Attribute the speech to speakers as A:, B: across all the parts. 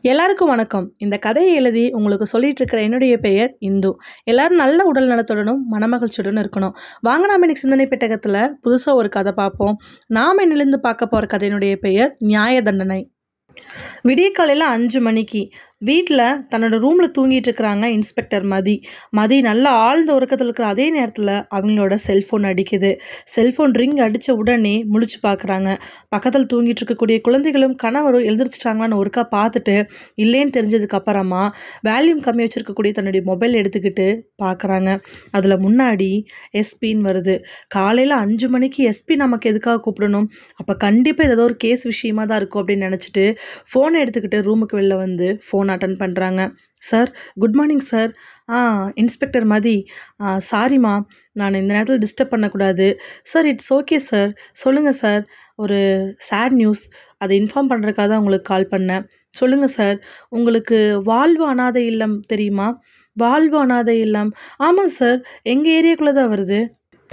A: எல்லாருக்கும் வணக்கம். இந்த கதையை எழுதி உங்களுக்கு சொல்லிட்டு இருக்கிற என்னுடைய பெயர் இந்து. எல்லாரும் நல்ல உடல் நலத்துடனும் மனமகிழ்ச்சியுடனும் இருக்கணும். வாங்க நாம இன்னைக்கு சிந்தனை பெட்டகத்தில் புதுசாக ஒரு கதை பார்ப்போம். நாம் இன்னிலிருந்து பார்க்க போகிற கதையினுடைய பெயர் நியாய தண்டனை. விடிய காலையில் 5 மணிக்கு வீட்டில் தன்னோட ரூமில் தூங்கிட்டு இருக்கிறாங்க இன்ஸ்பெக்டர் மதி நல்லா ஆழ்ந்த உறக்கத்தில் இருக்கிற அதே நேரத்தில் அவங்களோட செல்ஃபோன் அடிக்குது. செல்ஃபோன் ரிங் அடித்த உடனே முழிச்சு பார்க்குறாங்க. பக்கத்தில் தூங்கிட்டு இருக்கக்கூடிய குழந்தைகளும் கணவரும் எழுந்திரிச்சிட்டாங்களான்னு ஒருக்கா பார்த்துட்டு இல்லைன்னு தெரிஞ்சதுக்கு அப்புறமா வேல்யூம் கம்மி வச்சுருக்கக்கூடிய தன்னுடைய மொபைல் எடுத்துக்கிட்டு பார்க்குறாங்க. அதில் முன்னாடி எஸ்பின்னு வருது. காலையில் 5 மணிக்கு எஸ்பி நமக்கு எதுக்காக கூப்பிடணும்? அப்போ கண்டிப்பாக ஏதோ ஒரு கேஸ் விஷயமா தான் இருக்கும் அப்படின்னு நினச்சிட்டு ஃபோனை எடுத்துக்கிட்டு ரூமுக்கு வெளில வந்து ஃபோன் அட்டன் பண்ணுறாங்க. Sir, good morning sir. Inspector Mathi. சாரிம்மா, நான் இந்த நேரத்தில் டிஸ்டர்ப் பண்ணக்கூடாது. Sir, it's okay sir. சொல்லுங்கள் சார். ஒரு சேட் நியூஸ், அதை இன்ஃபார்ம் பண்ணுறதுக்காக தான் உங்களுக்கு கால் பண்ணேன். சொல்லுங்கள் சார். உங்களுக்கு வாழ்வு அனாதை இல்லம் தெரியுமா? வாழ்வு அனாதை இல்லம்? ஆமாம் சார், எங்கள் ஏரியாக்குள்ளே தான் வருது.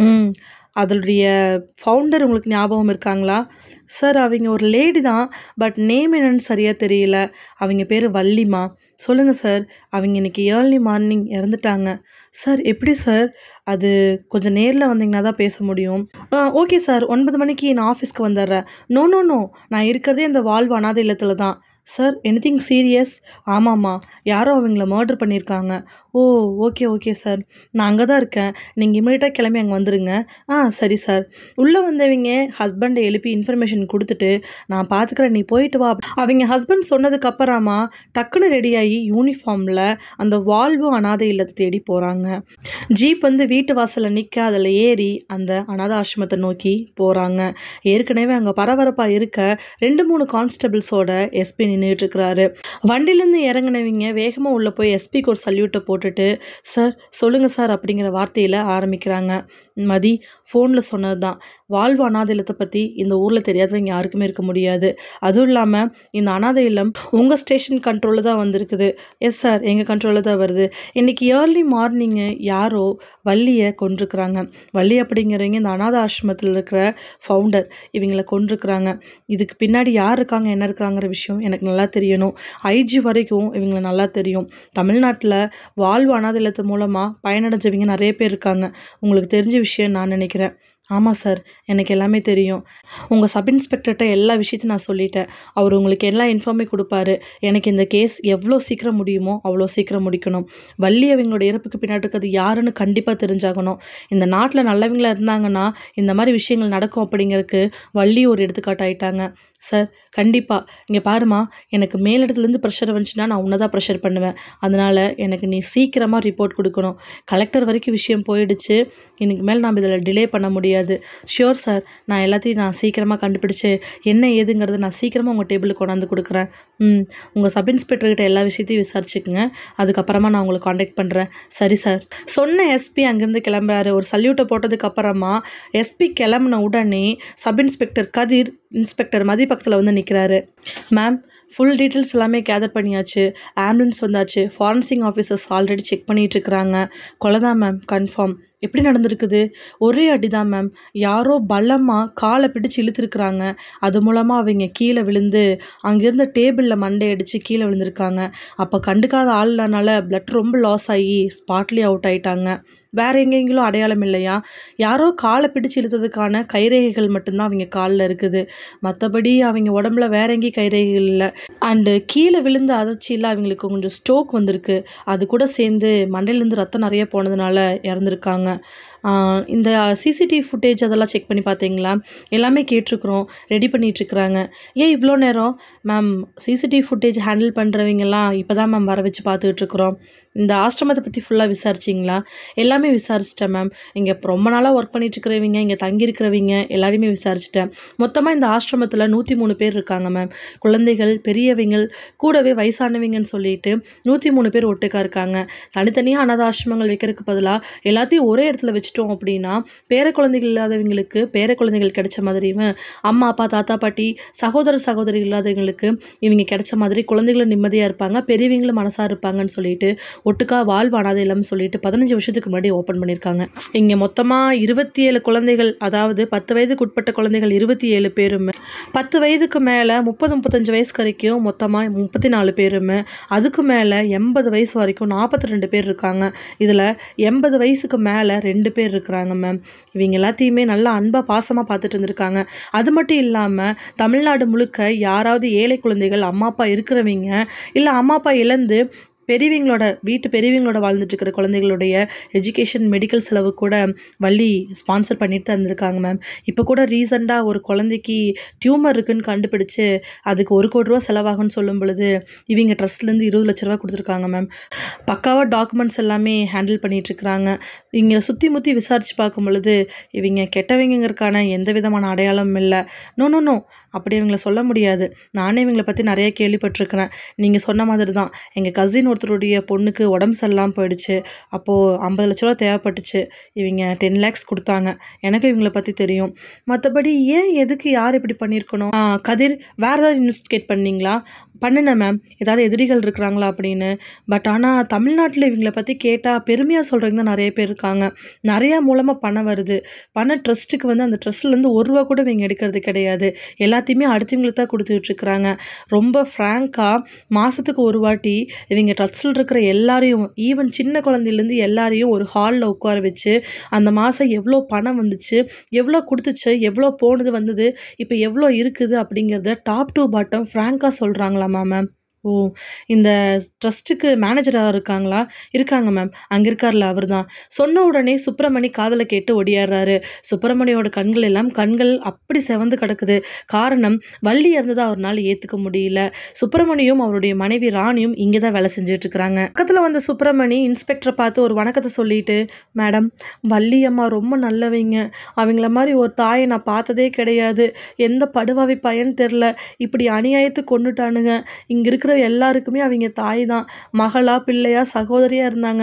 A: அதனுடைய ஃபவுண்டர் உங்களுக்கு ஞாபகம் இருக்காங்களா? சார், அவங்க ஒரு லேடி தான், பட் நேம் என்னன்னு சரியாக தெரியல. அவங்க பேர் வள்ளிமா. சொல்லுங்கள் சார். அவங்க இன்னைக்கு ஏர்லி மார்னிங் இறந்துட்டாங்க. சார், எப்படி சார்? அது கொஞ்சம் நேரில் வந்தீங்கன்னா தான் பேச முடியும். ஓகே சார், 9 மணிக்கு நான் ஆஃபீஸ்க்கு வந்துடுறேன். நோ, நான் இருக்கிறதே இந்த வாழ்வு அனாதை இல்லத்தில் தான். Sir, anything serious? ஆமாம்மா, யாரோ அவங்கள மர்டர் பண்ணியிருக்காங்க. ஓ, ஓகே சார், நான் அங்கே தான் இருக்கேன். நீங்கள் இமீடியட்டாக கிளம்பி அங்கே வந்துடுங்க. சரி சார். உள்ளே வந்தவங்க ஹஸ்பண்டை எழுப்பி இன்ஃபர்மேஷன் கொடுத்துட்டு நான் பார்த்துக்கிறேன், நீ போயிட்டு வா. அவங்க ஹஸ்பண்ட் சொன்னதுக்கு அப்புறமா டக்குன்னு ரெடியாகி யூனிஃபார்மில் அந்த வாழ்வு அனாதை இல்லத்தை தேடி போகிறாங்க. ஜீப் வந்து வீட்டு வாசலில் நிற்க அதில் ஏறி அந்த அனாதை ஆசிரமத்தை நோக்கி போகிறாங்க. ஏற்கனவே அங்கே பரபரப்பாக இருக்க 2-3 கான்ஸ்டபிள்ஸோட எஸ்பி நின்றுட்டு இருக்கிறாரு. வண்டிலேருந்து இறங்கினவங்க வேகமாக உள்ளே போய் எஸ்பிக்கு ஒரு சல்யூட்டை போட்டுட்டு, சார் சொல்லுங்கள் சார் அப்படிங்கிற வார்த்தையில் ஆரம்பிக்கிறாங்க. மதி ஃபோனில் சொன்னது தான். வாழ்வு அனாதை இல்லத்தை பற்றி இந்த ஊரில் தெரியாதவங்க யாருக்குமே இருக்க முடியாது. அதுவும் இல்லாமல் இந்த அனாதை இல்லம் உங்கள் ஸ்டேஷன் கண்ட்ரோலில் தான் வந்திருக்குது. எஸ் சார், எங்கள் கண்ட்ரோலில் தான் வருது. இன்றைக்கி ஏர்லி மார்னிங்கு யாரோ வள்ளியை கொண்டிருக்கிறாங்க. வள்ளி அப்படிங்கிறவங்க இந்த அனாதை ஆசிரமத்தில் இருக்கிற ஃபவுண்டர். இவங்களை கொண்டிருக்கிறாங்க. இதுக்கு பின்னாடி யார் இருக்காங்க, என்ன இருக்காங்கிற விஷயம் எனக்கு நல்லா தெரியணும். ஐஜி வரைக்கும் இவங்களை நல்லா தெரியும். தமிழ்நாட்டில் வாழ்வு அனாதை இல்லத்து மூலமாக பயனடைஞ்சவங்க நிறைய பேர் இருக்காங்க. உங்களுக்கு தெரிஞ்ச விஷயம் நான் நினைக்கிறேன். ஆமாம் சார், எனக்கு எல்லாமே தெரியும். உங்கள் சப் இன்ஸ்பெக்டர்கிட்ட எல்லா விஷயத்தையும் நான் சொல்லிட்டேன். அவர் உங்களுக்கு எல்லா இன்ஃபார்மே கொடுப்பாரு. எனக்கு இந்த கேஸ் எவ்வளோ சீக்கிரம் முடியுமோ அவ்வளோ சீக்கிரம் முடிக்கணும். வள்ளி அவங்களோட இறப்புக்கு பின்னாடி இருக்கிறது யாருன்னு கண்டிப்பாக தெரிஞ்சாகணும். இந்த நாட்டில் நல்லவங்களா இருந்தாங்கன்னா இந்த மாதிரி விஷயங்கள் நடக்கும் அப்படிங்கிறதுக்கு வள்ளி ஒரு எடுத்துக்காட்டு ஆயிட்டாங்க. சார், கண்டிப்பாக. இங்கே பாருமா, எனக்கு மேலிடத்துலேருந்து ப்ரெஷர் வந்துச்சுன்னா நான் உன்னை தான் ப்ரெஷர் பண்ணுவேன். அதனால் எனக்கு நீ சீக்கிரமாக ரிப்போர்ட் கொடுக்கணும். கலெக்டர் வரைக்கும் விஷயம் போயிடுச்சு. இன்னைக்கு மேலே நம்ம இதில் டிலே பண்ண முடியாது. ஷியோர் சார், நான் எல்லாத்தையும் சீக்கிரமாக கண்டுபிடிச்சு என்ன ஏதுங்கிறத நான் சீக்கிரமாக உங்கள் டேபிளுக்கு கொண்டாந்து கொடுக்குறேன். உங்கள் சப் இன்ஸ்பெக்டர்கிட்ட எல்லா விஷயத்தையும் விசாரிச்சுக்குங்க. அதுக்கப்புறமா நான் உங்களை காண்டாக்ட் பண்ணுறேன். சரி சார். சொன்ன எஸ்பி அங்கேருந்து கிளம்புறாரு. ஒரு சல்யூட்டை போட்டதுக்கு அப்புறமா எஸ்பி கிளம்புன உடனே sub inspector Kathir inspector Mathi பக்கத்தில் வந்து நிற்கிறாரு. மேம், ஃபுல் டீட்டெயில்ஸ் எல்லாமே கேதர் பண்ணியாச்சு. ஆம்புலன்ஸ் வந்தாச்சு. ஃபாரன்சிக் ஆஃபீஸர்ஸ் ஆல்ரெடி செக் பண்ணிகிட்டு இருக்கிறாங்க. கொலை தான் மேம், கன்ஃபார்ம். எப்படி நடந்திருக்குது? ஒரே அடி தான் மேம். யாரோ பலமாக காலை பிடிச்சு இழுத்துருக்குறாங்க. அது மூலமாக அவங்க கீழே விழுந்து அங்கேருந்த டேபிளில் மண்டை அடித்து கீழே விழுந்திருக்காங்க. அப்போ கண்டுக்காத ஆள்னால பிளட் ரொம்ப லாஸ் ஆகி ஸ்பாட்லேயே அவுட் ஆகிட்டாங்க. வேற எங்கெங்கிலும் அடையாளம் இல்லையா? யாரோ காலை பிடிச்சு இழுத்ததுக்கான கைரேகைகள் மட்டும்தான் அவங்க காலில் இருக்குது. மற்றபடி அவங்க உடம்புல வேற எங்கேயும் கைரேகைகள் இல்லை. அண்டு கீழே விழுந்த அதிர்ச்சியில் அவங்களுக்கு கொஞ்சம் ஸ்ட்ரோக் வந்திருக்கு. அது கூட சேர்ந்து மண்டையிலேருந்து ரத்தம் நிறைய போனதுனால இறந்துருக்காங்க. இந்த சிசிடிவி ஃபுட்டேஜ் அதெல்லாம் செக் பண்ணி பார்த்தீங்களா? எல்லாமே கேட்டிருக்குறோம். ரெடி பண்ணிகிட்ருக்குறாங்க. ஏன் இவ்வளோ நேரம்? மேம், சிசிடிவி ஃபுட்டேஜ் ஹேண்டில் பண்ணுறவங்கெல்லாம் இப்போ தான் மேம் வர வச்சு பார்த்துக்கிட்ருக்குறோம். இந்த ஆசிரமத்தை பற்றி ஃபுல்லாக விசாரிச்சிங்களா? எல்லாமே விசாரிச்சிட்டேன் மேம். இங்கே ரொம்ப நாளாக ஒர்க் பண்ணிட்டுருக்கிறவங்க, இங்கே தங்கியிருக்கிறவங்க எல்லாரையுமே விசாரிச்சிட்டேன். மொத்தமாக இந்த ஆசிரமத்தில் 103 பேர் இருக்காங்க மேம். குழந்தைகள், பெரியவங்கள், கூடவே வயசானவங்கன்னு சொல்லிட்டு 103 பேர் ஒட்டுக்கா இருக்காங்க. தனித்தனியாக அனாதை ஆசிரமங்கள் வைக்கிறதுக்கு பதிலாக எல்லாத்தையும் ஒரே இடத்துல வச்சு வச்சுட்டோம் அப்படின்னா பேர குழந்தைகள் இல்லாதவங்களுக்கு பேர குழந்தைகள் கிடைச்ச மாதிரியும், அம்மா அப்பா தாத்தா பாட்டி சகோதர சகோதரி இல்லாதவங்களுக்கு இவங்க கிடைச்ச மாதிரி குழந்தைகளும் நிம்மதியாக இருப்பாங்க, பெரியவங்களும் மனசாக இருப்பாங்கன்னு சொல்லிட்டு ஒட்டுக்கா வாழ்வு அனாதை இல்லம்னு சொல்லிட்டு 15 வருஷத்துக்கு முன்னாடி ஓப்பன் பண்ணியிருக்காங்க. இங்கே மொத்தமாக 27 குழந்தைகள், அதாவது 10 வயதுக்கு உட்பட்ட குழந்தைகள் 27 பேருமே, 10 வயதுக்கு மேலே 30-35 வயசு வரைக்கும் மொத்தமாக 34 பேருமே, அதுக்கு மேலே 80 வயசு வரைக்கும் 42 பேர் இருக்காங்க. இதில் 80 வயசுக்கு மேலே 2 பேர் இருக்கிறாங்க மேம். இவங்க எல்லாத்தையுமே நல்லா அன்பாக பாசமாக பார்த்துட்டு இருந்திருக்காங்க. அது மட்டும் இல்லாமல் தமிழ்நாடு முழுக்க யாராவது ஏழை குழந்தைகள் அம்மா அப்பா இருக்கிறவங்க, இல்லை அம்மா அப்பா இழந்து வீட்டு பெரியவங்களோட வாழ்ந்துட்டு இருக்கிற குழந்தைகளுடைய எஜுகேஷன் மெடிக்கல் செலவு கூட வள்ளி ஸ்பான்சர் பண்ணிட்டு தான் இருந்திருக்காங்க மேம். இப்போ கூட ரீசெண்டாக ஒரு குழந்தைக்கு டியூமர் இருக்குன்னு கண்டுபிடிச்சு அதுக்கு 1 கோடி ரூபா செலவாகும்னு சொல்லும் பொழுது இவங்க ட்ரஸ்ட்லேருந்து 20 லட்ச ரூபா கொடுத்துருக்காங்க மேம். பக்காவாக டாக்குமெண்ட்ஸ் எல்லாமே ஹேண்டில் பண்ணிட்டு இருக்கிறாங்க. இங்கே சுற்றி முற்றி விசாரித்து பார்க்கும் பொழுது இவங்க கெட்டவங்கிறதுக்கான எந்த விதமான அடையாளமும் இல்லை. நோ அப்படி இவங்களை சொல்ல முடியாது. நானே இவங்களை பற்றி நிறைய கேள்விப்பட்டிருக்கிறேன். நீங்கள் சொன்ன மாதிரி தான் எங்கள் கசின் ஒருத்தருடைய பொண்ணுக்கு உடம்பு சரியில்லாமல் போயிடுச்சு. அப்போது 50 லட்ச ரூபா தேவைப்பட்டுச்சு. இவங்க 10 lakhs கொடுத்தாங்க. எனக்கு இவங்களை பற்றி தெரியும். மற்றபடி எதுக்கு யார் இப்படி பண்ணியிருக்கணும்? கதிர், வேறு ஏதாவது இன்வெஸ்டிகேட் பண்ணீங்களா? பண்ணினேன் மேம். ஏதாவது எதிரிகள் இருக்கிறாங்களா அப்படின்னு. பட் ஆனால் தமிழ்நாட்டில் இவங்களை பற்றி கேட்டால் பெருமையாக சொல்கிறவங்க தான் நிறைய பேர் இருக்காங்க. நிறையா மூலமாக பணம் வருது. ட்ரஸ்ட்டுக்கு அந்த ட்ரஸ்ட்லேருந்து 1 ரூபா கூட இவங்க எடுக்கிறது கிடையாது. எல்லாத்தையுமே அடுத்தவங்களுக்கு தான் கொடுத்துட்ருக்குறாங்க. ரொம்ப ஃப்ராங்காக மாதத்துக்கு ஒரு வாட்டி இவங்க ட்ரஸ்ட்டில் இருக்கிற எல்லாரையும், ஈவன் சின்ன குழந்தையிலேருந்து எல்லாரையும் ஒரு ஹாலில் உட்கார வச்சு அந்த மாதம் எவ்வளோ பணம் வந்துச்சு, எவ்வளோ கொடுத்துச்சு, எவ்வளோ போனது வந்தது, இப்போ எவ்வளோ இருக்குது அப்படிங்கிறத டாப் டு பாட்டம் ஃப்ராங்காக சொல்கிறாங்களாமா மேம். ஓ, இந்த ட்ரஸ்ட்டுக்கு மேனேஜராக இருக்காங்களா? இருக்காங்க மேம். அங்கே இருக்கார்ல அவர் தான். சொன்ன உடனே சுப்பிரமணி காதலை கேட்டு ஒடியாடுறாரு. சுப்பிரமணியோட கண்கள் அப்படி செவந்து கிடக்குது. காரணம், வள்ளி இறந்ததை அவரால் ஏற்றுக்க முடியல. சுப்பிரமணியும் அவருடைய மனைவி ராணியும் இங்கே தான் வேலை செஞ்சுட்டு இருக்கிறாங்க. பக்கத்தில் வந்த சுப்பிரமணி இன்ஸ்பெக்டரை பார்த்து ஒரு வணக்கத்தை சொல்லிட்டு, மேடம், வள்ளி அம்மா ரொம்ப நல்லவங்க. அவங்கள மாதிரி ஒரு தாயை நான் பார்த்ததே கிடையாது. எந்த படுவாவி பையன்னு தெரில, இப்படி அநியாயத்து கொண்டுட்டானுங்க. இங்கே இருக்கிற எல்லாருக்குமே அவங்க தாய் தான். மகளா பிள்ளையா சகோதரியாக இருந்தாங்க.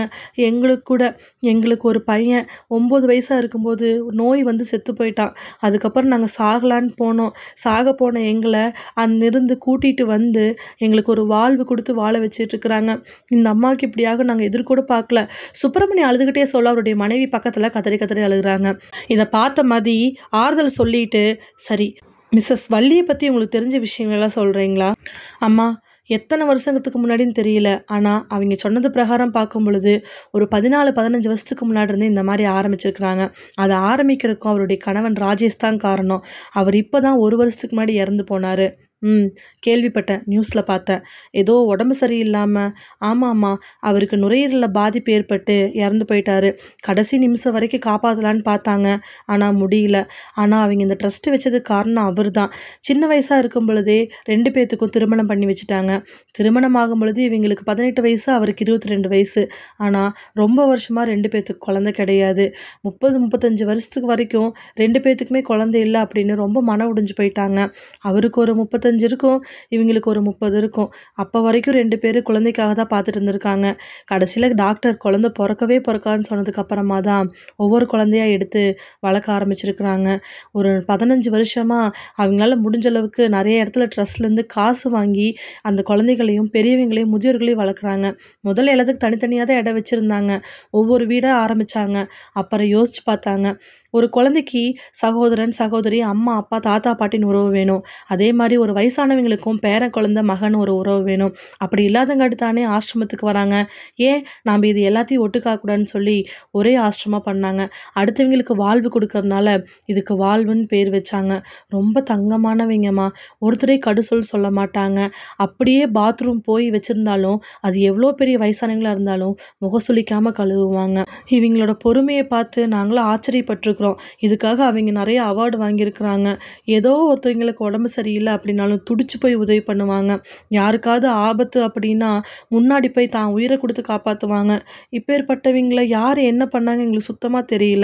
A: எங்களுக்கு ஒரு பையன் 9 வயசாக இருக்கும்போது நோய் செத்து போயிட்டான். அதுக்கப்புறம் நாங்கள் சாகலான்னு போனோம். சாக போன எங்களை அங்கிருந்து கூட்டிகிட்டு எங்களுக்கு ஒரு வாழ்வு கொடுத்து வாழ வச்சுட்டு இருக்கிறாங்க. இந்த அம்மாவுக்கு இப்படியாக நாங்கள் எதிர்கூட பார்க்கல. சுப்பிரமணி அழுதுகிட்டே சொல்ல அவருடைய மனைவி பக்கத்தில் கதறி அழுகுறாங்க. இதை பார்த்த மதி ஆறுதல் சொல்லிட்டு, சரி மிஸ்ஸஸ் வள்ளியை பற்றி உங்களுக்கு தெரிஞ்ச விஷயங்கள்லாம் சொல்கிறீங்களா? அம்மா, எத்தனை வருஷத்துக்கு முன்னாடின்னு தெரியல, ஆனால் அவங்க சொன்னது பிரகாரம் பார்க்கும் பொழுது ஒரு 14-15 வருஷத்துக்கு முன்னாடி இருந்து இந்த மாதிரி ஆரம்பிச்சிருக்கிறாங்க. அதை ஆரம்பிக்கிறதுக்கும் அவருடைய கணவன் ராஜேஷ் தான் காரணம். அவர் இப்போ தான் 1 வருஷத்துக்கு முன்னாடி இறந்து போனார். கேள்விப்பட்டேன், நியூஸில் பார்த்தேன். ஏதோ உடம்பு சரியில்லாமல், ஆமாம்மா, அவருக்கு நுரையீரலில் பாதிப்பு ஏற்பட்டு இறந்து போயிட்டாரு. கடைசி நிமிஷம் வரைக்கும் காப்பாற்றலான்னு பார்த்தாங்க, ஆனால் முடியல. ஆனால் அவங்க இந்த ட்ரஸ்ட்டு வச்சதுக்கு காரணம் அவர் தான். சின்ன வயசாக இருக்கும் பொழுதே 2 பேர்த்துக்கும் திருமணம் பண்ணி வச்சுட்டாங்க. திருமணம் ஆகும் பொழுது இவங்களுக்கு 18 வயசு, அவருக்கு 22 வயசு. ஆனால் ரொம்ப வருஷமாக 2 பேர்த்துக்கு குழந்தை கிடையாது. 30-35 வருஷத்துக்கு வரைக்கும் 2 பேர்த்துக்குமே குழந்தை இல்லை அப்படின்னு ரொம்ப மன உடைஞ்சு போயிட்டாங்க. அவருக்கு ஒரு 35 இருக்கும், இவங்களுக்கு ஒரு 30 இருக்கும். அப்போ வரைக்கும் 2 பேரும் குழந்தைக்காக தான் பார்த்துட்டு இருந்திருக்காங்க. கடைசியில் டாக்டர் குழந்தை பிறக்கான்னு சொன்னதுக்கு அப்புறமா தான் ஒவ்வொரு குழந்தையா எடுத்து வளர்க்க ஆரம்பிச்சிருக்கிறாங்க. ஒரு 15 வருஷமாக அவங்களால முடிஞ்ச அளவுக்கு நிறைய இடத்துல ட்ரஸ்ட்லேருந்து காசு வாங்கி அந்த குழந்தைகளையும் பெரியவங்களையும் முதியோர்களையும் வளர்க்குறாங்க. முதல்ல எல்லாத்துக்கும் தனித்தனியாக தான் இடம் வச்சுருந்தாங்க. ஒவ்வொரு வீடாக ஆரம்பித்தாங்க. அப்புறம் யோசிச்சு பார்த்தாங்க, ஒரு குழந்தைக்கு சகோதரன் சகோதரி, அம்மா அப்பா தாத்தா பாட்டின்னு உறவு வேணும். அதே மாதிரி ஒரு வயசானவங்களுக்கும் பேரன் குழந்தை மகன் ஒரு உறவு வேணும். அப்படி இல்லாதங்காட்டி தானே ஆசிரமத்துக்கு வராங்க. ஏன் நாம் இது எல்லாத்தையும் ஒட்டுக்காக்கூடாதுன்னு சொல்லி ஒரே ஆசிரமமாக பண்ணாங்க. அடுத்தவங்களுக்கு வாழ்வு கொடுக்கறதுனால இதுக்கு வாழ்வுன்னு பேர் வச்சாங்க. ரொம்ப தங்கமானவங்கம்மா, ஒருத்தரே கடுசொல் சொல்ல மாட்டாங்க. அப்படியே பாத்ரூம் போய் வச்சுருந்தாலும் அது எவ்வளோ பெரிய வயசானவங்களாக இருந்தாலும் முகசுளிக்காமல் கழுவுவாங்க. இவங்களோட பொறுமையை பார்த்து நாங்களும் ஆச்சரியப்பட்டிருக்கிறோம். இதுக்காக அவங்க நிறைய அவார்டு வாங்கியிருக்கிறாங்க. ஏதோ ஒருத்தவங்களுக்கு உடம்பு சரியில்லை அப்படின்னாலும் துடிச்சு போய் உதவி பண்ணுவாங்க. யாருக்காவது ஆபத்து அப்படின்னா முன்னாடி போய் தான் உயிரை கொடுத்து காப்பாற்றுவாங்க. இப்பேற்பட்டவங்களை யார் என்ன பண்ணாங்க எங்களுக்கு சுத்தமாக தெரியல.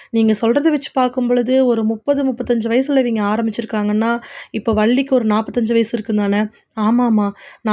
A: நீங்கள் சொல்கிறத வச்சு பார்க்கும் பொழுது ஒரு 30-35 வயசில் இவங்க ஆரம்பிச்சிருக்காங்கன்னா இப்போ வள்ளிக்கு ஒரு 45 வயசு இருக்குன்னு தானே? ஆமாம்மா,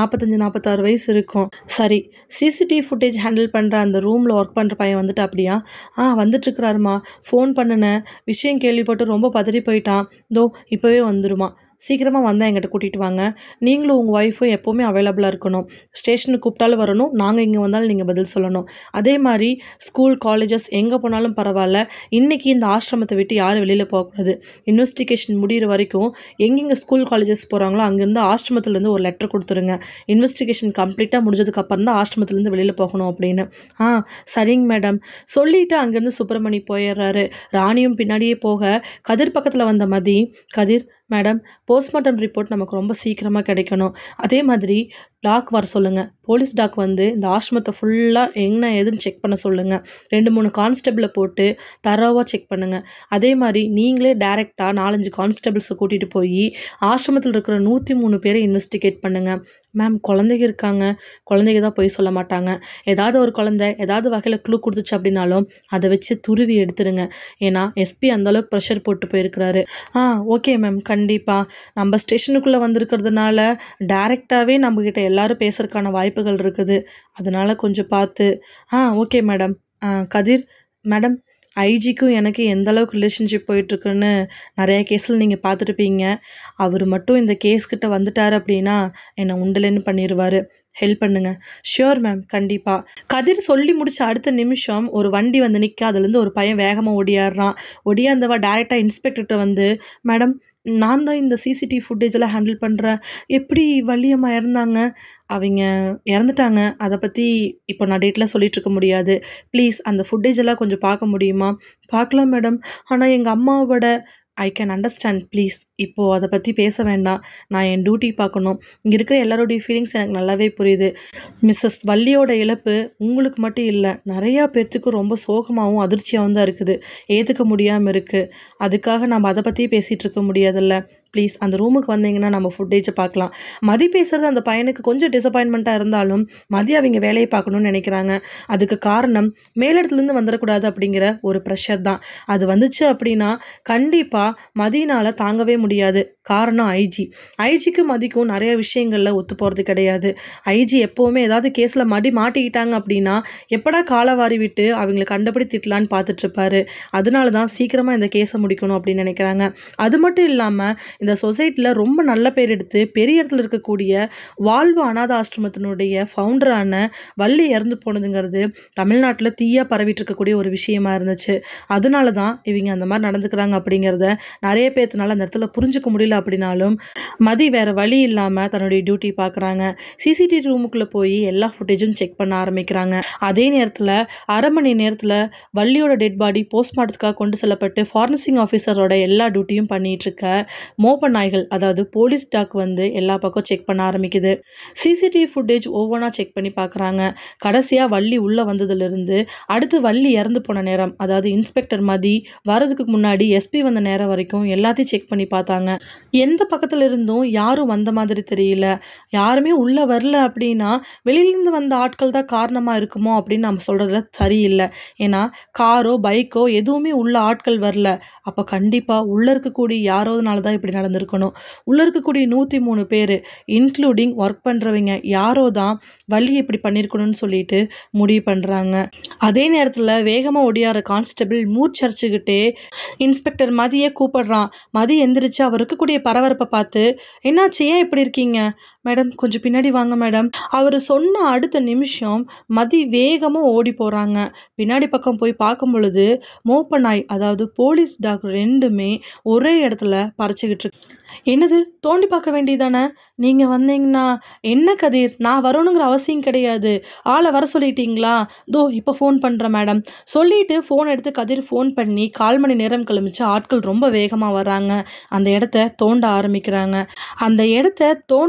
A: 45-46 வயசு இருக்கும். சரி, சிசிடிவி ஃபுட்டேஜ் ஹேண்டில் பண்ணுற அந்த ரூமில் ஒர்க் பண்ணுற பையன் வந்துட்டு அப்படியா? வந்துட்டுருக்குறாருமா. ஃபோன் பண்ணுனேன், விஷயம் கேள்விப்பட்டு ரொம்ப பதறி போயிட்டான். தோ இப்போவே வந்துருமா. சீக்கிரமாக வந்தால் எங்கிட்ட கூட்டிகிட்டு வாங்க. நீங்களும் உங்கள் ஒய்ஃபும் எப்போவுமே அவைலபிளாக இருக்கணும். ஸ்டேஷனுக்கு கூப்பிட்டாலும் வரணும், நாங்கள் இங்கே வந்தாலும் நீங்கள் பதில் சொல்லணும். அதே மாதிரி ஸ்கூல், காலேஜஸ் எங்கே போனாலும் பரவாயில்ல, இன்றைக்கி இந்த ஆசிரமத்தை விட்டு யாரும் வெளியில் போகக்கூடாது. இன்வெஸ்டிகேஷன் முடிகிற வரைக்கும் எங்கெங்கே ஸ்கூல், காலேஜஸ் போகிறாங்களோ அங்கேருந்து ஆசிரமத்துலேருந்து ஒரு லெட்டர் கொடுத்துருங்க. இன்வெஸ்டிகேஷன் கம்ப்ளீட்டாக முடிஞ்சதுக்கப்புறம் தான் ஆசிரமத்துலேருந்து வெளியில் போகணும் அப்படின்னு. சரிங்க மேடம். சொல்லிவிட்டு அங்கேருந்து சுப்பிரமணி போயிடுறாரு. ராணியும் பின்னாடியே போக கதிர் பக்கத்தில் வந்த Mathi, Kathir madam, postmortem report நமக்கு ரொம்ப சீக்கிரமாக கிடைக்கணும். அதே மாதிரி டாக் வர சொல்லுங்கள். போலீஸ் டாக் வந்து இந்த ஆசிரமத்தை ஃபுல்லாக என்ன ஏதுன்னு செக் பண்ண சொல்லுங்கள். 2-3 கான்ஸ்டபிளை போட்டு தரோவாக செக் பண்ணுங்கள். அதே மாதிரி நீங்களே டைரெக்டாக 4-5 கான்ஸ்டபிள்ஸை கூட்டிகிட்டு போய் ஆசிரமத்தில் இருக்கிற 103 பேரை இன்வெஸ்டிகேட் பண்ணுங்கள். மேம், குழந்தைங்க இருக்காங்க. குழந்தைங்க தான் போய் சொல்ல மாட்டாங்க. ஏதாவது ஒரு குழந்தை ஏதாவது வகையில் க்ளூ கொடுத்துச்சு அப்படின்னாலும் அதை வச்சு துருவி எடுத்துருங்க. ஏன்னா எஸ்பி அந்தளவுக்கு ப்ரெஷர் போட்டு போயிருக்கிறாரு. ஓகே மேம், கண்டிப்பாக. நம்ம ஸ்டேஷனுக்குள்ளே வந்திருக்கிறதுனால டைரெக்டாகவே நம்மக்கிட்ட எல்லாரும் பேசுறதுக்கான வாய்ப்புகள் இருக்குது. அதனால் கொஞ்சம் பார்த்து. Okay madam. கதிர் மேடம், ஐஜிக்கும் எனக்கு எந்த அளவுக்கு ரிலேஷன்ஷிப் போயிட்டுருக்குன்னு நிறைய கேஸில் நீங்கள் பார்த்துருப்பீங்க. அவர் மட்டும் இந்த கேஸ்கிட்ட வந்துட்டார் அப்படின்னா என்னை உண்டலைன்னு பண்ணிடுவார். ஹெல்ப் பண்ணுங்க. ஷியோர் மேம், கண்டிப்பாக. கதிர் சொல்லி முடிச்ச அடுத்த நிமிஷம் ஒரு வண்டி வந்து நிற்க, அதுலேருந்து ஒரு பையன் வேகமாக ஓடியாடுறான். ஓடியாந்தவா டேரெக்டாக இன்ஸ்பெக்டர்கிட்ட வந்து, மேடம், நான் தான் இந்த சிசிடிவி ஃபுட்டேஜெல்லாம் ஹேண்டில் பண்ணுறேன். எப்படி வள்ளியம்மா இறந்தாங்க? அவங்க இறந்துட்டாங்க. அதை பற்றி இப்போ நான் டேட்டில் சொல்லிகிட்ருக்க முடியாது. ப்ளீஸ் அந்த ஃபுட்டேஜெல்லாம் கொஞ்சம் பார்க்க முடியுமா? பார்க்கலாம் மேடம். ஆனால் எங்கள் அம்மாவோட ஐ கேன் அண்டர்ஸ்டாண்ட். ப்ளீஸ் இப்போது அதை பற்றி பேச வேண்டாம். நான் என் டியூட்டி பார்க்கணும். இங்கே இருக்கிற எல்லாரோடைய ஃபீலிங்ஸ் எனக்கு நல்லாவே புரியுது. மிஸ்ஸஸ் வள்ளியோட இழப்பு உங்களுக்கு மட்டும் இல்லை, நிறையா பேர்த்துக்கு ரொம்ப சோகமாகவும் அதிர்ச்சியாகவும் தான் இருக்குது. ஏற்றுக்க முடியாமல் இருக்குது. அதுக்காக நம்ம அதை பற்றியே பேசிகிட்டு இருக்க முடியாதுல்ல. ப்ளீஸ் அந்த ரூமுக்கு வந்தீங்கன்னா நம்ம ஃபுட்டேஜை பார்க்கலாம். மதி பேசுகிறது அந்த பையனுக்கு கொஞ்சம் டிசப்பாயின்மெண்ட்டாக இருந்தாலும் மதி அவங்க வேலையை பார்க்கணுன்னு நினைக்கிறாங்க. அதுக்கு காரணம் மேலிடத்துலேருந்து வந்துடக்கூடாது அப்படிங்கிற ஒரு ப்ரெஷர் தான். அது வந்துச்சு அப்படின்னா கண்டிப்பாக மதியினால் தாங்கவே முடியாது. காரணம் ஐஜிக்கு மதிக்கும் நிறைய விஷயங்களில் ஒத்து போகிறது கிடையாது. ஐஜி எப்போவுமே ஏதாவது கேஸில் மாட்டிக்கிட்டாங்க அப்படின்னா எப்படா காலவாரி விட்டு அவங்களை கண்டபடி திட்டலான்னு பார்த்துட்ருப்பாரு. அதனால தான் சீக்கிரமாக இந்த கேஸை முடிக்கணும் அப்படின்னு நினைக்கிறாங்க. அது மட்டும் இல்லாமல் இந்த சொசைட்டியில் ரொம்ப நல்ல பேர் எடுத்து பெரிய இடத்துல இருக்கக்கூடிய வாழ்வு அநாத ஆசிரமத்தினுடைய ஃபவுண்டரான வள்ளி இறந்து போனதுங்கிறது தமிழ்நாட்டில் தீயாக பரவிட்டு இருக்கக்கூடிய ஒரு விஷயமா இருந்துச்சு. அதனால தான் இவங்க அந்த மாதிரி நடந்துக்கிறாங்க அப்படிங்கிறத நிறைய பேர்த்துனால அந்த இடத்துல புரிஞ்சுக்க முடியல. அப்படின்னாலும் மதி வேற வழி இல்லாமல் தன்னுடைய டியூட்டி பார்க்குறாங்க. சிசிடிவி ரூமுக்குள்ளே போய் எல்லா ஃபுட்டேஜும் செக் பண்ண ஆரம்பிக்கிறாங்க. அதே நேரத்தில் அரை மணி நேரத்தில் வள்ளியோட டெட் பாடி போஸ்ட்மார்ட்டத்துக்காக கொண்டு செல்லப்பட்டு ஃபாரன்சிக் ஆஃபீஸரோட எல்லா டியூட்டியும் பண்ணிட்டு இருக்க மோப்ப நாய்கள், அதாவது போலீஸ் டாக் வந்து எல்லா பக்கம் செக் பண்ண ஆரம்பிக்குது. சிசிடிவி ஃபுட்டேஜ் ஒவ்வொன்றா செக் பண்ணி பார்க்குறாங்க. கடைசியாக வள்ளி உள்ளே வந்ததுலேருந்து அடுத்து வள்ளி இறந்து போன நேரம், அதாவது இன்ஸ்பெக்டர் மதி வரதுக்கு முன்னாடி எஸ்பி வந்த நேரம் வரைக்கும் எல்லாத்தையும் செக் பண்ணி பார்த்தாங்க. எந்த பக்கத்தில் இருந்தும் யாரும் வந்த மாதிரி தெரியல. யாருமே உள்ளே வரல அப்படின்னா வெளியிலேருந்து வந்த ஆட்கள் தான் காரணமாக இருக்குமோ அப்படின்னு நம்ம சொல்கிறதுல சரியில்லை. ஏன்னா காரோ பைக்கோ எதுவுமே உள்ள ஆட்கள் வரல. அப்போ கண்டிப்பாக உள்ளே இருக்கக்கூடிய யாரோதுனால தான் இப்படி நடந்திருக்கணும். உள்ளே இருக்கக்கூடிய 103 பேர் இன்க்ளூடிங் ஒர்க் பண்ணுறவங்க யாரோ தான் வள்ளி இப்படி பண்ணியிருக்கணும்னு சொல்லிட்டு முடிவு பண்ணுறாங்க. அதே நேரத்தில் வேகமாக ஒடியார கான்ஸ்டபிள் மூச்சரிச்சுக்கிட்டே இன்ஸ்பெக்டர் மதியை கூப்பிடுறான். மதி எந்திரிச்சு அவர் இருக்கக்கூடிய பரபரப்பை பார்த்து, என்னாச்சு, ஏன் இப்படி இருக்கீங்க? மேடம், கொஞ்சம் பின்னாடி வாங்க மேடம். அவர் சொன்ன அடுத்த நிமிஷம் மதி வேகமாக ஓடி போகிறாங்க. பின்னாடி பக்கம் போய் பார்க்கும் பொழுது மோப்ப நாய், அதாவது போலீஸ் டாக் ரெண்டுமே ஒரே இடத்துல பறச்சுக்கிட்டு இருக்கு. என்னது, தோண்டி பார்க்க வேண்டியதானே? நீங்கள் வந்தீங்கன்னா என்ன கதிர், நான் வரணுங்கிற அவசியம் கிடையாது. ஆளை வர சொல்லிட்டீங்களா? இப்போ ஃபோன் பண்ணுறேன் மேடம். சொல்லிட்டு ஃபோன் எடுத்து கதிர் ஃபோன் பண்ணி 1/4 மணி நேரம் கழிச்சு ஆட்கள் ரொம்ப வேகமாக வர்றாங்க. அந்த இடத்த தோண்ட ஆரம்பிக்கிறாங்க. அந்த இடத்த தோண்ட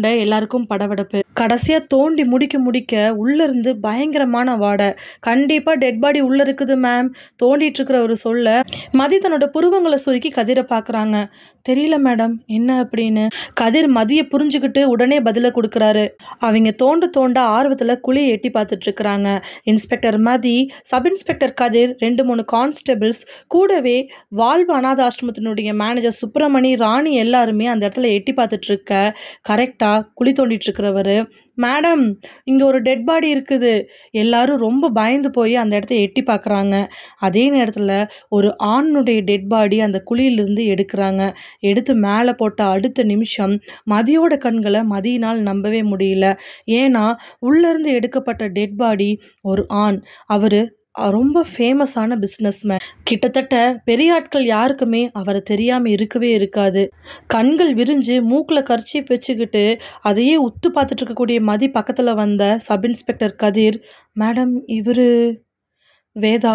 A: தோண்ட எல்லாருக்கும் படபடப்பு. கடைசியா தோண்டி முடிக்க உள்ள இருந்து பயங்கரமான வாடை. கண்டிப்பா டெட் பாடி உள்ள இருக்குது மேம் தோண்டிட்டு இருக்கிறவரு சொல்ல, மதி தன்னோட புருவங்களை சுருக்கி கதிரை பாக்குறாங்க. தெரியல மேடம் என்ன அப்படின்னு. கதிர் மதியை புரிஞ்சுக்கிட்டு உடனே பதில கொடுக்குறாரு. அவங்க தோண்ட ஆர்வத்துல குழியை எட்டி பார்த்துட்டு இருக்கிறாங்க. Inspector Mathi, sub inspector Kathir, 2-3 constables, கூடவே வாழ்வு அநாத ஆசிரமத்தினுடைய மேனேஜர் சுப்பிரமணி, ராணி எல்லாருமே அந்த இடத்துல எட்டி பார்த்துட்டு இருக்க, கரெக்டா குழி தோண்டிட்டு இருக்கிறவரு, மேடம் இங்க ஒரு டெட் பாடி இருக்குது. எல்லாரும் ரொம்ப பயந்து போய் அந்த இடத்த எட்டி பார்க்குறாங்க. அதே நேரத்தில் ஒரு ஆணுடைய டெட் பாடி அந்த குழியிலிருந்து எடுக்கிறாங்க. எடுத்து மேலே போட்ட அடுத்த நிமிஷம் மதியோட கண்களை மதியினால் நம்பவே முடியல. ஏன்னா உள்ளேருந்து எடுக்கப்பட்ட டெட் பாடி ஒரு ஆண். அவரு ரொம்ப ஃபேமஸான பிஸ்னஸ்மேன். கிட்டத்தட்ட பெரிய ஆட்கள் யாருக்குமே அவரை தெரியாமல் இருக்கவே இருக்காது. கண்கள் விரிஞ்சு மூக்கில் கர்ச்சீப் வச்சுக்கிட்டு அதையே உத்து பார்த்துட்டு இருக்கக்கூடிய மதி பக்கத்தில் வந்த சப் இன்ஸ்பெக்டர் கதிர், மேடம் இவர் வேதா,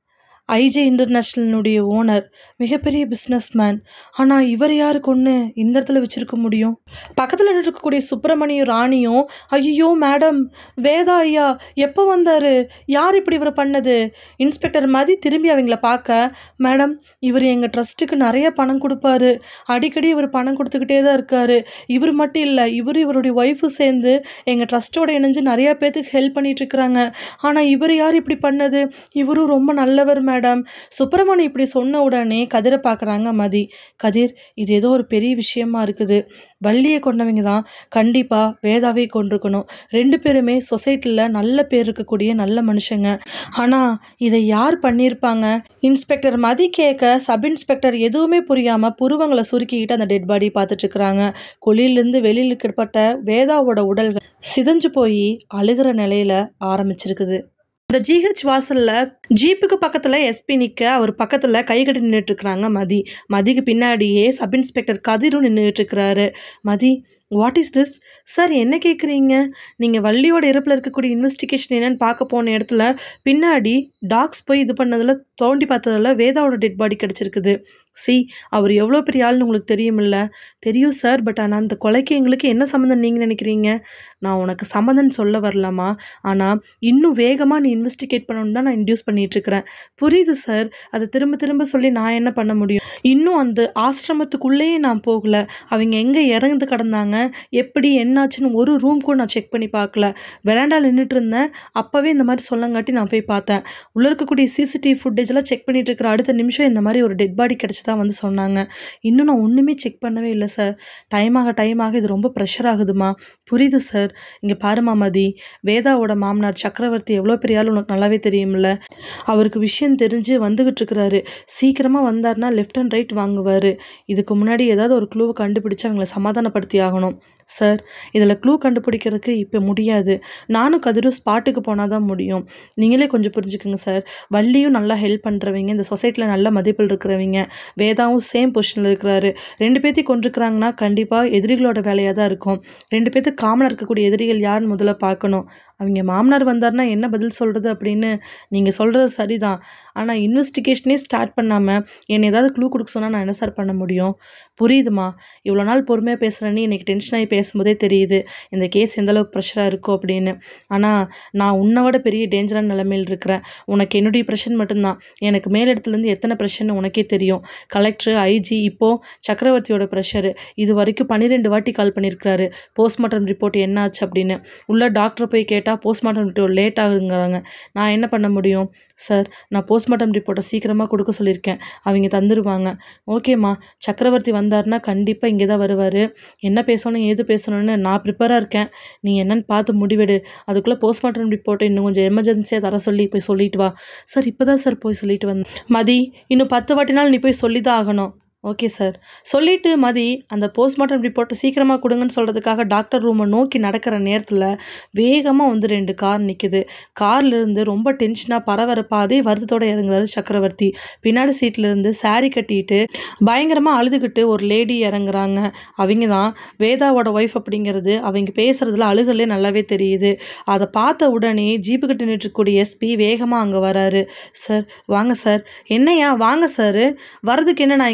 A: ஐஜே இன்டர்நேஷ்னலுடைய ஓனர், மிகப்பெரிய பிஸ்னஸ்மேன். ஆனால் இவர் யாருக்கு ஒன்று இந்த இடத்துல வச்சுருக்க முடியும்? பக்கத்தில் இருக்கக்கூடிய சுப்பிரமணியும் ராணியும், ஐயோ மேடம் வேதா ஐயா எப்போ வந்தார், யார் இப்படி இவரை பண்ணது? இன்ஸ்பெக்டர் மதி திரும்பி அவங்கள பார்க்க, மேடம் இவர் எங்கள் ட்ரஸ்ட்டுக்கு நிறைய பணம் கொடுப்பாரு, அடிக்கடி இவர் பணம் கொடுத்துக்கிட்டே தான் இருக்கார். இவர் மட்டும் இல்லை, இவருடைய ஒய்ஃபு சேர்ந்து எங்கள் ட்ரஸ்ட்டோட இணைஞ்சு நிறையா பேர்த்துக்கு ஹெல்ப் பண்ணிகிட்ருக்குறாங்க. ஆனால் இவர் யார் இப்படி பண்ணது? இவரும் ரொம்ப நல்லவர் மேடம். சுப்பிரமணி இப்படி சொன்ன உடனே கதிரை பார்க்குறாங்க மதி. கதிர் இது ஏதோ ஒரு பெரிய விஷயமா இருக்குது. வள்ளியை கொண்டவங்க தான் கண்டிப்பா வேதாவே கொண்டிருக்கணும். 2 பேருமே சொசைட்டியில் நல்ல பேர் இருக்கக்கூடிய நல்ல மனுஷங்க. ஆனா இதை யார் பண்ணியிருப்பாங்க? இன்ஸ்பெக்டர் மதி கேட்க, சப் இன்ஸ்பெக்டர் எதுவுமே புரியாம புருவங்களை சுருக்கிக்கிட்டு அந்த டெட் பாடி பார்த்துட்டு இருக்கிறாங்க. குழியிலிருந்து வெளியில் இருக்கப்பட்ட வேதாவோட உடல்கள் சிதைஞ்சு போய் அழுகிற நிலையில ஆரம்பிச்சிருக்குது. இந்த ஜிஹெச் வாசல்ல ஜீப்புக்கு பக்கத்துல எஸ்பி நிக்க, அவர் பக்கத்துல கை கட்டி நின்றுட்டு இருக்கிறாங்க மதி. மதிக்கு பின்னாடியே சப் இன்ஸ்பெக்டர் கதிரும் நின்றுட்டு இருக்கிறாரு. Mathi, what is this sir? என்ன கேட்குறீங்க? நீங்கள் வள்ளியோட இறப்பில் இருக்கக்கூடிய இன்வெஸ்டிகேஷன் என்னன்னு பார்க்க போன இடத்துல பின்னாடி டாக்ஸ் போய் இது பண்ணதில் தோண்டி பார்த்ததில் வேதாவோட டெட் பாடி கிடச்சிருக்குது. அவர் எவ்வளோ பெரிய ஆள்னு உங்களுக்கு தெரியுமில்ல? தெரியும் சார், பட் ஆனால் அந்த கொலைக்கு எங்களுக்கு என்ன சம்மந்தம் நீங்கள் நினைக்கிறீங்க? நான் உனக்கு சம்மந்தம் சொல்ல வரலாமா? ஆனால் இன்னும் வேகமாக நீ இன்வெஸ்டிகேட் பண்ணணும்னு தான் நான் இன்டியூஸ் பண்ணிகிட்ருக்கிறேன். புரியுது சார், அதை திரும்ப சொல்லி நான் என்ன பண்ண முடியும்? இன்னும் அந்த ஆசிரமத்துக்குள்ளேயே நான் போகலை. அவங்க எங்கே இறந்து கிடந்தாங்க, எப்படி என்னாச்சுன்னு ஒரு ரூம் கூட நான் செக் பண்ணி பார்க்கல. வெராண்டாவில் நின்றுட்டு இருந்தேன். அப்போவே இந்த மாதிரி சொல்லங்காட்டி நான் போய் பார்த்தேன். உள்ளே இருக்கக்கூடிய சிசிடிவி ஃபுட்டேஜெலாம் செக் பண்ணிட்டு இருக்கிற அடுத்த நிமிஷம் இந்த மாதிரி ஒரு டெட் பாடி கிடச்சி தான் வந்து சொன்னாங்க. இன்னும் நான் ஒன்றுமே செக் பண்ணவே இல்லை சார். டைம் ஆக இது ரொம்ப ப்ரெஷர் ஆகுதுமா. புரியுது சார். இங்கே பாருமா மதி, வேதாவோட மாமனார் சக்கரவர்த்தி எவ்வளோ பெரிய ஆள் உனக்கு நல்லாவே தெரியும்ல. அவருக்கு விஷயம் தெரிஞ்சு வந்துகிட்டு இருக்கிறாரு. சீக்கிரமாக வந்தார்னா லெஃப்ட் அண்ட் ரைட் வாங்குவார். இதுக்கு முன்னாடி ஏதாவது ஒரு க்ளூவை கண்டுபிடிச்சு அவங்கள சமாதானப்படுத்தி ஆகணும். சார், இதில் க்ளூ கண்டுபிடிக்கிறதுக்கு இப்போ முடியாது. நானும் கதிரும் ஸ்பாட்டுக்கு போனால் தான் முடியும். நீங்களே கொஞ்சம் புரிஞ்சுக்கோங்க சார். வள்ளியும் நல்லா ஹெல்ப் பண்ணுறவங்க, இந்த சொசைட்டியில் நல்ல மதிப்பில் இருக்கிறவங்க, வேதாவும் சேம் பொசிஷனில் இருக்கிறாரு. 2 பேர்த்தையும் கொண்டிருக்கிறாங்கன்னா கண்டிப்பாக எதிரிகளோட வேலையாக தான் இருக்கும். 2 பேர்த்துக்கு காமனாக இருக்கக்கூடிய எதிரிகள் யாருன்னு முதல்ல பார்க்கணும். அவங்க மாமனார் வந்தார்னா என்ன பதில் சொல்கிறது அப்படின்னு நீங்கள் சொல்கிறது சரிதான். ஆனால் இன்வெஸ்டிகேஷனே ஸ்டார்ட் பண்ணாமல் என்னை ஏதாவது க்ளூ கொடுக்க சொன்னால் நான் என்ன சார் பண்ண முடியும்? புரியுதுமா, இவ்வளோ நாள் பொறுமையாக பேசுகிறேன்னு இன்றைக்கி டென்ஷன் ஆகி பேசும்போதே தெரியுது இந்த கேஸ் எந்தளவுக்கு ப்ரெஷராக இருக்கும் அப்படின்னு. ஆனால் நான் உன்னை விட பெரிய டேஞ்சரான நிலைமையில் இருக்கிறேன். உனக்கு என்னுடைய ப்ரெஷர் மட்டும்தான். எனக்கு மேலிடத்துலேருந்து எத்தனை ப்ரெஷர்னு உனக்கே தெரியும். கலெக்டர், ஐஜி, இப்போது சக்கரவர்த்தியோட ப்ரெஷரு. இது வரைக்கும் 12 வாட்டி கால் பண்ணியிருக்கிறாரு போஸ்ட்மார்ட்டம் ரிப்போர்ட் என்ன ஆச்சு அப்படின்னு. உள்ள டாக்டரை போய் கேட்டால் போஸ்ட்மார்ட்டம் ரிப்போர்ட் லேட் ஆகுங்கிறாங்க. நான் என்ன பண்ண முடியும்? சார், நான் போஸ்ட்மார்ட்டம் ரிப்போர்ட்டை சீக்கிரமாக கொடுக்க சொல்லியிருக்கேன். அவங்க தந்துடுவாங்க. ஓகேம்மா, சக்கரவர்த்தி வந்தார்னா கண்டிப்பாக இங்கே தான் வருவார். என்ன பேசணும் ஏது பேசணும்னு நான் ப்ரிப்பேராக இருக்கேன். நீ என்னன்னு பார்த்து முடிவெடு. அதுக்குள்ளே போஸ்ட்மார்ட்டம் ரிப்போர்ட்டை இன்னும் கொஞ்சம் எமர்ஜென்சியாக தர சொல்லி போய் சொல்லிட்டு வா. சார், இப்போ தான் சார் போய் சொல்லிட்டு வந்தேன். மதி, இன்னும் 10 வாட்டினாலும் நீ போய் சொல்லி தான் ஆகணும். Okay sir. சொல்லிட்டு மதி அந்த போஸ்ட்மார்ட்டம் ரிப்போர்ட்டை சீக்கிரமாக கொடுங்கன்னு சொல்கிறதுக்காக டாக்டர் ரூமை நோக்கி நடக்கிற நேரத்தில் வேகமாக வந்து 2 கார் நிற்குது. கார்லேருந்து ரொம்ப டென்ஷனாக பரபரப்பாக அதே வருத்தத்தோடு இறங்குறாரு சக்கரவர்த்தி. பின்னாடி சீட்லேருந்து சாரி கட்டிட்டு பயங்கரமாக அழுதுகிட்டு ஒரு லேடி இறங்குறாங்க. அவங்க தான் வேதாவோட ஒய்ஃப் அப்படிங்கிறது அவங்க பேசுகிறதுல அழுகலே நல்லாவே தெரியுது. அதை பார்த்த உடனே ஜீப்பு கிட்ட நின்றுக்கூடிய எஸ்பி வேகமாக அங்கே வராரு. சார் வாங்க சார். என்னையா வாங்க சார், வரதுக்கு என்ன, நான் இங்கே விசேஷ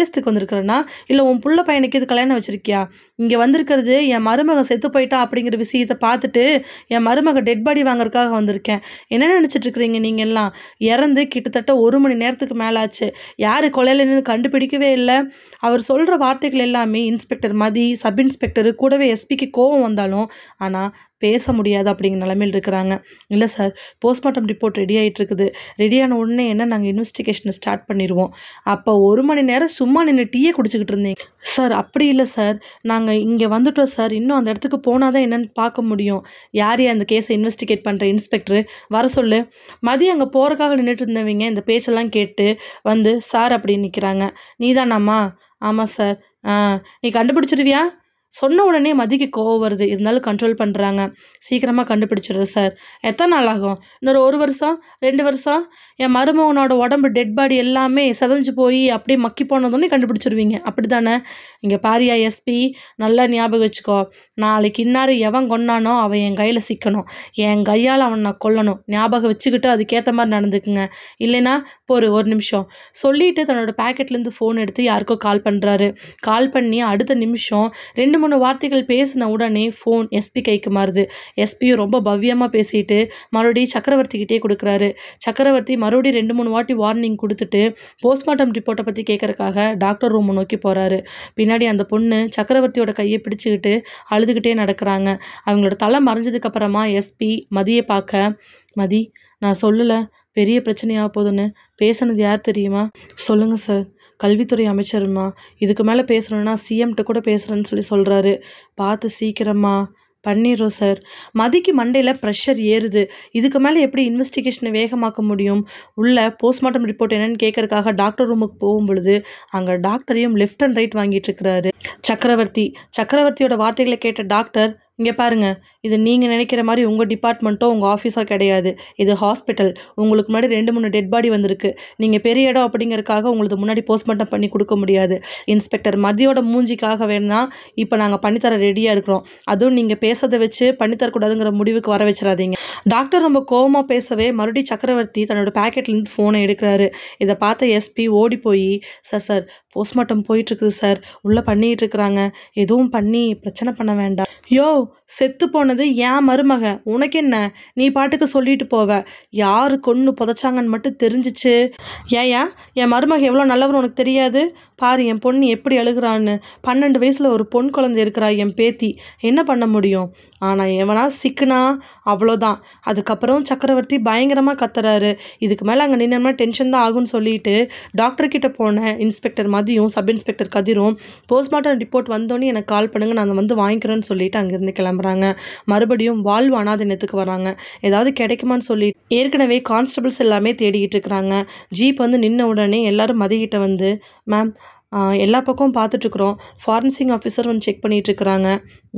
A: விசேஷத்துக்கு வந்திருக்கிறேன்னா இல்லை உன் புள்ள பையனுக்கு இது கல்யாணம் வச்சிருக்கியா? இங்கே வந்திருக்கிறது என் மருமக செத்து போயிட்டா அப்படிங்கிற விஷயத்தை பார்த்துட்டு என் மருமக டெட் பாடி வாங்குறதுக்காக வந்திருக்கேன். என்ன நினச்சிட்டு இருக்கிறீங்க நீங்கள் எல்லாம்? இறந்து கிட்டத்தட்ட 1 மணி நேரத்துக்கு மேலே ஆச்சு. யார் கொலையிலன்னு கண்டுபிடிக்கவே இல்லை. அவர் சொல்கிற வார்த்தைகள் எல்லாமே இன்ஸ்பெக்டர் மதி, சப் இன்ஸ்பெக்டர் கூடவே எஸ்பிக்கு கோவம் வந்தாலும் ஆனால் பேச முடியாது அப்படிங்கிற நிலைமையில் இருக்கிறாங்க. இல்லை சார், போஸ்ட்மார்ட்டம் ரிப்போர்ட் ரெடி ஆகிட்டு இருக்குது. ரெடியான உடனே என்ன நாங்கள் இன்வெஸ்டிகேஷனை ஸ்டார்ட் பண்ணிடுவோம். அப்போ 1 மணி நேரம் சும்மா நின்று டீயே குடிச்சிக்கிட்டு இருந்தீங்க சார். அப்படி இல்லை சார், நாங்கள் இங்கே வந்துட்டோம் சார். இன்னும் அந்த இடத்துக்கு போனால் தான் என்னென்னு பார்க்க முடியும். யார் அந்த கேஸை இன்வெஸ்டிகேட் பண்ணுற இன்ஸ்பெக்டர் வர சொல்லு. மதியம் அங்கே போகிறக்காக நின்றுட்டு இருந்தவங்க இந்த பேச்செல்லாம் கேட்டு வந்து சார் அப்படின்னு நிற்கிறாங்க. நீ தானாம்மா? ஆமாம் சார். நீ கண்டுபிடிச்சிருவியா? சொன்ன உடனே மதிக்கு கோவம் வருது. இருந்தாலும் கண்ட்ரோல் பண்ணுறாங்க. சீக்கிரமாக கண்டுபிடிச்சிடுறேன் சார். எத்தனை நாள் ஆகும்? இன்னொரு 1 வருஷம் 2 வருஷம்? என் மருமகனோட உடம்பு டெட் பாடி எல்லாமே செதஞ்சு போய் அப்படியே மக்கி போனதுன்னே கண்டுபிடிச்சிருவீங்க, அப்படி தானே? இங்கே பாரியா எஸ்பி, நல்லா ஞாபகம் வச்சுக்கோ. நாளைக்கு இன்னாரு எவன் கொண்டானோ அவன் என் கையில் சிக்கணும். என் கையால் அவன் நான் கொல்லணும். ஞாபகம் வச்சுக்கிட்டு அதுக்கேற்ற மாதிரி நடந்துக்குங்க. இல்லைன்னா ஒரு நிமிஷம் சொல்லிட்டு தன்னோட பேக்கெட்லேருந்து ஃபோன் எடுத்து யாருக்கோ கால் பண்ணுறாரு. கால் பண்ணி அடுத்த நிமிஷம் 2-3 வார்த்தைகள் பேசின உடனே ஃபோன் எஸ்பி கைக்கு மாறுது. எஸ்பியும் ரொம்ப பவ்யமாக பேசிட்டு மறுபடியும் சக்கரவர்த்திக்கிட்டே கொடுக்குறாரு. சக்கரவர்த்தி மறுபடியும் 2-3 வாட்டி வார்னிங் கொடுத்துட்டு போஸ்ட்மார்ட்டம் ரிப்போர்ட்டை பற்றி கேட்கறக்காக டாக்டர் ரூமை நோக்கி போகிறாரு. பின்னாடி அந்த பொண்ணு சக்கரவர்த்தியோட கையை பிடிச்சிக்கிட்டு அழுதுகிட்டே நடக்கிறாங்க. அவங்களோட தலை மறைஞ்சதுக்கு அப்புறமா எஸ்பி மதியை பார்க்க, மதி, நான் சொல்லலை பெரிய பிரச்சனையாக போகுதுன்னு. பேசுனது யார் தெரியுமா? சொல்லுங்கள் சார். கல்வித்துறை அமைச்சருமா. இதுக்கு மேலே பேசுகிறோன்னா சிஎம்கிட்ட கூட பேசுகிறேன்னு சொல்கிறாரு. பார்த்து சீக்கிரமா பண்ணிடுறோம் சார். மதிக்கு மண்டையில் ப்ரெஷர் ஏறுது. இதுக்கு மேலே எப்படி இன்வெஸ்டிகேஷனை வேகமாக்க முடியும்? உள்ள போஸ்ட்மார்ட்டம் ரிப்போர்ட் என்னன்னு கேட்கறதுக்காக டாக்டர் ரூமுக்கு போகும் பொழுது அங்கே டாக்டரையும் லெஃப்ட் அண்ட் ரைட் வாங்கிட்டு இருக்கிறாரு சக்கரவர்த்தியோட வார்த்தைகளை கேட்ட டாக்டர், இங்கே பாருங்க, இது நீங்கள் நினைக்கிற மாதிரி உங்கள் டிபார்ட்மெண்ட்டோ உங்கள் ஆஃபீஸோ கிடையாது. இது ஹாஸ்பிட்டல். உங்களுக்கு முன்னாடி 2-3 டெட் பாடி வந்திருக்கு. நீங்கள் பெரிய இடம் அப்படிங்கிறதுக்காக உங்களுக்கு முன்னாடி போஸ்ட்மார்ட்டம் பண்ணி கொடுக்க முடியாது. இன்ஸ்பெக்டர் மதியோட மூஞ்சிக்காக வேணா இப்போ நாங்கள் பண்ணித்தர ரெடியாக இருக்கிறோம். அதுவும் நீங்கள் பேசுறதை வச்சு பண்ணித்தரக்கூடாதுங்கிற முடிவுக்கு வர வச்சிடாதீங்க. டாக்டர் ரொம்ப கோவமாக பேசவே மறுபடியும் சக்கரவர்த்தி தன்னோட பேக்கெட்லேருந்து ஃபோனை எடுக்கிறாரு. இதை பார்த்த எஸ்பி ஓடி போய், சார் போஸ்ட்மார்ட்டம் போயிட்டுருக்குது சார், உள்ளே பண்ணிகிட்டு இருக்கிறாங்க, எதுவும் பண்ணி பிரச்சனை பண்ண வேண்டாம். யோ, செத்து போனது என் மருமக, உனக்கு என்ன? நீ பாட்டுக்கு சொல்லிட்டு போவ. யாரு கொன்று புதைச்சாங்கன்னு மட்டும் தெரிஞ்சிச்சு. ஏயா, என் மருமக எவ்வளோ நல்லவர் உனக்கு தெரியாது? பாரு என் பொண்ணு எப்படி அழுகிறான்னு. 12 வயசில் ஒரு பொன் குழந்தை இருக்கிறா, என் பேத்தி. என்ன பண்ண முடியும்? ஆனால் எவனா சிக்குனா அவ்வளோதான். அதுக்கப்புறம் சக்கரவர்த்தி பயங்கரமாக கத்துறாரு. இதுக்கு மேலே அங்கே நின்னோம்னா டென்ஷன் தான் ஆகும்னு சொல்லிட்டு டாக்டர்கிட்ட போன இன்ஸ்பெக்டர் மதியும் சப் இன்ஸ்பெக்டர் கதிரும் போஸ்ட்மார்ட்டம் ரிப்போர்ட் வந்தோன்னே எனக்கு கால் பண்ணுங்க, நான் வந்து வாங்கிக்கிறேன்னு சொல்லிட்டு அங்கேருந்து கிளம்புறாங்க. மறுபடியும் வாழ்வு அனாதினத்துக்கு வராங்க. ஏதாவது கிடைக்குமான்னு சொல்லி ஏற்கனவே கான்ஸ்டபிள்ஸ் எல்லாமே தேடிக்கிட்டு இருக்கிறாங்க. ஜீப் வந்து நின்ன உடனே எல்லாரும் மதிக்கிட்ட வந்து, மேம் எல்லா பக்கமும் பார்த்துட்ருக்குறோம். ஃபாரன்சிக் ஆஃபீஸர் வந்து செக் பண்ணிகிட்ருக்குறாங்க.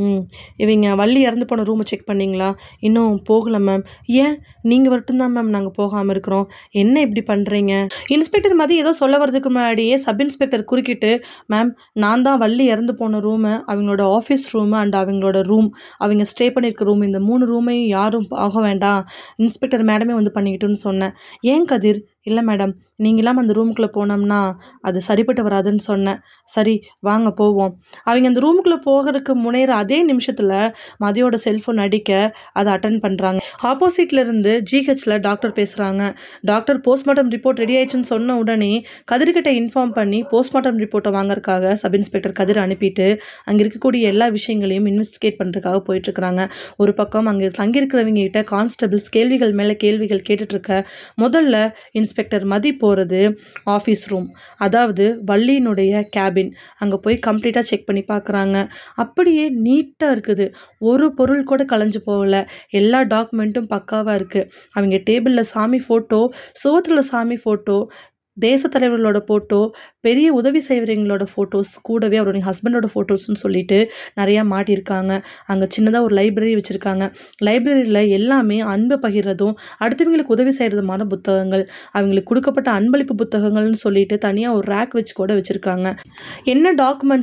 A: இவங்க வள்ளி இறந்து போன ரூமை செக் பண்ணிங்களா? இன்னும் போகலை மேம். ஏன்? நீங்கள் மட்டும்தான் மேம் நாங்கள் போகாமல் இருக்கிறோம். என்ன இப்படி பண்ணுறீங்க? இன்ஸ்பெக்டர் மதி ஏதோ சொல்ல வரதுக்கு முன்னாடியே சப் இன்ஸ்பெக்டர் குறுக்கிட்டு, மேம் நான் தான் வள்ளி இறந்து போன ரூமு, அவங்களோட ஆஃபீஸ் ரூமு அண்ட் அவங்களோட ரூம், அவங்க ஸ்டே பண்ணியிருக்க ரூம், இந்த 3 ரூமையும் யாரும் ஆக வேண்டாம், இன்ஸ்பெக்டர் மேடமே வந்து பண்ணிக்கிட்டுன்னு சொன்னேன். ஏன் கதிர்? இல்லை மேடம், நீங்களாம் அந்த ரூமுக்குள்ளே போனோம்னா அது சரிப்பட்டு வராதுன்னு சொன்னேன். சரி வாங்க போவோம். அவங்க அந்த ரூமுக்குள்ளே போகிறதுக்கு முனைகிற அதே நிமிஷத்தில் மதியோட செல்ஃபோன் அடிக்க அதை அட்டன் பண்ணுறாங்க. ஆப்போசிட்ல இருந்து ஜிஹெச்சில் டாக்டர் பேசுகிறாங்க. டாக்டர் போஸ்ட்மார்ட்டம் ரிப்போர்ட் ரெடி ஆயிடுச்சுன்னு சொன்ன உடனே கதிர்கிட்ட இன்ஃபார்ம் பண்ணி போஸ்ட்மார்ட்டம் ரிப்போர்ட்டை வாங்கறதுக்காக சப் இன்ஸ்பெக்டர் கதிர் அனுப்பிட்டு அங்கே இருக்கக்கூடிய எல்லா விஷயங்களையும் இன்வெஸ்டிகேட் பண்ணுறதுக்காக போயிட்டுருக்குறாங்க. ஒரு பக்கம் அங்கே தங்கியிருக்கிறவங்க கிட்ட கான்ஸ்டபிள்ஸ் கேள்விகள் மேலே கேள்விகள் கேட்டுட்ருக்க முதல்ல இன்ஸ்பெக்டர் மதி போகிறது ஆஃபீஸ் ரூம், அதாவது வள்ளியினுடைய கேபின். அங்கே போய் கம்ப்ளீட்டாக செக் பண்ணி பார்க்குறாங்க. அப்படியே நீட்டாக இருக்குது. ஒரு பொருள் கூட கலைஞ்சு போகலை. எல்லா டாக்குமெண்ட்டும் பக்காவாக இருக்குது. அவங்க டேபிளில் சாமி ஃபோட்டோ, சுவத்தில் சாமி ஃபோட்டோ, தேச தலைவர்களோட ஃபோட்டோ, பெரிய உதவி செய்கிறவங்களோட ஃபோட்டோஸ், கூடவே அவருடைய ஹஸ்பண்டோட ஃபோட்டோஸ்ன்னு சொல்லிட்டு நிறையா மாட்டியிருக்காங்க. அங்கே சின்னதாக ஒரு லைப்ரரி வச்சுருக்காங்க. லைப்ரரியில் எல்லாமே அன்பை பகிர்றதும் அடுத்தவங்களுக்கு உதவி செய்கிறதுமான புத்தகங்கள், அவங்களுக்கு கொடுக்கப்பட்ட அன்பளிப்பு புத்தகங்கள்னு சொல்லிட்டு தனியாக ஒரு ரேக் வச்சு கூட வச்சுருக்காங்க. என்ன டாக்குமெண்ட்ஸ்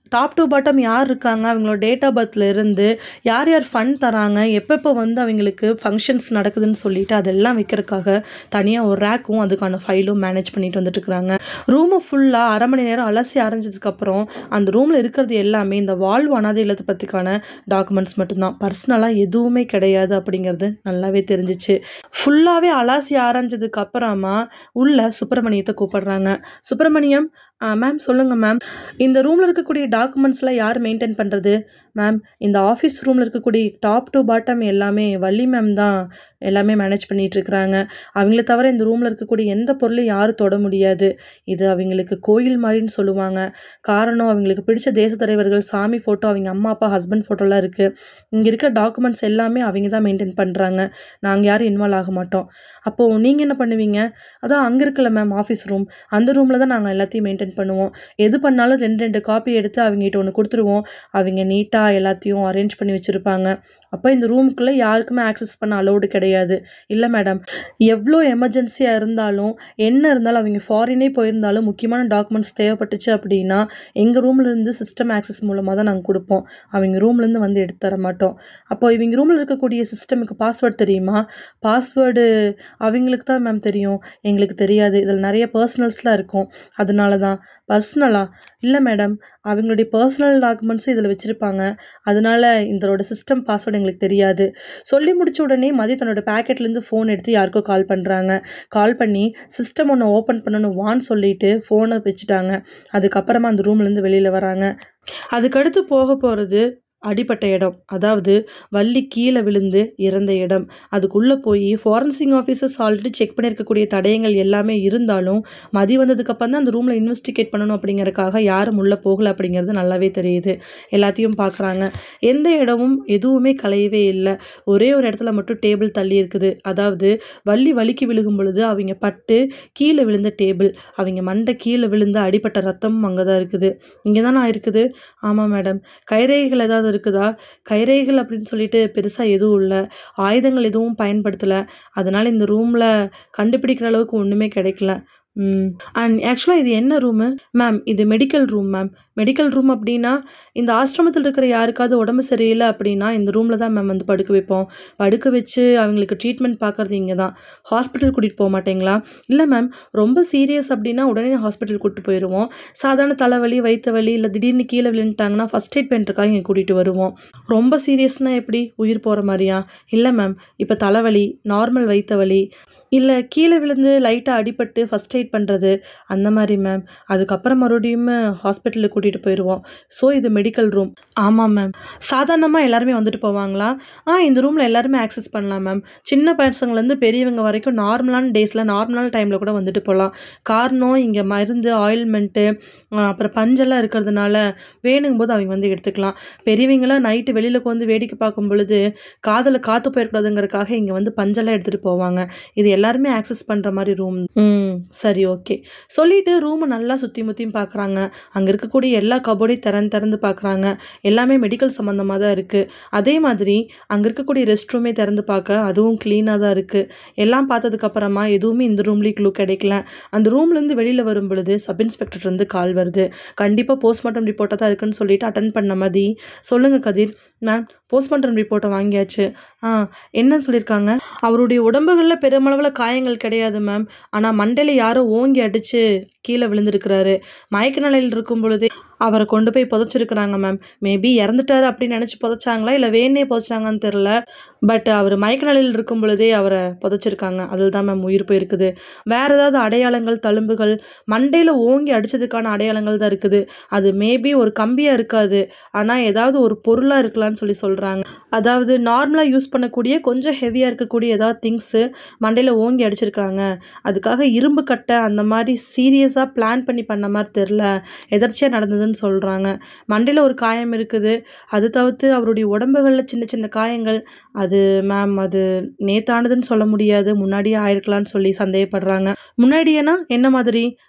A: டாப் டு பாட்டம் யார் இருக்காங்க, அவங்களோட டேட் ஆஃப் பர்த்ல இருந்து யார் யார் ஃபண்ட் தராங்க, எப்பப்போ வந்து அவங்களுக்கு ஃபங்க்ஷன்ஸ் நடக்குதுன்னு சொல்லிட்டு அதெல்லாம் வைக்கிறதுக்காக தனியாக ஒரு ரேக்கும் அதுக்கான ஃபைலும் மேனேஜ் பண்ணிட்டு வந்துட்டு இருக்கிறாங்க. ரூமை ஃபுல்லாக அரை மணி நேரம் அலசி அரைஞ்சதுக்கப்புறம் அந்த ரூமில் இருக்கிறது எல்லாமே இந்த வாழ்வு அனாதை இல்லத்தை பற்றிக்கான டாக்குமெண்ட்ஸ் மட்டும்தான், பர்சனலாக எதுவுமே கிடையாது அப்படிங்கிறது நல்லாவே தெரிஞ்சிச்சு. ஃபுல்லாகவே அலாசி ஆராய்ஞ்சதுக்கு அப்புறமா உள்ள சுப்பிரமணியத்தை கூப்பிடுறாங்க. சுப்பிரமணியம், மேம் சொல்லுங்கள் மேம், இந்த ரூமில் இருக்கக்கூடிய டாக்குமெண்ட்ஸ்லாம் யார் மெயின்டைன் பண்ணுறது? மேம், இந்த ஆஃபீஸ் ரூமில் இருக்கக்கூடிய டாப் டு பாட்டம் எல்லாமே வள்ளி மேம் தான் எல்லாமே மேனேஜ் பண்ணிகிட்ருக்குறாங்க. அவங்கள தவிர இந்த ரூமில் இருக்கக்கூடிய எந்த பொருளையும் யாரும் தொட முடியாது. இது அவங்களுக்கு கோயில் மாதிரின்னு சொல்லுவாங்க. காரணம், அவங்களுக்கு பிடிச்ச தேச தலைவர்கள் சாமி ஃபோட்டோ, அவங்க அம்மா அப்பா ஹஸ்பண்ட் ஃபோட்டோலாம் இருக்குது. இங்கே இருக்க டாக்குமெண்ட்ஸ் எல்லாமே அவங்க தான் மெயின்டைன் பண்ணுறாங்க. நாங்கள் யாரும் இன்வால்வ் ஆக மாட்டோம். அப்போது நீங்கள் என்ன பண்ணுவீங்க? அதான் அங்கே இருக்கல மேம் ஆஃபீஸ் ரூம், அந்த ரூமில் தான் நாங்கள் எல்லாத்தையும் மெயின்டைன் பண்ணுவோம். எது பண்ணாலும் 2 காப்பி எடுத்து அவங்ககிட்ட ஒன்று கொடுத்துருவோம். அவங்க நீட்டாக எல்லாத்தையும் அரேஞ்ச் பண்ணி வச்சுருப்பாங்க. அப்போ இந்த ரூமுக்குள்ளே யாருக்குமே ஆக்சஸ் பண்ண அலோடு கிடையாது. இல்லை மேடம், எவ்வளோ எமர்ஜென்சியாக இருந்தாலும் என்ன இருந்தாலும் அவங்க ஃபாரினே போயிருந்தாலும் முக்கியமான டாக்குமெண்ட்ஸ் தேவைப்பட்டுச்சு அப்படின்னா எங்கள் ரூம்லேருந்து சிஸ்டம் ஆக்சஸ் மூலமாக தான் நாங்கள் கொடுப்போம். அவங்க ரூம்லேருந்து வந்து எடுத்து தர மாட்டோம். அப்போ இவங்க ரூமில் இருக்கக்கூடிய சிஸ்டமுக்கு பாஸ்வேர்டு தெரியுமா? பாஸ்வேர்டு அவங்களுக்கு தான் மேம் தெரியும், எங்களுக்கு தெரியாது. இதில் நிறைய பர்சனல்ஸ்லாம் இருக்கும். அதனால தான். பர்சனலா? இல்லை மேடம், அவங்களுடைய பர்சனல் டாக்குமெண்ட்ஸும் இதில் வச்சுருப்பாங்க. அதனால இதோட சிஸ்டம் பாஸ்வேர்டு எங்களுக்கு தெரியாது. சொல்லி முடிச்ச உடனே மதி தன்னோட பேக்கெட்லேருந்து ஃபோன் எடுத்து யாருக்கோ கால் பண்ணுறாங்க. கால் பண்ணி சிஸ்டம் ஒன்று ஓப்பன் பண்ணணும் வான்னு சொல்லிட்டு ஃபோனை வச்சுட்டாங்க. அதுக்கப்புறமா அந்த ரூம்லேருந்து வெளியில் வராங்க. அதுக்கடுத்து போக போகிறது அடிப்பட்ட இடம், அதாவது வள்ளி கீழே விழுந்து இறந்த இடம். அதுக்குள்ளே போய் ஃபாரன்சிக் ஆஃபீஸர்ஸ் ஆல்ரெடி செக் பண்ணியிருக்கக்கூடிய தடயங்கள் எல்லாமே இருந்தாலும் மதி வந்ததுக்கப்புறம் தான் அந்த ரூமில் இன்வெஸ்டிகேட் பண்ணணும் அப்படிங்கிறதுக்காக யாரும் உள்ளே போகலை அப்படிங்கிறது நல்லாவே தெரியுது. எல்லாத்தையும் பார்க்குறாங்க. எந்த இடமும் எதுவுமே கலையவே இல்லை. ஒரே ஒரு இடத்துல மட்டும் டேபிள் தள்ளி இருக்குது. அதாவது வள்ளி வலிக்கு விழுகும் பொழுது அவங்க பட்டு கீழே விழுந்த டேபிள், அவங்க மண்டை கீழே விழுந்த அடிப்பட்ட ரத்தமும் அங்கே தான் இருக்குது. இங்கே தானே இருக்குது? ஆமாம் மேடம். கைரேகைகள் ஏதாவது இருக்குதா? கைரேகைகள் அப்படின்னு சொல்லிட்டு பெருசாக எதுவும் இல்லை. ஆயுதங்கள் எதுவும் பயன்படுத்தலை. அதனால் இந்த ரூமில் கண்டுபிடிக்கிற அளவுக்கு ஒன்றுமே கிடைக்கல. அண்ட் ஆக்சுவலாக இது என்ன ரூமு? மேம், இது medical room ma'am. Medical room அப்படின்னா இந்த ஆசிரமத்தில் இருக்கிற யாருக்காவது உடம்பு சரியில்லை அப்படின்னா இந்த ரூமில் தான் மேம் வந்து படுக்க வைப்போம். படுக்க வச்சு அவங்களுக்கு ட்ரீட்மெண்ட் பார்க்குறது இங்கே தான். ஹாஸ்பிட்டல் கூட்டிகிட்டு போக மாட்டீங்களா? இல்லை மேம், ரொம்ப சீரியஸ் அப்படின்னா உடனே ஹாஸ்பிட்டல் கூப்பிட்டு போயிடுவோம். சாதாரண தலைவலி, வயிற்று வலி, இல்லை திடீர்னு கீழே விழுந்துட்டாங்கன்னா ஃபஸ்ட் எய்ட் பண்ணுறதுக்காக இங்கே கூட்டிகிட்டு வருவோம். ரொம்ப சீரியஸ்னால் எப்படி, உயிர் போகிற மாதிரியா? இல்லை மேம், இப்போ தலைவலி, நார்மல் வயிற்று வலி, இல்லை கீழே விழுந்து லைட்டாக அடிபட்டு ஃபஸ்ட் எய்ட் பண்ணுறது அந்த மாதிரி மேம். அதுக்கப்புறம் மறுபடியும் ஹாஸ்பிட்டலுக்கு கூட்டிகிட்டு போயிடுவோம். ஸோ இது மெடிக்கல் ரூம். ஆமாம் மேம். சாதாரணமாக எல்லாருமே வந்துட்டு போவாங்களா? இந்த ரூமில் எல்லாருமே ஆக்சஸ் பண்ணலாம் மேம். சின்ன பசங்கள்லேருந்து பெரியவங்க வரைக்கும் நார்மலான டேஸில் நார்மலான டைமில் கூட வந்துட்டு போகலாம். காரணம், இங்கே மருந்து, ஆயில்மெண்ட்டு, அப்புறம் பஞ்செல்லாம் இருக்கிறதுனால வேணுங்கும் போது அவங்க வந்து எடுத்துக்கலாம். பெரியவங்களாம் நைட்டு வெளியில் வந்து வேடிக்கை பார்க்கும் பொழுது காதில் காற்று போயிடக்கூடாதுங்கிறதுக்காக இங்கே வந்து பஞ்செல்லாம் எடுத்துகிட்டு போவாங்க. இது எல்லாருமே ஆக்சஸ் பண்ணுற மாதிரி ரூம். சரி, ஓகே சொல்லிட்டு ரூமை நல்லா சுற்றி முற்றியும் பார்க்குறாங்க. அங்கே இருக்கக்கூடிய எல்லா கபோர்டையும் திறந்து பார்க்குறாங்க. எல்லாமே மெடிக்கல் சம்மந்தமாக தான் இருக்குது. அதே மாதிரி அங்கே இருக்கக்கூடிய ரெஸ்ட் ரூமே திறந்து பார்க்க அதுவும் க்ளீனாக தான் இருக்குது. எல்லாம் பார்த்ததுக்கப்புறமா எதுவுமே இந்த ரூம்லேயும் க்ளூ கிடைக்கல. அந்த ரூம்லேருந்து வெளியில் வரும் பொழுது சப் இன்ஸ்பெக்டர்லேருந்து கால் வருது. கண்டிப்பாக போஸ்ட்மார்ட்டம் ரிப்போர்ட்டாக தான் இருக்குன்னு சொல்லிட்டு அட்டன் பண்ண மதி, சொல்லுங்கள் கதிர். மேம், போஸ்ட்மார்ட்டம் ரிப்போர்ட்டை வாங்கியாச்சு. என்னன்னு சொல்லியிருக்காங்க? அவருடைய உடம்புகளில் பெருமளவில் காயங்கள் கிடையாது மேம். ஆனால் மண்டையில் யாரோ ஓங்கி அடித்து கீழே விழுந்திருக்கிறாரு. மயக்க நிலையில் இருக்கும் பொழுதே அவரை கொண்டு போய் புதைச்சிருக்கிறாங்க மேம். மேபி இறந்துட்டாரு அப்படின்னு நினச்சி புதைச்சாங்களா இல்லை வேணே புதைச்சாங்கன்னு தெரில. பட் அவர் மயக்க நிலையில் இருக்கும் பொழுதே அவரை புதைச்சிருக்காங்க. அதில் தான் மேம் உயிர் போயிருக்குது. வேறு ஏதாவது அடையாளங்கள், தழும்புகள்? மண்டையில் ஓங்கி அடித்ததுக்கான அடையாளங்கள் தான் இருக்குது. அது மேபி ஒரு கம்பியாக இருக்காது, ஆனால் ஏதாவது ஒரு பொருளாக இருக்கலாம்னு சொல்கிறாங்க. அதாவது நார்மலாக யூஸ் பண்ணக்கூடிய கொஞ்சம் ஹெவியாக இருக்கக்கூடிய ஏதாவது திங்ஸு மண்டையில் ஓங்கி அடிச்சிருக்காங்க. அதுக்காக இரும்பு கட்டை அந்த மாதிரி சீரியஸாக பிளான் பண்ணி பண்ண மாதிரி தெரில, எதர்ச்சியாக நடந்ததுன்னு சொல்கிறாங்க. மண்டையில் ஒரு காயம் இருக்குது. அது தவிர்த்து அவருடைய உடம்புகளில் சின்ன சின்ன காயங்கள். அது மேம், அது நேத்தானதுன்னு சொல்ல முடியாது, முன்னாடியே ஆயிருக்கலான்னு சொல்லி சந்தேகப்படுறாங்க. முன்னாடியேனா என்ன மாதிரி?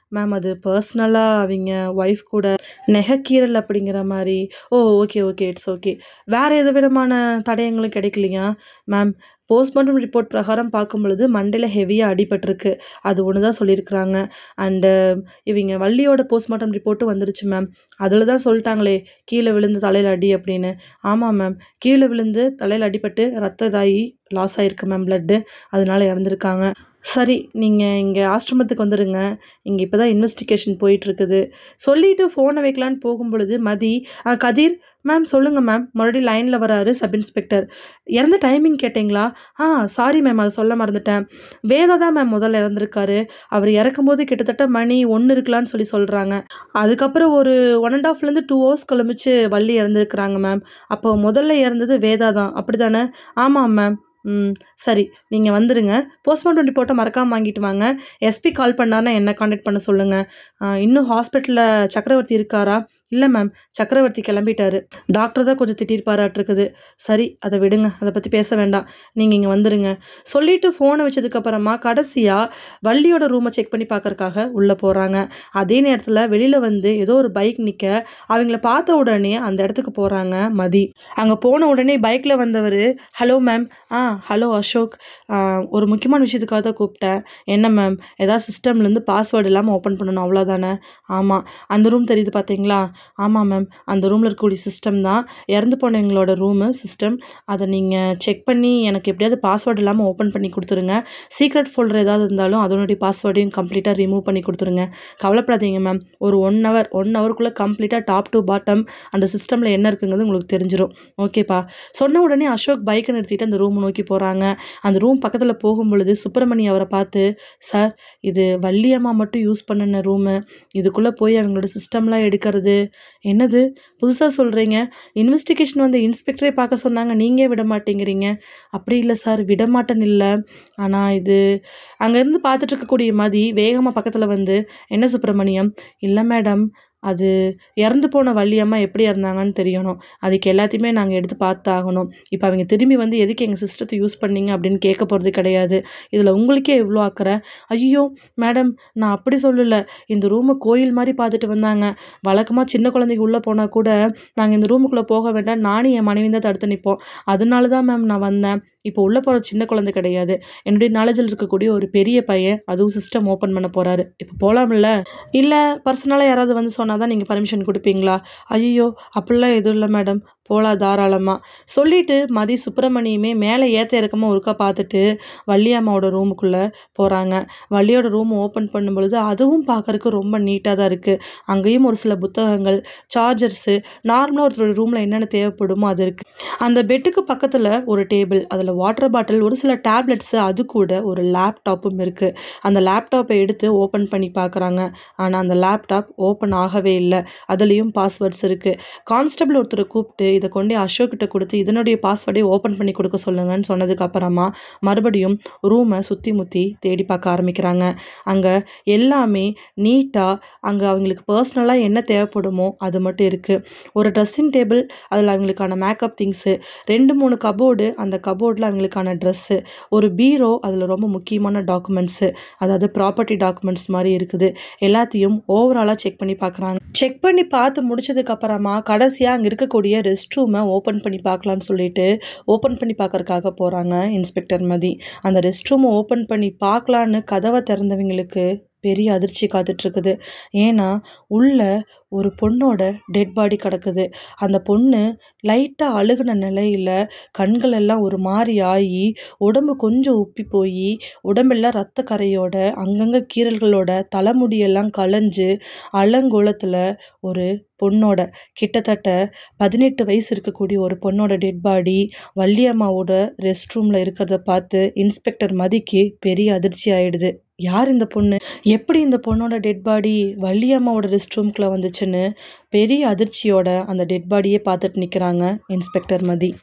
A: மேம் அது பர்சனலாக அவங்க ஒய்ஃப் கூட நெகக்கீரல் அப்படிங்கிற மாதிரி. Oh, okay okay, it's okay. வேறு எந்த விதமான தடயங்களும் கிடைக்கலையா? மேம் போஸ்ட்மார்ட்டம் ரிப்போர்ட் பிரகாரம் பார்க்கும் பொழுது மண்டையில் ஹெவியாக அடிபட்டிருக்கு. அது ஒன்று தான் சொல்லியிருக்கிறாங்க. அண்டு இவங்க வள்ளியோட போஸ்ட்மார்ட்டம் ரிப்போர்ட்டும் வந்துருச்சு மேம். அதில் தான் சொல்லிட்டாங்களே கீழே விழுந்து தலையில் அடி அப்படின்னு. ஆமாம் மேம், கீழே விழுந்து தலையில் அடிபட்டு ரத்த இதாகி லாஸ் ஆகிருக்கு மேம், பிளட்டு. அதனால இறந்துருக்காங்க. சரி, நீங்கள் இங்கே ஆசிரமத்துக்கு வந்துடுங்க. இங்கே இப்போ தான் இன்வெஸ்டிகேஷன் போயிட்டுருக்குது சொல்லிவிட்டு ஃபோனை வைக்கலான்னு போகும் பொழுது மதி, கதிர் மேம் சொல்லுங்கள் மேம். மறுபடியும் லைனில் வராரு சப் இன்ஸ்பெக்டர். இறந்த டைமிங் கேட்டிங்களா? சாரி மேம், அதை சொல்ல மறந்துட்டேன். வேதா தான் மேம் முதல்ல இறந்துருக்காரு. அவர் இறக்கும்போது கிட்டத்தட்ட மணி 1 இருக்கலான்னு சொல்கிறாங்க. அதுக்கப்புறம் ஒரு 1.5 2 ஹவர்ஸ் கழிச்சு வள்ளி இறந்துருக்குறாங்க மேம். அப்போ முதல்ல இறந்தது வேதா தான், அப்படி தானே? ஆமாம் மேம். சரி, நீங்கள் வந்துடுங்க. போஸ்ட்மார்ட்டம் ரிப்போர்ட்டை மறக்காமல் வாங்கிட்டு வாங்க. எஸ்பி கால் பண்ணாருன்னா என்ன கான்டாக்ட் பண்ண சொல்லுங்கள். இன்னும் ஹாஸ்பிட்டலில் சக்கரவர்த்தி இருக்காரா? இல்லை மேம், சக்கரவர்த்தி கிளம்பிட்டாரு. டாக்டர் தான் கொஞ்சம் திட்டிருப்பாராட்டிருக்குது. சரி, அதை விடுங்க, அதை பற்றி பேச வேண்டாம். நீங்கள் இங்கே வந்துடுங்க சொல்லிவிட்டு ஃபோனை வச்சதுக்கப்புறமா கடைசியாக வள்ளியோட ரூமை செக் பண்ணி பார்க்கறக்காக உள்ளே போகிறாங்க. அதே நேரத்தில் வெளியில் வந்து ஏதோ ஒரு பைக் நிற்க அவங்கள பார்த்த உடனே அந்த இடத்துக்கு போகிறாங்க மதி. அங்கே போன உடனே பைக்கில் வந்தவர், ஹலோ மேம். ஹலோ அசோக், ஒரு முக்கியமான விஷயத்துக்காக தான் கூப்பிட்டேன். என்ன மேம்? ஏதாவது சிஸ்டம்லேருந்து பாஸ்வேர்டு இல்லாமல் ஓப்பன் பண்ணணும், அவ்வளோதானே? ஆமாம், அந்த ரூம் தெரியுது பார்த்தீங்களா? ஆமாம் மேம், அந்த ரூமில் இருக்கக்கூடிய சிஸ்டம் தான் இறந்து போனவங்களோட ரூமு சிஸ்டம். அதை நீங்கள் செக் பண்ணி எனக்கு எப்படியாவது பாஸ்வேர்டு இல்லாமல் ஓப்பன் பண்ணி கொடுத்துருங்க. சீக்ரெட் ஃபோல்டர் ஏதாவது இருந்தாலும் அதனுடைய பாஸ்வேர்டையும் கம்ப்ளீட்டாக ரிமூவ் பண்ணி கொடுத்துருங்க. கவலைப்படாதீங்க மேம், ஒரு 1 ஹவருக்குள்ளே கம்ப்ளீட்டாக டாப் டு பாட்டம் அந்த சிஸ்டமில் என்ன இருக்குங்கிறது உங்களுக்கு தெரிஞ்சிடும். ஓகேப்பா. சொன்ன உடனே அசோக் பைக்கை நிறுத்திட்டு அந்த ரூம் நோக்கி போகிறாங்க. அந்த ரூம் பக்கத்தில் போகும் பொழுது சுப்பிரமணி அவரை பார்த்து, சார் இது வள்ளியம்மா மட்டும் யூஸ் பண்ணின ரூமு, இதுக்குள்ளே போய் அவங்களோட சிஸ்டம்லாம் எடுக்கிறது என்னது புதுசாக சொல்கிறீங்க? இன்வெஸ்டிகேஷன் வந்து இன்ஸ்பெக்டரே பார்க்க சொன்னாங்க, நீங்கள் விட மாட்டேங்கிறீங்க. அப்படி இல்லை சார், விடமாட்டேன்னு இல்லை. ஆனால் இது அங்கேருந்து பார்த்துட்டு இருக்கக்கூடிய மதி வேகமாக பக்கத்தில் வந்து, என்ன சுப்பிரமணியம்? இல்லை மேடம், அது இறந்து போன வள்ளியம்மா எப்படி இறந்தாங்கன்னு தெரியணும். அதுக்கு எல்லாத்தையுமே நாங்கள் எடுத்து பார்த்தாகணும். இப்போ அவங்க திரும்பி வந்து எதுக்கு எங்கள் சிஸ்டத்தை யூஸ் பண்ணீங்க அப்படின்னு கேட்க போகிறது கிடையாது. இதில் உங்களுக்கே எவ்வளோ ஆக்குற? ஐயோ மேடம், நான் அப்படி சொல்லலை. இந்த ரூமை கோயில் மாதிரி பார்த்துட்டு வந்தாங்க. வழக்கமாக சின்ன குழந்தைங்க உள்ளே போனால் கூட நாங்கள் இந்த ரூமுக்குள்ளே போக வேண்டாம், நானும் என் மனைவி தான் தடுத்து நிற்போம். அதனால தான் மேம் நான் வந்தேன். இப்போ உள்ளே போகிற சின்ன குழந்தை கிடையாது, என்னுடைய நாலேஜில் இருக்கக்கூடிய ஒரு பெரிய பையன், அதுவும் சிஸ்டம் ஓப்பன் பண்ண போகிறாரு. இப்போ போகலாம்ல? இல்லை, பர்சனலாக யாராவது வந்து சொன்னால் தான் நீங்கள் பர்மிஷன் கொடுப்பீங்களா? ஐயோ, அப்படிலாம் எதுவும் இல்லை மேடம், போகலாம் தாராளமாக சொல்லிவிட்டு மதி சுப்பிரமணியமே மேலே ஏற்ற இறக்கமாக ஒருக்கா பார்த்துட்டு வள்ளியம்மாவோட ரூமுக்குள்ளே போகிறாங்க. வள்ளியோட ரூம் ஓப்பன் பண்ணும் பொழுது அதுவும் பார்க்குறக்கு ரொம்ப நீட்டாக தான் இருக்குது. அங்கேயும் ஒரு சில புத்தகங்கள், சார்ஜர்ஸு, நார்மலாக ஒருத்தரோட ரூமில் என்னென்ன தேவைப்படுமோ அது இருக்குது. அந்த பெட்டுக்கு பக்கத்தில் ஒரு டேபிள், அதில் வாட்டர் பாட்டில், ஒரு சில டேப்லெட்ஸு, அது கூட ஒரு லேப்டாப்பும் இருக்குது. அந்த லேப்டாப்பை எடுத்து ஓப்பன் பண்ணி பார்க்குறாங்க. ஆனால் அந்த லேப்டாப் ஓப்பன் ஆகவே இல்லை. அதுலேயும் பாஸ்வேர்ட்ஸ் இருக்குது. கான்ஸ்டபிள் ஒருத்தரை கூப்பிட்டு இதை கொண்டு அசோக்கிட்ட கொடுத்து இதனுடைய பாஸ்வேர்டை ஓப்பன் பண்ணி கொடுக்க சொல்லுங்கன்னு சொன்னதுக்கு அப்புறமா மறுபடியும் ரூமை சுற்றி முற்றி தேடி பார்க்க ஆரம்பிக்கிறாங்க. அங்கே எல்லாமே நீட்டாக, அங்கே அவங்களுக்கு பர்சனலாக என்ன தேவைப்படுமோ அது மட்டும் இருக்குது. ஒரு ட்ரெஸ்ஸிங் டேபிள், அதில் அவங்களுக்கான மேக்கப் திங்ஸு, 2-3 கபோர்டு, அந்த கபோர்டில் அவங்களுக்கான ட்ரெஸ்ஸு, ஒரு பீரோ, அதில் ரொம்ப முக்கியமான டாக்குமெண்ட்ஸு, அதாவது ப்ராப்பர்ட்டி டாக்குமெண்ட்ஸ் மாதிரி இருக்குது. எல்லாத்தையும் ஓவராலாக செக் பண்ணி பார்க்குறாங்க. செக் பண்ணி பார்த்து முடிச்சதுக்கப்புறமா கடைசியாக அங்கே இருக்கக்கூடிய ரெஸ்ட் ரூமை ஓப்பன் பண்ணி பார்க்கலான்னு சொல்லிட்டு ஓப்பன் பண்ணி பார்க்கறக்காக போகிறாங்க இன்ஸ்பெக்டர் மதி. அந்த ரெஸ்ட் ரூமை ஓப்பன் பண்ணி பார்க்கலான்னு கதவை திறந்தவங்களுக்கு பெரிய அதிர்ச்சி காத்துட்ருக்குது. ஏன்னா உள்ள ஒரு பொண்ணோட டெட் பாடி கிடக்குது. அந்த பொண்ணு லைட்டாக அழுகுன நிலையில் கண்கள் எல்லாம் ஒரு மாதிரி ஆகி உடம்பு கொஞ்சம் உப்பி போய் உடம்பெல்லாம் ரத்த கரையோட அங்கங்கே கீறல்களோட தலைமுடியெல்லாம் கலைஞ்சு அலங்கோலத்தில் ஒரு பொண்ணோட கிட்டத்தட்ட 18 வயசு இருக்கக்கூடிய ஒரு பொண்ணோட டெட் பாடி வள்ளியம்மாவோட ரெஸ்ட் ரூமில் இருக்கிறத பார்த்து இன்ஸ்பெக்டர் மதிக்கு பெரிய அதிர்ச்சி ஆயிடுது. யார் இந்த பொண்ணு? எப்படி இந்த பொண்ணோட டெட் பாடி வள்ளியம்மாவோட ரெஸ்ட் ரூம்குள்ளே வந்துச்சுன்னு பெரிய அதிர்ச்சியோட அந்த டெட் பாடியே பார்த்துட்டு நிற்கிறாங்க இன்ஸ்பெக்டர் மதி.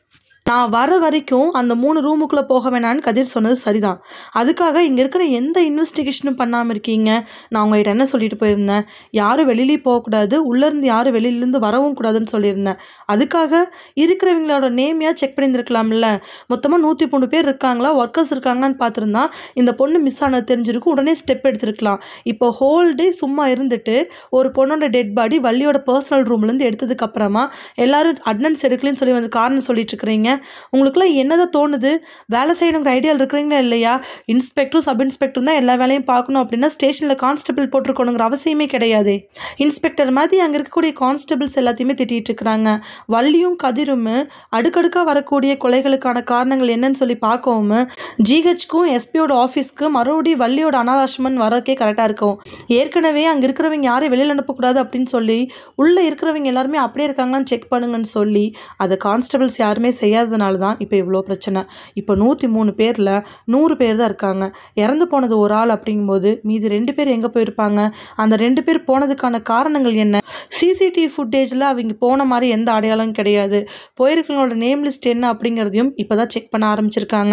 A: நான் வர வரைக்கும் அந்த 3 ரூமுக்குள்ளே போக வேணான்னு கதிர் சொன்னது சரிதான். அதுக்காக இங்கே இருக்கிற எந்த இன்வெஸ்டிகேஷனும் பண்ணாமல் இருக்கீங்க. நான் உங்கள்கிட்ட என்ன சொல்லிட்டு போயிருந்தேன், யாரும் வெளியிலேயே போகக்கூடாது, உள்ளேருந்து யாரும் வெளியிலேருந்து வரவும் கூடாதுன்னு சொல்லியிருந்தேன். அதுக்காக இருக்கிறவங்களோட நேமையாக செக் பண்ணியிருந்துருக்கலாம்ல. மொத்தமாக 103 பேர் இருக்காங்களா, ஒர்க்கர்ஸ் இருக்காங்களான்னு பார்த்துருந்தா இந்த பொண்ணு மிஸ் ஆனது தெரிஞ்சிருக்கும், உடனே ஸ்டெப் எடுத்துருக்கலாம். இப்போ ஹோல் டே சும்மா இருந்துட்டு ஒரு பொண்ணோட டெட் பாடி வள்ளியோட பர்சனல் ரூம்லேருந்து எடுத்ததுக்கப்புறமா எல்லாரும் அட்டனன்ஸ் எடுக்கலன்னு சொல்லி வந்து காரணம் சொல்லிட்டு இருக்கிறீங்க. உங்களுக்குலாம் என்னதான் தோணுது? வேலை செய்யணுங்கிற ஐடியாவில் இருக்கிறீங்களா இல்லையா? இன்ஸ்பெக்டரும் சப் இன்ஸ்பெக்டரும் தான் எல்லா வேலையும் பார்க்கணும் அப்படின்னா ஸ்டேஷனில் கான்ஸ்டபிள் போட்டிருக்கணுங்கிற அவசியமே கிடையாது. இன்ஸ்பெக்டர் மாதிரி அங்கே இருக்கக்கூடிய கான்ஸ்டபிள்ஸ் எல்லாத்தையுமே திட்டிகிட்டு இருக்கிறாங்க. வள்ளியும் கதிரும் அடுக்கடுக்காக வரக்கூடிய கொலைகளுக்கான காரணங்கள் என்னன்னு சொல்லி பார்க்கவும் ஜிஹெச்க்கும் எஸ்பியோட ஆஃபீஸ்க்கு மறுபடியும் வள்ளியோட அனாதாசிரமன் வரக்கே கரெக்டாக இருக்கும். ஏற்கனவே அங்கே இருக்கிறவங்க யாரையும் வெளியில் அனுப்பக்கூடாது அப்படின்னு சொல்லி உள்ளே இருக்கிறவங்க எல்லாருமே அப்படியே இருக்காங்களான்னு செக் பண்ணுங்கன்னு சொல்லி அதை கான்ஸ்டபிள்ஸ் யாருமே செய்யாததுனால தான் இப்போ இவ்வளோ பிரச்சனை. இப்போ 103 பேரில் 100 பேர் தான் இருக்காங்க. இறந்து போனது ஒரு ஆள் அப்படிங்கும்போது மீதி 2 பேர் எங்கே போயிருப்பாங்க? அந்த 2 பேர் போனதுக்கான காரணங்கள் என்ன? சிசிடிவி ஃபுட்டேஜில் அவங்க போன மாதிரி எந்த அடையாளம் கிடையாது. போயிருக்கவங்களோட நேம் லிஸ்ட் என்ன அப்படிங்கிறதையும் இப்போ தான் செக் பண்ண ஆரம்பிச்சிருக்காங்க.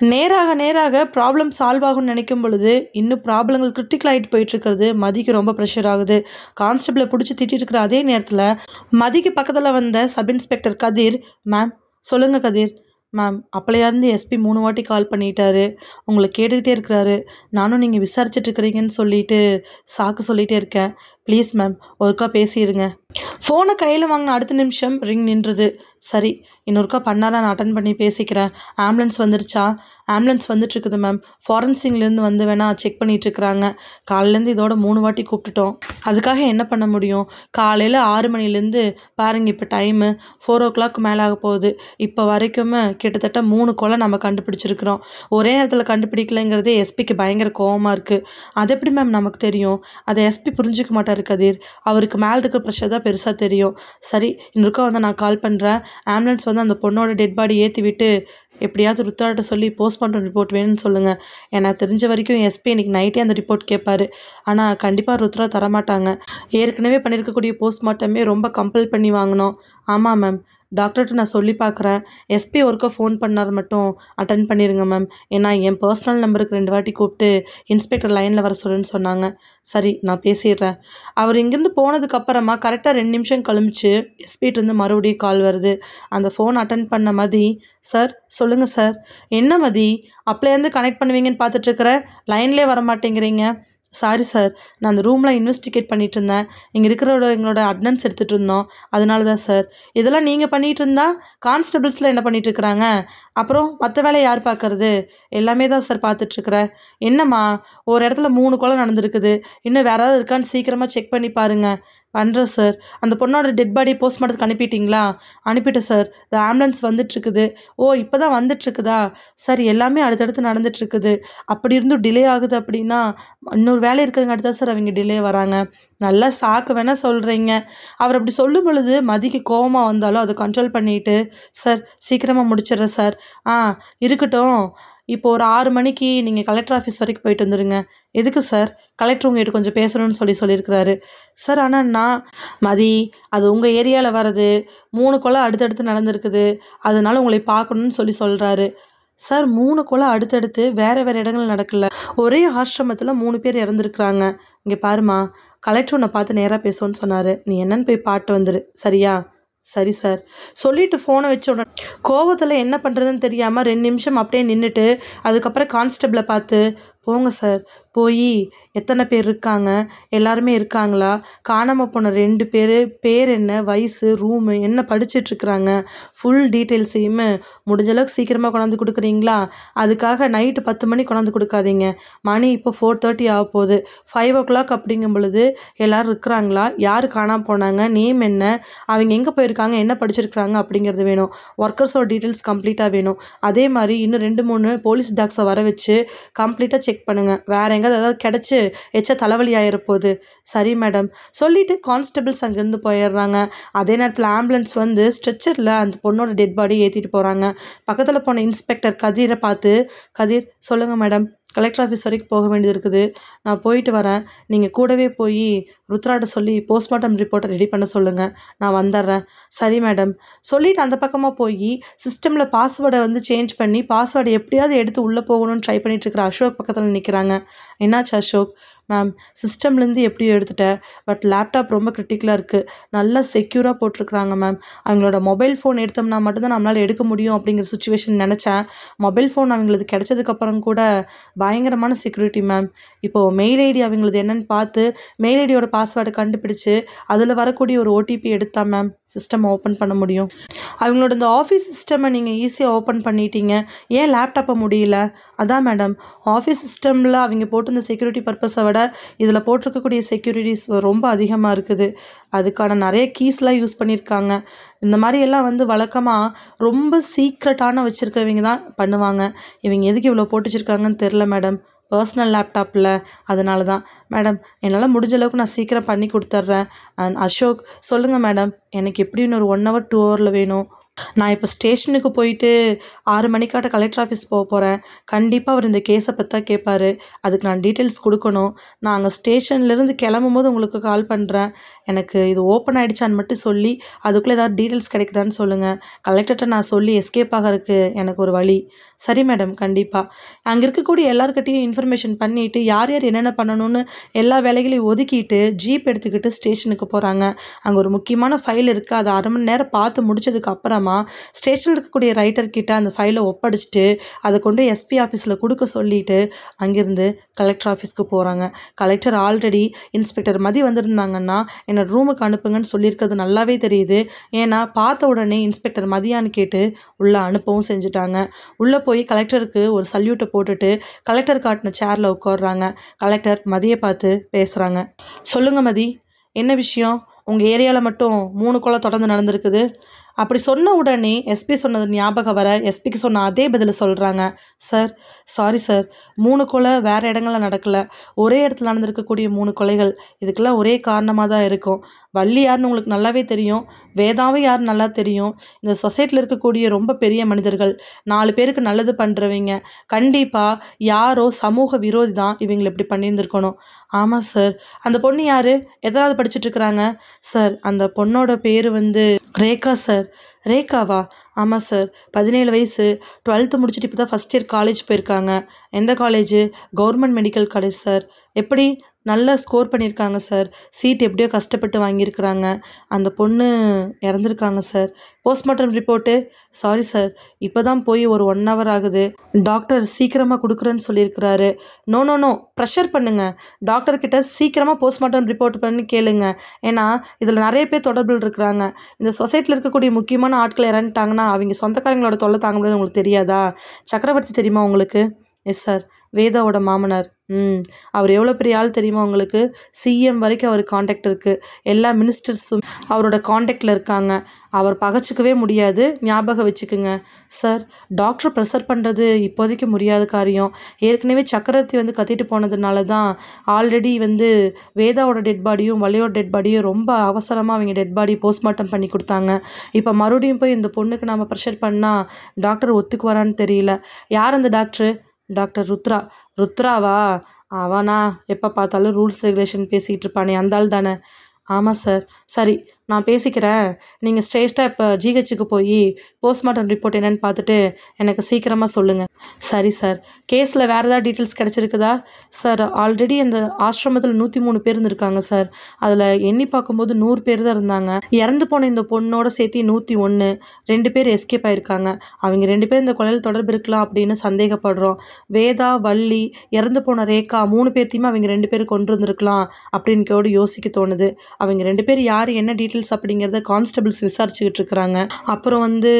A: நேராக ப்ராப்ளம் சால்வ் ஆகும்னு நினைக்கும் பொழுது இன்னும் ப்ராப்ளங்கள் கிரிட்டிக்கல் ஆகிட்டு போயிட்டு இருக்கிறது. மதிக்கு ரொம்ப ப்ரெஷர் ஆகுது. கான்ஸ்டபிளை பிடிச்சி திட்டிட்டு இருக்கிற அதே நேரத்தில் மதிக்கு பக்கத்தில் வந்த சப் இன்ஸ்பெக்டர் கதிர், மேம் சொல்லுங்க கதிர். மேம் அப்பளையாருந்து எஸ்பி 3 வாட்டி கால் பண்ணிட்டாரு, உங்களை கேட்டுக்கிட்டே இருக்கிறாரு. நானும் நீங்கள் விசாரிச்சுட்டு இருக்கிறீங்கன்னு சொல்லிட்டு சாக்கு சொல்லிகிட்டே இருக்கேன். ப்ளீஸ் மேம் ஒருக்கா பேசிடுங்க. ஃபோனை கையில் வாங்கின அடுத்த நிமிஷம் ரிங் நின்றுது. சரி இன்னொருக்கா பண்ணாரா, நான் அட்டன் பண்ணி பேசிக்கிறேன். ஆம்புலன்ஸ் வந்துருச்சா? Ambulance வந்துட்டுருக்குது ma'am. ஃபாரன்சிக்லேருந்து வந்து வேணால் செக் பண்ணிகிட்ருக்குறாங்க. காலையிலேருந்து இதோட 3 வாட்டி கூப்பிட்டுட்டோம். அதுக்காக என்ன பண்ண முடியும்? காலையில் 6 மணிலேருந்து பாருங்கள், இப்போ டைமு 4 o'clock மேலே ஆக போகுது. இப்போ வரைக்குமே கிட்டத்தட்ட 3 கொலை நம்ம கண்டுபிடிச்சிருக்கிறோம். ஒரே நேரத்தில் கண்டுபிடிக்கலைங்கிறதே எஸ்பிக்கு பயங்கர கோவமாக இருக்குது. அது எப்படி மேம் நமக்கு தெரியும்? அதை எஸ்பி புரிஞ்சிக்க மாட்டார் கதிர். அவருக்கு மேலே இருக்கிற ப்ரெஷர் தான் பெருசாக தெரியும். சரி இன்னொருக்கா வந்து நான் கால் பண்ணுறேன். ஆம்புலன்ஸ் வந்து அந்த பொண்ணோட டெட் பாடி ஏற்றி விட்டு எப்படியாவது ருத்ராட்ட சொல்லி போஸ்ட்மார்ட்டம் ரிப்போர்ட் வேணும்னு சொல்லுங்கள். எனக்கு தெரிஞ்ச வரைக்கும் எஸ்பி இன்னைக்கு நைட்டே அந்த ரிப்போர்ட் கேட்பாரு. ஆனால் கண்டிப்பாக ருத்ரா தரமாட்டாங்க. ஏற்கனவே பண்ணியிருக்கக்கூடிய போஸ்ட்மார்ட்டமே ரொம்ப கம்பல் பண்ணி வாங்கினோம். ஆமாம் மேம், டாக்டர்கிட்ட நான் சொல்லி பார்க்குறேன். எஸ்பி ஒருக்கா ஃபோன் பண்ணார் மட்டும் அட்டன் பண்ணிடுங்க மேம். ஏன்னா என் பர்சனல் நம்பருக்கு 2 வாட்டி கூப்பிட்டு இன்ஸ்பெக்டர் லைனில் வர சொல்லுன்னு சொன்னாங்க. சரி நான் பேசிடுறேன். அவர் இங்கேருந்து போனதுக்கப்புறமா கரெக்டாக 2 நிமிஷம் கழிச்சு எஸ்பிகிட்டேருந்து மறுபடியும் கால் வருது. அந்த ஃபோன் அட்டன் பண்ண மதி, சார் சொல்லுங்கள் சார். என்ன மதி அப்பலேருந்து கனெக்ட் பண்ணுவீங்கன்னு பார்த்துட்ருக்குறேன், லைன்லேயே வர மாட்டேங்கிறீங்க. சாரி சார், நான் அந்த ரூமில் இன்வெஸ்டிகேட் பண்ணிகிட்டு இருந்தேன். இங்கே எங்களோட அட்டனன்ஸ் எடுத்துகிட்டு இருந்தோம். அதனால தான் சார். இதெல்லாம் நீங்கள் பண்ணிகிட்டு இருந்தால் கான்ஸ்டபிள்ஸில் என்ன பண்ணிகிட்டு இருக்கிறாங்க? அப்புறம் மற்ற வேலையை யார் பார்க்கறது? எல்லாமே தான் சார் பார்த்துட்ருக்குறேன். என்னம்மா ஒரு இடத்துல 3 கொலை நடந்திருக்குது, இன்னும் வேறு ஏதாவது இருக்கான்னு சீக்கிரமாக செக் பண்ணி பாருங்கள். பண்ணுறேன் சார். அந்த பொண்ணோட டெட் பாடி போஸ்ட்மார்ட்டத்துக்கு அனுப்பிட்டீங்களா? அனுப்பிட்டேன் சார். இந்த ஆம்புலன்ஸ் வந்துட்டுருக்குது. ஓ இப்போ தான் வந்துட்டுருக்குதா? சார் எல்லாமே அடுத்தடுத்து நடந்துட்டுருக்குது. அப்படி இருந்தும் டிலே ஆகுது அப்படின்னா இன்னொரு வேலை இருக்கிறங்காட்டி தான் சார் அவங்க டிலே வராங்க. நல்லா சாக்கு வேணால் சொல்கிறீங்க. அவர் அப்படி சொல்லும் பொழுது மதிக்கு கோவமாக வந்தாலும் அதை கண்ட்ரோல் பண்ணிட்டு, சார் சீக்கிரமாக முடிச்சிடுறேன் சார். இருக்கட்டும். இப்போ ஒரு 6 மணிக்கு நீங்கள் கலெக்டர் ஆஃபீஸ் வரைக்கும் போயிட்டு வந்துடுங்க. எதுக்கு சார்? கலெக்டர் உங்கள்கிட்ட கொஞ்சம் பேசணும்னு சொல்லியிருக்கிறாரு. சார் ஆனால் நான் மதி, அது உங்கள் ஏரியாவில் வர்றது 3 கொலை அடுத்தடுத்து நடந்திருக்குது, அதனால உங்களை பார்க்கணுன்னு சொல்கிறாரு. சார் 3 கொலை அடுத்தடுத்து வேறு இடங்கள் நடக்கல. ஒரே ஆசிரமத்தில் 3 பேர் இறந்துருக்குறாங்க. இங்கே பாருமா, கலெக்டர் உன்னை பார்த்து நேராக பேசுவோன்னு சொன்னார். நீ என்னன்னு போய் பாட்டு வந்துடு சரியா? சரி சார். சொல்லிட்டு ஃபோனை வச்ச உடனே கோவத்தில் என்ன பண்ணுறதுன்னு தெரியாமல் 2 நிமிஷம் அப்படியே நின்றுட்டு அதுக்கப்புறம் கான்ஸ்டபிளை பார்த்து, போங்க சார், போய் எத்தனை பேர் இருக்காங்க, எல்லாருமே இருக்காங்களா, காணாமல் போன 2 பேர் பேர் என்ன, வயசு, ரூமு என்ன படிச்சிட்ருக்குறாங்க, ஃபுல் டீட்டெயில்ஸையுமே முடிஞ்சளவுக்கு சீக்கிரமாக கொண்டாந்து கொடுக்குறீங்களா? அதுக்காக நைட்டு 10 மணி கொண்டாந்து கொடுக்காதீங்க. மணி இப்போ 4:30 ஆக போகுது. 5 o'clock அப்படிங்கும் பொழுது எல்லோரும் இருக்கிறாங்களா, யார் காணாமல் போனாங்க, நேம் என்ன, அவங்க எங்கே போயிருக்காங்க, என்ன படிச்சிருக்கிறாங்க அப்படிங்கிறது வேணும். ஒர்க்கர்ஸோட டீட்டெயில்ஸ் கம்ப்ளீட்டாக வேணும். அதே மாதிரி இன்னும் 2-3 போலீஸ் டாக்ஸை வர வச்சு கம்ப்ளீட்டாக செக் பண்ணுங்கள். வேறு எங்கேயாவது ஏதாவது கிடச்சி எச்சா தலைவலி ஆகிருப்போகுது. சரி மேடம் சொல்லிவிட்டு கான்ஸ்டபிள்ஸ் அங்கேருந்து போயிடுறாங்க. அதே நேரத்தில் ஆம்புலன்ஸ் வந்து ஸ்ட்ரெச்சரில் அந்த பொண்ணோட டெட் பாடி ஏற்றிட்டு போகிறாங்க. பக்கத்தில் போன இன்ஸ்பெக்டர் கதிரை பார்த்து, கதிர் சொல்லுங்கள் மேடம், கலெக்டர் ஆஃபீஸ் வரைக்கும் போக வேண்டியது இருக்குது. நான் போயிட்டு வரேன். நீங்கள் கூடவே போய் ருத்ராட்ட சொல்லி போஸ்ட்மார்ட்டம் ரிப்போர்ட்டை ரெடி பண்ண சொல்லுங்கள். நான் வந்துடுறேன். சரி மேடம். சொல்லிவிட்டு அந்த பக்கமாக போய் சிஸ்டமில் பாஸ்வேர்டை வந்து சேஞ்ச் பண்ணி பாஸ்வேர்டை எப்படியாவது எடுத்து உள்ளே போகணும்னு ட்ரை பண்ணிட்டு இருக்கிற அசோக் பக்கத்தில் நிற்கிறாங்க. என்னாச்சு அசோக்? மேம், சிஸ்டம்லேருந்து எப்படியோ எடுத்துட்டேன். பட் லேப்டாப் ரொம்ப கிரிட்டிக்கலாக இருக்குது. நல்லா செக்யூராக போட்டிருக்கிறாங்க மேம். அவங்களோட மொபைல் ஃபோன் எடுத்தோம்னா மட்டும்தான் நம்மளால் எடுக்க முடியும் அப்படிங்கிற சுச்சுவேஷன் நினச்சேன். மொபைல் ஃபோன் அவங்களுக்கு கிடைச்சதுக்கப்புறம் கூட பயங்கரமான செக்யூரிட்டி மேம். இப்போது மெயில் ஐடி அவங்களது என்னென்னு பார்த்து மெயில் ஐடியோட பாஸ்வேர்டை கண்டுபிடிச்சு அதில் வரக்கூடிய ஒரு ஓடிபி எடுத்தா மேம் சிஸ்டம் ஓப்பன் பண்ண முடியும். அவங்களோட இந்த ஆஃபீஸ் சிஸ்டமை நீங்கள் ஈஸியாக ஓப்பன் பண்ணிட்டீங்க, ஏன் லேப்டாப்பை முடியல? அதான் மேடம், ஆஃபீஸ் சிஸ்டமில் அவங்க போட்டிருந்த செக்யூரிட்டி பர்பஸை விட இதில் போட்டிருக்கக்கூடிய செக்யூரிட்டிஸ் ரொம்ப அதிகமாக இருக்குது. அதுக்கான நிறைய கீஸ்லாம் யூஸ் பண்ணியிருக்காங்க. இந்த மாதிரி எல்லாம் வந்து வழக்கமாக ரொம்ப சீக்ரெட்டான வச்சுருக்கிறவங்க தான் பண்ணுவாங்க. இவங்க எதுக்கு இவ்வளோ போட்டு வச்சுருக்காங்கன்னு தெரில மேடம். பர்சனல் லேப்டாப்பில், அதனால தான் மேடம். என்னால் முடிஞ்ச அளவுக்கு நான் சீக்கிரம் பண்ணி கொடுத்துட்றேன். அண்ட் அசோக், சொல்லுங்கள் மேடம், எனக்கு எப்படியும் ஒரு 1 hour 2 hourல வேணும். நான் இப்போ ஸ்டேஷனுக்கு போயிட்டு 6 மணிக்காட்ட கலெக்டர் ஆஃபீஸ் போக போகிறேன். கண்டிப்பாக அவர் இந்த கேஸை பற்றி தான் கேட்பாரு. அதுக்கு நான் டீட்டெயில்ஸ் கொடுக்கணும். நான் அங்கே ஸ்டேஷன்லேருந்து கிளம்பும் போது உங்களுக்கு கால் பண்ணுறேன். எனக்கு இது ஓப்பன் ஆகிடுச்சான்னு மட்டும் சொல்லி அதுக்குள்ளே ஏதாவது டீட்டெயில்ஸ் கிடைக்குதான்னு சொல்லுங்கள். கலெக்டர்கிட்ட நான் சொல்லி எஸ்கேப் ஆகிறதுக்கு எனக்கு ஒரு வழி. சரி மேடம், கண்டிப்பாக. அங்கே இருக்கக்கூடிய எல்லாருக்கிட்டையும் இன்ஃபர்மேஷன் பண்ணிவிட்டு யார் யார் என்னென்ன பண்ணணும்னு எல்லா வேலைகளையும் ஒதுக்கிட்டு ஜீப் எடுத்துக்கிட்டு ஸ்டேஷனுக்கு போகிறாங்க. அங்கே ஒரு முக்கியமான ஃபைல் இருக்குது. அதை 1/2 மணி நேரம் பார்த்து முடிச்சதுக்கு அப்புறமா ஸ்டேஷனில் இருக்கக்கூடிய ரைட்டர் கிட்ட அந்த ஃபைலை ஒப்படைச்சிட்டு அதை கொண்டு எஸ்பி ஆஃபீஸில் கொடுக்க சொல்லிட்டு அங்கேருந்து கலெக்டர் ஆஃபீஸ்க்கு போகிறாங்க. கலெக்டர் ஆல்ரெடி இன்ஸ்பெக்டர் மதி வந்திருந்தாங்கன்னா என்னோட ரூமுக்கு அனுப்புங்கன்னு சொல்லியிருக்கிறது நல்லாவே தெரியுது. ஏன்னா பார்த்த உடனே இன்ஸ்பெக்டர் மதியான்னு கேட்டு உள்ளே அனுப்பவும் செஞ்சுட்டாங்க. உள்ளே போய் கலெக்டருக்கு ஒரு சல்யூட்டை போட்டுட்டு கலெக்டர் காட்டின சேரில் உட்காடுறாங்க. கலெக்டர் மதியை பார்த்து பேசுகிறாங்க. சொல்லுங்கள் மதி, என்ன விஷயம்? உங்கள் ஏரியாவில் மட்டும் 3 கொலை தொடர்ந்து நடந்திருக்குது. அப்படி சொன்ன உடனே எஸ்பி சொன்னது ஞாபகம் வர எஸ்பிக்கு சொன்ன அதே பதிலை சொல்கிறாங்க. சார், சாரி சார், 3 கொலை வேறு இடங்களில் நடக்கலை. ஒரே இடத்துல நடந்திருக்கக்கூடிய 3 கொலைகள். இதுக்கெல்லாம் ஒரே காரணமாக தான் இருக்கும். வள்ளி யாருன்னு உங்களுக்கு நல்லாவே தெரியும். வேதாவும் யாருன்னு நல்லா தெரியும். இந்த சொசைட்டியில் இருக்கக்கூடிய ரொம்ப பெரிய மனிதர்கள், 4 பேருக்கு நல்லது பண்ணுறவங்க. கண்டிப்பாக யாரோ சமூக விரோதி தான் இவங்களை இப்படி பண்ணியிருந்துருக்கணும். ஆமாம் சார். அந்த பொண்ணு யார்? எதாவது படிச்சுட்டு இருக்கிறாங்க? சார், அந்த பொண்ணோட பேர் வந்து ரேகா சார். ரேகாவா? ஆமாம் சார். 17 வயசு. 12th முடிச்சுட்டு இப்போ தான் ஃபஸ்ட் இயர் காலேஜ் போயிருக்காங்க. எந்த college? Government medical college sir. எப்படி? நல்லா ஸ்கோர் பண்ணியிருக்காங்க சார். சீட் எப்படியோ கஷ்டப்பட்டு வாங்கியிருக்கிறாங்க. அந்த பொண்ணு இறந்துருக்காங்க சார். Postmortem report? சாரி சார், இப்போ தான் போய் ஒரு 1 hour ஆகுது. டாக்டர் சீக்கிரமாக கொடுக்குறேன்னு சொல்லியிருக்கிறாரு. நோ, ப்ரெஷர் பண்ணுங்கள். டாக்டர்கிட்ட சீக்கிரமாக போஸ்ட்மார்ட்டம் ரிப்போர்ட் பண்ணி கேளுங்க. ஏன்னா இதில் நிறைய பேர் தொடர்பில் இருக்கிறாங்க. இந்த சொசைட்டியில் இருக்கக்கூடிய முக்கியமான ஆட்கள் இறந்துட்டாங்கன்னா அவங்க சொந்தக்காரங்களோட தொல்லை தாங்க முடியாது. உங்களுக்கு தெரியாதா? சக்கரவர்த்தி தெரியுமா உங்களுக்கு? Yes sir. வேதாவோட மாமனார். அவர் எவ்வளோ பெரிய ஆள் தெரியுமா உங்களுக்கு? சிஎம் வரைக்கும் அவர் காண்டாக்ட் இருக்குது. எல்லா மினிஸ்டர்ஸும் அவரோட காண்டாக்டில் இருக்காங்க. அவர் பகச்சிக்கவே முடியாது, ஞாபகம் வச்சுக்குங்க. சார், டாக்டர் ப்ரெஷர் பண்ணுறது இப்போதைக்கு முடியாத காரியம். ஏற்கனவே சக்கரவர்த்தி வந்து கத்திட்டு போனதுனால தான் ஆல்ரெடி வந்து வேதாவோட டெட் பாடியும் வள்ளியோட டெட் பாடியும் ரொம்ப அவசரமாக அவங்க டெட் பாடி போஸ்ட்மார்ட்டம் பண்ணி கொடுத்தாங்க. இப்போ மறுபடியும் போய் இந்த பொண்ணுக்கு நாம் ப்ரெஷர் பண்ணால் டாக்டர் ஒத்துக்குவாரான்னு தெரியல. யார் அந்த டாக்டரு? டாக்டர் ருத்ரா. ருத்ராவா? அவனா எப்போ பார்த்தாலும் ரூல்ஸ் ரெகுலேஷன் பேசிகிட்டு இருப்பானே, அந்த ஆள் தானே? ஆமாம் சார். சரி, நான் பேசிக்கிறேன். நீங்கள் ஸ்ட்ரெயிட்டாக இப்போ ஜிஹெச்சுக்கு போய் போஸ்ட்மார்ட்டம் ரிப்போர்ட் என்னென்னு பார்த்துட்டு எனக்கு சீக்கிரமாக சொல்லுங்கள். சரி சார். கேஸில் வேறு ஏதாவது டீட்டெயில்ஸ் கிடச்சிருக்குதா? சார், ஆல்ரெடி அந்த ஆசிரமத்தில் 103 பேர் இருந்திருக்காங்க சார். அதில் எண்ணி பார்க்கும்போது 100 பேர் தான் இருந்தாங்க. இறந்து போன இந்த பொண்ணோட சேர்த்து 101. 2 பேர் எஸ்கேப் ஆகிருக்காங்க. அவங்க 2 பேர் இந்த கொலையில் தொடர்பு இருக்கலாம் அப்படின்னு சந்தேகப்படுறோம். வேதா, வள்ளி, இறந்து போன ரேகா 3 பேர்த்தையுமே அவங்க 2 பேர் கொண்டு வந்திருக்கலாம் அப்படின்னு கூட யோசிக்க தோணுது. அவங்க 2 பேர் யார், என்ன டீட்டெயில்ஸ் அப்படிங்கிறத கான்ஸ்டபிள்ஸ் விசாரிச்சுக்கிட்டு இருக்கிறாங்க. அப்புறம் வந்து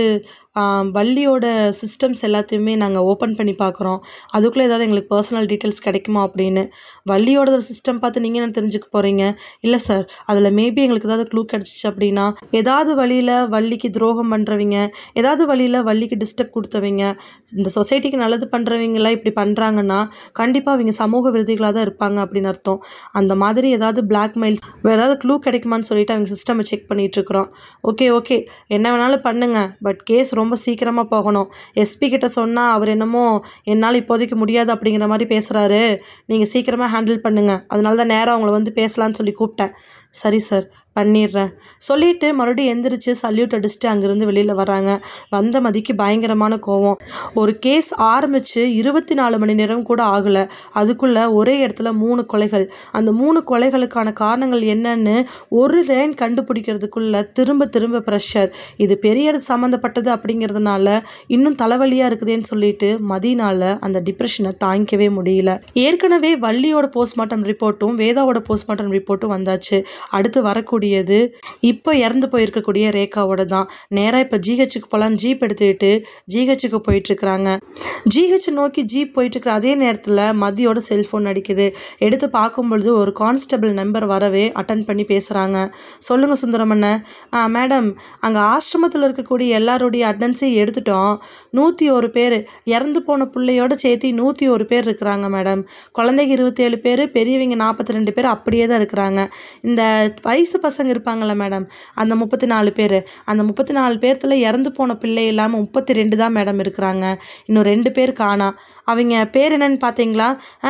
A: வள்ளியோட சிஸ்டம்ஸ் எல்லாத்தையுமே நாங்கள் ஓப்பன் பண்ணி பார்க்குறோம். அதுக்குள்ளே ஏதாவது எங்களுக்கு பர்சனல் டீட்டெயில்ஸ் கிடைக்குமா அப்படின்னு. வள்ளியோட சிஸ்டம் பார்த்து நீங்கள் என்ன தெரிஞ்சுக்க போகிறீங்க? இல்லை சார், அதில் மேபி எங்களுக்கு ஏதாவது க்ளூ கிடச்சிச்சு அப்படின்னா, ஏதாவது வழியில் வள்ளிக்கு துரோகம் பண்ணுறவங்க, ஏதாவது வழியில் வள்ளிக்கு டிஸ்டர்ப் கொடுத்தவங்க, இந்த சொசைட்டிக்கு நல்லது பண்ணுறவங்களாம் இப்படி பண்ணுறாங்கன்னா கண்டிப்பாக அவங்க சமூக விரோதிகளாக தான் இருப்பாங்க அப்படின்னு அர்த்தம். அந்த மாதிரி ஏதாவது பிளாக்மெயில்ஸ், வேறு ஏதாவது க்ளூ கிடைக்குமான்னு சொல்லிட்டு அவங்க சிஸ்டமை செக் பண்ணிகிட்ருக்குறோம். ஓகே, என்ன வேணாலும் பண்ணுங்கள். பட் கேஸ் ரொம்ப சீக்கிரமாக போகணும். எஸ்பி கிட்ட சொன்னால் அவர் என்னமோ என்னால் இப்போதைக்கு முடியாது அப்படிங்கிற மாதிரி பேசுகிறாரு. நீங்கள் சீக்கிரமாக ஹேண்டில் பண்ணுங்கள். அதனால தான் நேராக அவங்கள வந்து பேசலான்னு சொல்லி கூப்பிட்டேன். சரி சார், பண்ணிடுறேன் சொல்லிட்டு மறுபடியும் எந்திரிச்சு சல்யூட் அடிச்சுட்டு அங்கேருந்து வெளியில் வராங்க. வந்த மதிக்கு பயங்கரமான கோவம். ஒரு கேஸ் ஆரம்பித்து 24 மணி நேரம் கூட ஆகலை, அதுக்குள்ளே ஒரே இடத்துல 3 கொலைகள். அந்த 3 கொலைகளுக்கான காரணங்கள் என்னன்னு ஒரு லைன் கண்டுபிடிக்கிறதுக்குள்ள திரும்ப திரும்ப ப்ரெஷர். இது பெரிய இடத்து சம்மந்தப்பட்டது அப்படிங்கிறதுனால இன்னும் தலைவலியாக இருக்குதுன்னு சொல்லிட்டு மதினால் அந்த டிப்ரெஷனை தாங்கிக்கவே முடியல. ஏற்கனவே வள்ளியோட போஸ்ட்மார்ட்டம் ரிப்போர்ட்டும் வேதாவோட போஸ்ட்மார்ட்டம் ரிப்போர்ட்டும் வந்தாச்சு. அடுத்து வரக்கூடியது இப்போ இறந்து போயிருக்கக்கூடிய ரேகாவோட தான். நேராக இப்போ ஜிஹெச்சுக்கு போகலான்னு ஜீப் எடுத்துக்கிட்டு ஜிஹெச்சுக்கு போயிட்டுருக்குறாங்க. ஜிஹெச் நோக்கி ஜீப் போயிட்டுருக்குற அதே நேரத்தில் மதியோட செல்ஃபோன் அடிக்குது. எடுத்து பார்க்கும்பொழுது ஒரு கான்ஸ்டபிள் நம்பர் வரவே அட்டன் பண்ணி பேசுகிறாங்க. சொல்லுங்கள் சுந்தரமண்ண. மேடம், அங்கே ஆசிரமத்தில் இருக்கக்கூடிய எல்லாருடைய அட்டன்ஸையும் எடுத்துட்டோம். 101 பேர், இறந்து போன பிள்ளையோட சேர்த்து 101 பேர் இருக்கிறாங்க மேடம். குழந்தைங்க 27 பேர், பெரியவங்க 42 பேர் அப்படியே தான் இருக்கிறாங்க. இந்த வயசு பசங்க இருப்பாங்கள்ல மேடம், அந்த 34 பேர். அந்த 34 பேர்த்துல இறந்து போன பிள்ளை இல்லாமல் 32 தான் மேடம் இருக்கிறாங்க. இன்னும் 2 பேர் காணா. அவங்க பேர் என்னன்னு பார்த்தீங்களா?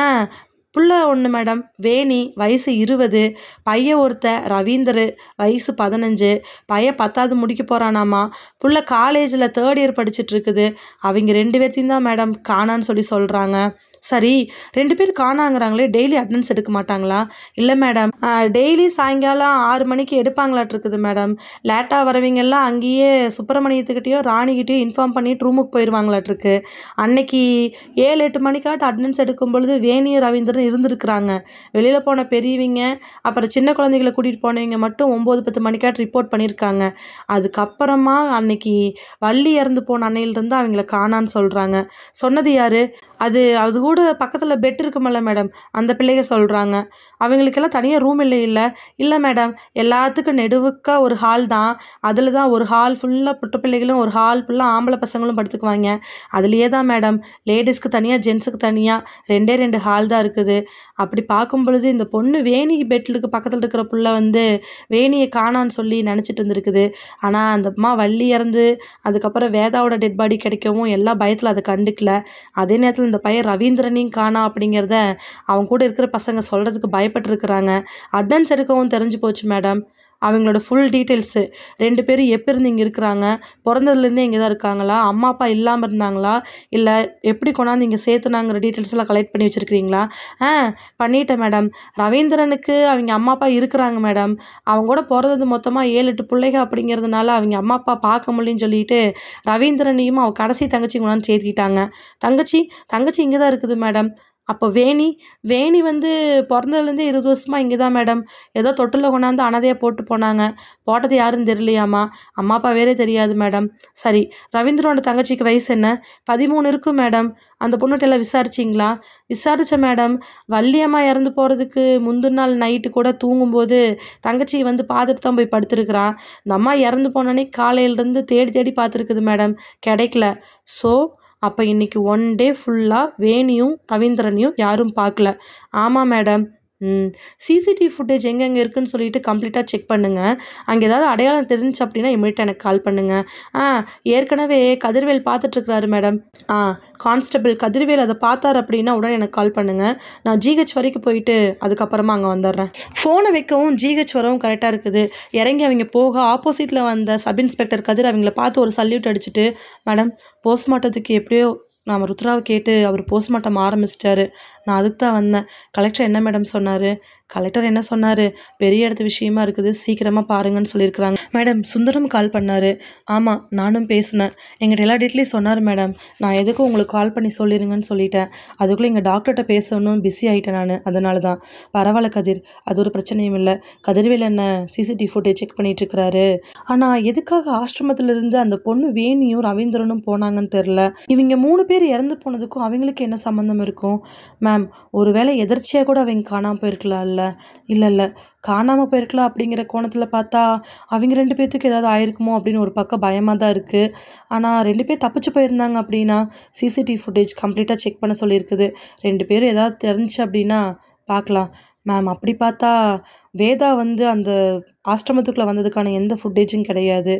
A: புள்ள ஒன்று மேடம், வேணி, வயசு 20. பையன் ஒருத்தர் ரவீந்தர், வயசு 15. பையன் 10வது முடிக்க போகிறானாமா. புள்ள காலேஜில் 3rd இயர் படிச்சுட்டு இருக்குது. அவங்க 2 பேர்த்தையும் தான் மேடம் காணான்னு சொல்கிறாங்க. சரி, 2 பேர் காணாங்கிறாங்களே, டெய்லி அட்டெண்டன்ஸ் எடுக்க மாட்டாங்களா? இல்லை மேடம், டெய்லி சாயங்காலம் 6 மணிக்கு எடுப்பாங்களாட்டு இருக்குது மேடம். லேட்டாக வரவங்கெல்லாம் அங்கேயே சுப்பிரமணியத்துக்கிட்டேயோ ராணிக்கிட்டேயோ இன்ஃபார்ம் பண்ணிட்டு ரூமுக்கு போயிடுவாங்களாட்ருக்கு. அன்னைக்கு 7-8 மணிக்காட்டு அட்டெண்டன்ஸ் எடுக்கும் பொழுது வேணி ரவீந்திரன் இருந்திருக்கிறாங்க. வெளியில் போன பெரியவங்க அப்புறம் சின்ன குழந்தைகளை கூட்டிகிட்டு போனவங்க மட்டும் 9-10 மணிக்காட்டு ரிப்போர்ட் பண்ணியிருக்காங்க. அதுக்கப்புறமா அன்னைக்கு வள்ளி இறந்து போன அன்னையிலிருந்து அவங்கள காணான்னு சொல்கிறாங்க. சொன்னது யாரு? அது கூட பக்கத்தில் பெட் இருக்குமல்ல மேடம், அந்த பிள்ளைங்க சொல்கிறாங்க. அவங்களுக்கெல்லாம் தனியாக ரூம் இல்லை மேடம், எல்லாத்துக்கும் நெடுவுக்கா ஒரு ஹால் தான். அதில் தான் ஒரு ஹால் ஃபுல்லாக புட்ட பிள்ளைகளும் ஒரு ஹால் ஃபுல்லாக ஆம்பளை பசங்களும் படுத்துக்குவாங்க. அதுலேயே தான் மேடம் லேடிஸ்க்கு தனியாக ஜென்ஸுக்கு தனியாக 2 ஹால் தான் இருக்குது. அப்படி பார்க்கும் பொழுது இந்த பொண்ணு வேணி பெட்லுக்கு பக்கத்தில் இருக்கிற புள்ள வந்து வேணியை காணான்னு சொல்லி நினச்சிட்டு இருந்துருக்குது. ஆனால் அந்த அம்மா வள்ளி இறந்து அதுக்கப்புறம் வேதாவோட டெட் பாடி கிடைக்கவும் எல்லா பயத்தில் அதை கண்டுக்கல. அதே நேரத்தில் இந்த பையன் ரவீந்திரனையும் காணா அப்படிங்கிறத அவங்க கூட இருக்கிற பசங்க சொல்கிறதுக்கு பயப்பட்டுருக்குறாங்க. அட்டெண்டன்ஸ் எடுக்கவும் தெரிஞ்சு போச்சு மேடம். அவங்களோட ஃபுல் டீட்டெயில்ஸு, 2 பேரும் எப்போ இருந்து இங்கே இருக்கிறாங்க, பிறந்ததுலேருந்தே இங்கே தான் இருக்காங்களா, அம்மா அப்பா இல்லாமல் இருந்தாங்களா, இல்லை எப்படி கொண்டாந்து இங்கே சேர்த்துனாங்கிற டீட்டெயில்ஸ் எல்லாம் கலெக்ட் பண்ணி வச்சுருக்கிறீங்களா? பண்ணிட்டேன் மேடம். ரவீந்திரனுக்கு அவங்க அம்மா அப்பா இருக்கிறாங்க மேடம். அவங்க கூட பிறந்தது மொத்தமாக 7-8 பிள்ளைங்க அப்படிங்கிறதுனால அவங்க அம்மா அப்பா பார்க்க முடியும்னு சொல்லிட்டு ரவீந்திரனையும் அவள் கடைசி தங்கச்சி கொண்டாந்து சேர்த்துக்கிட்டாங்க. தங்கச்சி இங்கே தான் இருக்குது மேடம். அப்போ வேணி வந்து பிறந்ததுலேருந்தே 20 வருஷமாக இங்கே தான் மேடம். ஏதோ தொட்டில் கொண்டாந்து அனாதையாக போட்டு போனாங்க. போட்டது யாருன்னு தெரியலையாம்மா. அம்மா அப்பா வேறே தெரியாது மேடம். சரி, ரவீந்திரனோட தங்கச்சிக்கு வயசு என்ன? 13 இருக்கும் மேடம். அந்த பொண்ணுகிட்ட எல்லாம் விசாரிச்சிங்களா? விசாரித்தேன் மேடம். வள்ளியம்மா இறந்து போகிறதுக்கு முந்தின நாள் நைட்டு கூட தூங்கும்போது தங்கச்சியை வந்து பார்த்துட்டு தான் போய் படுத்துருக்குறான். இந்த அம்மா இறந்து போனோன்னே காலையிலேருந்து தேடி பார்த்துருக்குது மேடம், கிடைக்கல. ஸோ அப்போ இன்னைக்கு 1 டே ஃபுல்லாக வேணியும் ரவீந்திரனையும் யாரும் பார்க்கல. ஆமாம் மேடம். சிசிடிவி ஃபுட்டேஜ் எங்கெங்கே இருக்குன்னு சொல்லிட்டு கம்ப்ளீட்டாக செக் பண்ணுங்கள். அங்கே ஏதாவது அடையாளம் தெரிஞ்சிச்சு அப்படின்னா இமீடியட்டாக எனக்கு கால் பண்ணுங்கள். ஏற்கனவே கதிர்வேல் பார்த்துட்ருக்குறாரு மேடம். கான்ஸ்டபிள் கதிர்வேல் அதை பார்த்தார் அப்படின்னா உடனே எனக்கு கால் பண்ணுங்கள். நான் ஜிஹெச் வரைக்கும் போயிட்டு அதுக்கப்புறமா அங்கே வந்துடுறேன். ஃபோனை வைக்கவும் ஜிஹெச் வரவும் கரெக்டாக இருக்குது. இறங்கி அவங்க போக ஆப்போசிட்டில் வந்த சப் இன்ஸ்பெக்டர் கதிர் அவங்கள பார்த்து ஒரு சல்யூட் அடிச்சுட்டு, மேடம், போஸ்ட்மார்ட்டத்துக்கு எப்படியோ நாம் ருத்ராவை கேட்டு அவர் போஸ்ட்மார்ட்டம் ஆரம்பிச்சிட்டாரு. நான் அதுக்கு தான் வந்தேன். கலெக்டர் என்ன மேடம் சொன்னார்? கலெக்டர் என்ன சொன்னார்? பெரிய இடத்து விஷயமா இருக்குது, சீக்கிரமாக பாருங்கன்னு சொல்லியிருக்கிறாங்க மேடம். சுந்தரம் கால் பண்ணார். ஆமாம், நானும் பேசினேன். எங்கிட்ட எல்லா டீட்டெயிலையும் சொன்னார் மேடம். நான் எதுக்கும் உங்களுக்கு கால் பண்ணி சொல்லிடுங்கன்னு சொல்லிட்டேன். அதுக்குள்ளே எங்கள் டாக்டர்கிட்ட பேசணும் பிஸி ஆகிட்டேன் நான். அதனால தான். பரவாயில்ல கதிர், அது ஒரு பிரச்சனையும் இல்லை. கதிர்வேல் என்ன சிசிடிவி ஃபுட்டேஜ் செக் பண்ணிகிட்ருக்கிறாரு. ஆனால் எதுக்காக ஆசிரமத்திலிருந்து அந்த பொண்ணு வேணியும் ரவீந்திரனும் போனாங்கன்னு தெரில. இவங்க 3 பேர் இறந்து போனதுக்கும் அவங்களுக்கு என்ன சம்மந்தம் இருக்கும்? மேம், ஒருவேளை எதர்ச்சியாக கூட அவங்க காணாமல் போயிருக்கலாம்ல? இல்லை, காணாமல் போயிருக்கலாம் அப்படிங்கிற கோணத்தில் பார்த்தா அவங்க 2 பேர்த்துக்கு ஏதாவது ஆயிருக்குமோ அப்படின்னு ஒரு பக்கம் பயமாக தான் இருக்குது. ஆனால் 2 பேர் தப்பிச்சு போயிருந்தாங்க அப்படின்னா சிசிடிவி ஃபுட்டேஜ் கம்ப்ளீட்டாக செக் பண்ண சொல்லியிருக்குது. 2 பேரும் ஏதாவது தெரிஞ்சு அப்படின்னா பார்க்கலாம். மேம், அப்படி பார்த்தா வேதா வந்து அந்த ஆசிரமத்துக்குள்ளே வந்ததுக்கான எந்த ஃபுட்டேஜும் கிடையாது.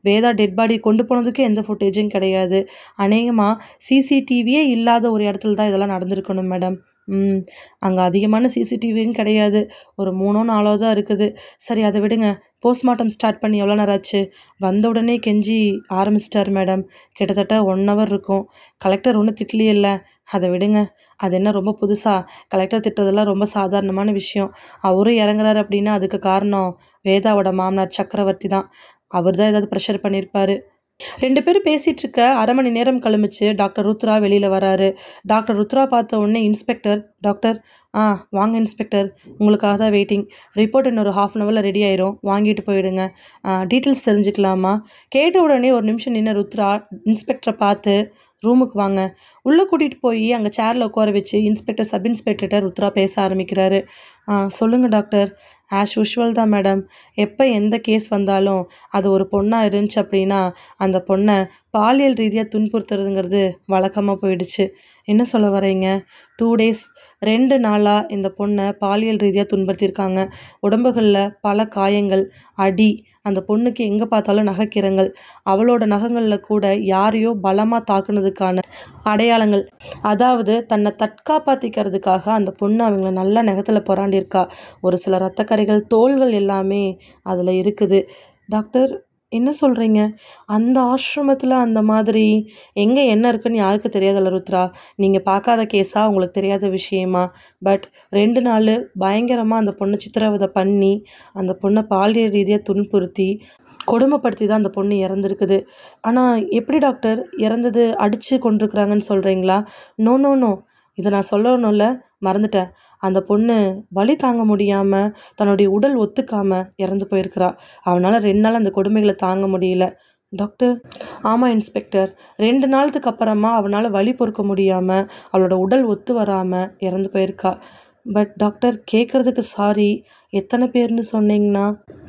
A: வேதா டெட் பாடி கொண்டு போனதுக்கு எந்த ஃபுட்டேஜும் கிடையாது. அநேகமாக சிசிடிவியே இல்லாத ஒரு இடத்துல தான் இதெல்லாம் நடந்திருக்கணும் மேடம். அங்கே அதிகமான சிசிடிவியும் கிடையாது. ஒரு 3ஓ 4ஓ தான் இருக்குது. சரி அதை விடுங்க. போஸ்ட்மார்ட்டம் ஸ்டார்ட் பண்ணி எவ்வளோ நேரம் ஆச்சு? வந்த உடனே கெஞ்சி ஆரம்பிச்சிட்டார் மேடம். கிட்டத்தட்ட 1 ஹவர் இருக்கும். கலெக்டர் ஒன்றும் திட்டலையே இல்லை. அதை விடுங்க. அது என்ன ரொம்ப புதுசா? கலெக்டர் திட்டதெல்லாம் ரொம்ப சாதாரணமான விஷயம். அவரும் இறங்குறாரு அப்படின்னா அதுக்கு காரணம் வேதாவோட மாமனார் சக்கரவர்த்தி தான். அவர் தான் ஏதாவது ப்ரெஷர் பண்ணியிருப்பாரு. 2 பேரும் பேசிகிட்டு இருக்க 1/2 மணி நேரம் கழிச்சு டாக்டர் ருத்ரா வெளியில் வராரு. டாக்டர் ருத்ரா பார்த்த உடனே இன்ஸ்பெக்டர், டாக்டர் வாங்க இன்ஸ்பெக்டர், உங்களுக்காக தான் வெயிட்டிங். ரிப்போர்ட் இன்னொரு 1/2 அன் ஹவரில் ரெடி ஆயிரும், வாங்கிட்டு போயிடுங்க. டீட்டெயில்ஸ் தெரிஞ்சுக்கலாமா? கேட்ட உடனே ஒரு நிமிஷம் நின்று ருத்ரா இன்ஸ்பெக்டரை பார்த்து, ரூமுக்கு வாங்க. உள்ளே கூட்டிகிட்டு போய் அங்கே சேரில் உட்கார வச்சு இன்ஸ்பெக்டர் சப் இன்ஸ்பெக்டர்கிட்ட ருத்ரா பேச ஆரம்பிக்கிறாரு. சொல்லுங்கள் டாக்டர். ஆஸ் யூஷுவல் தான் மேடம். எப்போ எந்த கேஸ் வந்தாலும் அது ஒரு பொண்ணாக இருந்துச்சு அப்படின்னா அந்த பொண்ணை பாலியல் ரீதியாக துன்புறுத்துறதுங்கிறது வழக்கமாக போயிடுச்சு. என்ன சொல்ல வரீங்க? 2 டேஸ் 2 நாளாக இந்த பொண்ணை பாலியல் ரீதியாக துன்புறுத்தியிருக்காங்க. உடம்புகளில் பல காயங்கள், அடி, அந்த பொண்ணுக்கு எங்கே பார்த்தாலும் நகைக்கிரங்கள், அவளோட நகங்களில் கூட யாரையோ பலமாக தாக்குனதுக்கான அடையாளங்கள். அதாவது தன்னை தற்காப்பாற்றிக்கிறதுக்காக அந்த பொண்ணு அவங்கள நல்லா நகத்தில் புறாண்டியிருக்கா. ஒரு சில இரத்தக்கரைகள், தோள்கள் எல்லாமே அதில் இருக்குது. டாக்டர் என்ன சொல்கிறீங்க? அந்த ஆசிரமத்தில் அந்த மாதிரி எங்கே என்ன இருக்குன்னு யாருக்கு தெரியாதல்ல ருத்ரா? நீங்கள் பார்க்காத கேஸாக உங்களுக்கு தெரியாத விஷயமா? பட் 2 நாள் பயங்கரமாக அந்த பொண்ணை சித்திரவதை பண்ணி அந்த பொண்ணை பாலியல் ரீதியாக துன்புறுத்தி கொடுமைப்படுத்தி தான் அந்த பொண்ணு இறந்துருக்குது. ஆனால் எப்படி டாக்டர் இறந்தது? அடித்து கொண்டிருக்கிறாங்கன்னு சொல்கிறீங்களா? நோ நோ நோ, இதை நான் சொல்லணும்ல, மறந்துட்டேன். அந்த பொண்ணு வலி தாங்க முடியாமல் தன்னுடைய உடல் ஒத்துக்காமல் இறந்து போயிருக்கிறா. அவனால் 2 நாள் அந்த கொடுமைகளை தாங்க முடியல. டாக்டர் ஆமாம் இன்ஸ்பெக்டர், 2 நாளுக்கு அப்புறமா அவனால் வலி பொறுக்க முடியாமல் அவளோட உடல் ஒத்து வராமல் இறந்து போயிருக்கா. பட் டாக்டர் கேட்குறதுக்கு சாரி, எத்தனை பேர்னு சொன்னீங்கன்னா?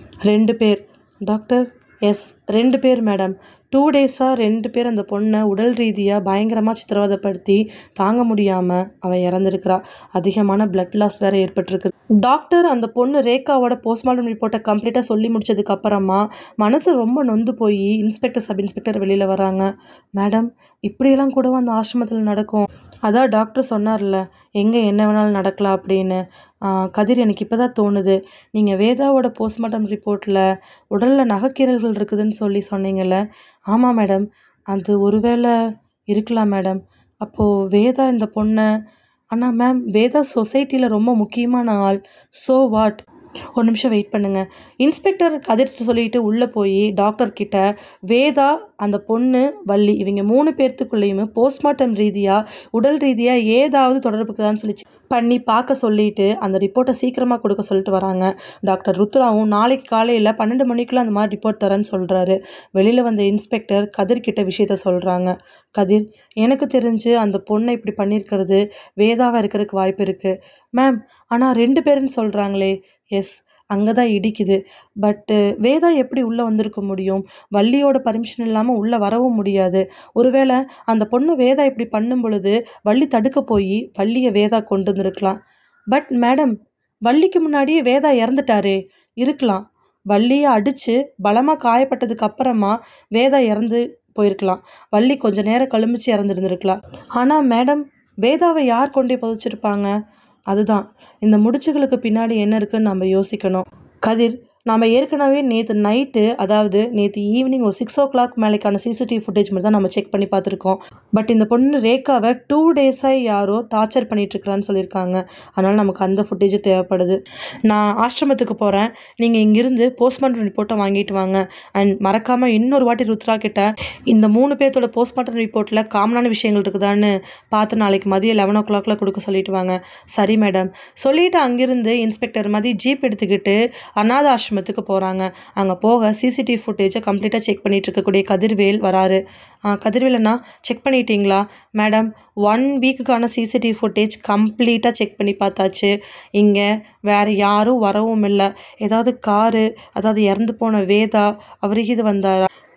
A: 2 பேர் டாக்டர். எஸ் 2 பேர் மேடம். 2 டேஸாக 2 பேர் அந்த பொண்ணை உடல் ரீதியாக பயங்கரமாக சித்திரவதைப்படுத்தி தாங்க முடியாமல் அவள் இறந்துருக்கிறா. அதிகமான பிளட் லாஸ் வேறு ஏற்பட்டிருக்கு. டாக்டர் அந்த பொண்ணு ரேகாவோட போஸ்ட்மார்ட்டம் ரிப்போர்ட்டை கம்ப்ளீட்டாக சொல்லி முடிச்சதுக்கப்புறமா மனசு ரொம்ப நொந்து போய் இன்ஸ்பெக்டர் சப் இன்ஸ்பெக்டர் வெளியில் வராங்க. மேடம், இப்படியெல்லாம் கூட அந்த ஆசிரமத்தில் நடக்கும்? அதான் டாக்டர் சொன்னார்ல, எங்கே என்ன வேணாலும் நடக்கலாம் அப்படின்னு. கதிர், எனக்கு இப்போ தான் தோணுது, நீங்கள் வேதாவோட போஸ்ட்மார்ட்டம் ரிப்போர்ட்டில் உடலில் நகைக்கீரல்கள் இருக்குதுன்னு சொல்லி சொன்னீங்கள்ல. ஆமாம் மேடம், அது ஒருவேளை இருக்கலாம் மேடம். அப்போது வேதா இந்த பொண்ணை... ஆனால் மேம், வேதா சொசைட்டியில் ரொம்ப முக்கியமான ஆள். So what? ஒரு நிமிஷம் வெயிட் பண்ணுங்கள். இன்ஸ்பெக்டர் கதிர்ட்டு சொல்லிட்டு உள்ளே போய் டாக்டர்கிட்ட வேதா, அந்த பொண்ணு, வள்ளி, இவங்க 3 பேர்த்துக்குள்ளேயுமே போஸ்ட்மார்ட்டம் ரீதியாக உடல் ரீதியாக ஏதாவது தொடர்புக்குதான்னு சொல்லி பண்ணி பார்க்க சொல்லிட்டு அந்த ரிப்போர்ட்டை சீக்கிரமாக கொடுக்க சொல்லிட்டு வராங்க. டாக்டர் ருத்ராவும் நாளைக்கு காலையில் 12 மணிக்குள்ள அந்த மாதிரி ரிப்போர்ட் தரேன்னு சொல்கிறாரு. வெளியில் வந்த இன்ஸ்பெக்டர் கதிர்கிட்ட விஷயத்த சொல்கிறாங்க. கதிர், எனக்கு தெரிஞ்சு அந்த பொண்ணை இப்படி பண்ணியிருக்கிறது வேதாவாக இருக்கிறதுக்கு வாய்ப்பு இருக்குது மேம். ஆனால் 2 பேருன்னு சொல்கிறாங்களே. எஸ், அங்கே தான் இடிக்குது. பட்டு வேதா எப்படி உள்ளே வந்திருக்க முடியும்? வள்ளியோட பர்மிஷன் இல்லாமல் உள்ளே வரவும் முடியாது. ஒருவேளை அந்த பொண்ணு வேதா இப்படி பண்ணும் பொழுது வள்ளி தடுக்க போய் வள்ளியை வேதா கொண்டு வந்துருக்கலாம். பட் மேடம், வள்ளிக்கு முன்னாடியே வேதா இறந்துட்டாரே. இருக்கலாம். வள்ளியை அடித்து பலமாக காயப்பட்டதுக்கு அப்புறமா வேதா இறந்து போயிருக்கலாம். வள்ளி கொஞ்சம் நேரம் கழிச்சு இறந்துருந்துருக்கலாம். ஆனால் மேடம், வேதாவை யார் கொண்டு புதைச்சிருப்பாங்க? அதுதான் இந்த முடிச்சுகளுக்கு பின்னாடி என்ன இருக்குன்னு நம்ம யோசிக்கணும். கதிர், நம்ம ஏற்கனவே நேற்று நைட்டு, அதாவது நேற்று ஈவினிங் ஒரு 6 o'clock மேலேக்கான சிசிடிவி ஃபுட்டேஜ் மட்டும் தான் நம்ம செக் பண்ணி பார்த்துருக்கோம். பட் இந்த பொண்ணு ரேகாவை 2 டேஸாக யாரோ டார்ச்சர் பண்ணிகிட்ருக்கிறான்னு சொல்லியிருக்காங்க. அதனால் நமக்கு அந்த ஃபுட்டேஜ் தேவைப்படுது. நான் ஆசிரமத்துக்கு போகிறேன், நீங்கள் இங்கேருந்து போஸ்ட்மார்ட்டம் ரிப்போர்ட்டை வாங்கிட்டு வாங்க. அண்ட் மறக்காமல் இன்னொரு வாட்டி ருத்ரா கிட்ட இந்த 3 பேர்த்தோட போஸ்ட்மார்ட்டம் ரிப்போர்ட்டில் காமனான விஷயங்கள் இருக்குதான்னு பார்த்து நாளைக்கு மதியம் 11 o'clock கொடுக்க சொல்லிட்டு வாங்க. சரி மேடம். சொல்லிவிட்டு அங்கேருந்து இன்ஸ்பெக்டர் மதி ஜீப் எடுத்துக்கிட்டு அநாத ஆசிரமத்துக்கு போகிறாங்க. அங்கே போக சிசிடிவி ஃபுட்டேஜை கம்ப்ளீட்டாக செக் பண்ணிகிட்டு இருக்கக்கூடிய கதிர்வேல் வராரு. கதிர்வேல் அண்ணா, செக் பண்ணிட்டீங்களா? மேடம், 1 வீக்குக்கான சிசிடிவி ஃபுட்டேஜ் கம்ப்ளீட்டாக செக் பண்ணி பார்த்தாச்சு. இங்கே வேறு யாரும் வரவும் இல்லை. ஏதாவது காரு, அதாவது இறந்து போன வேதா, அவருக்கு இது வந்தாரா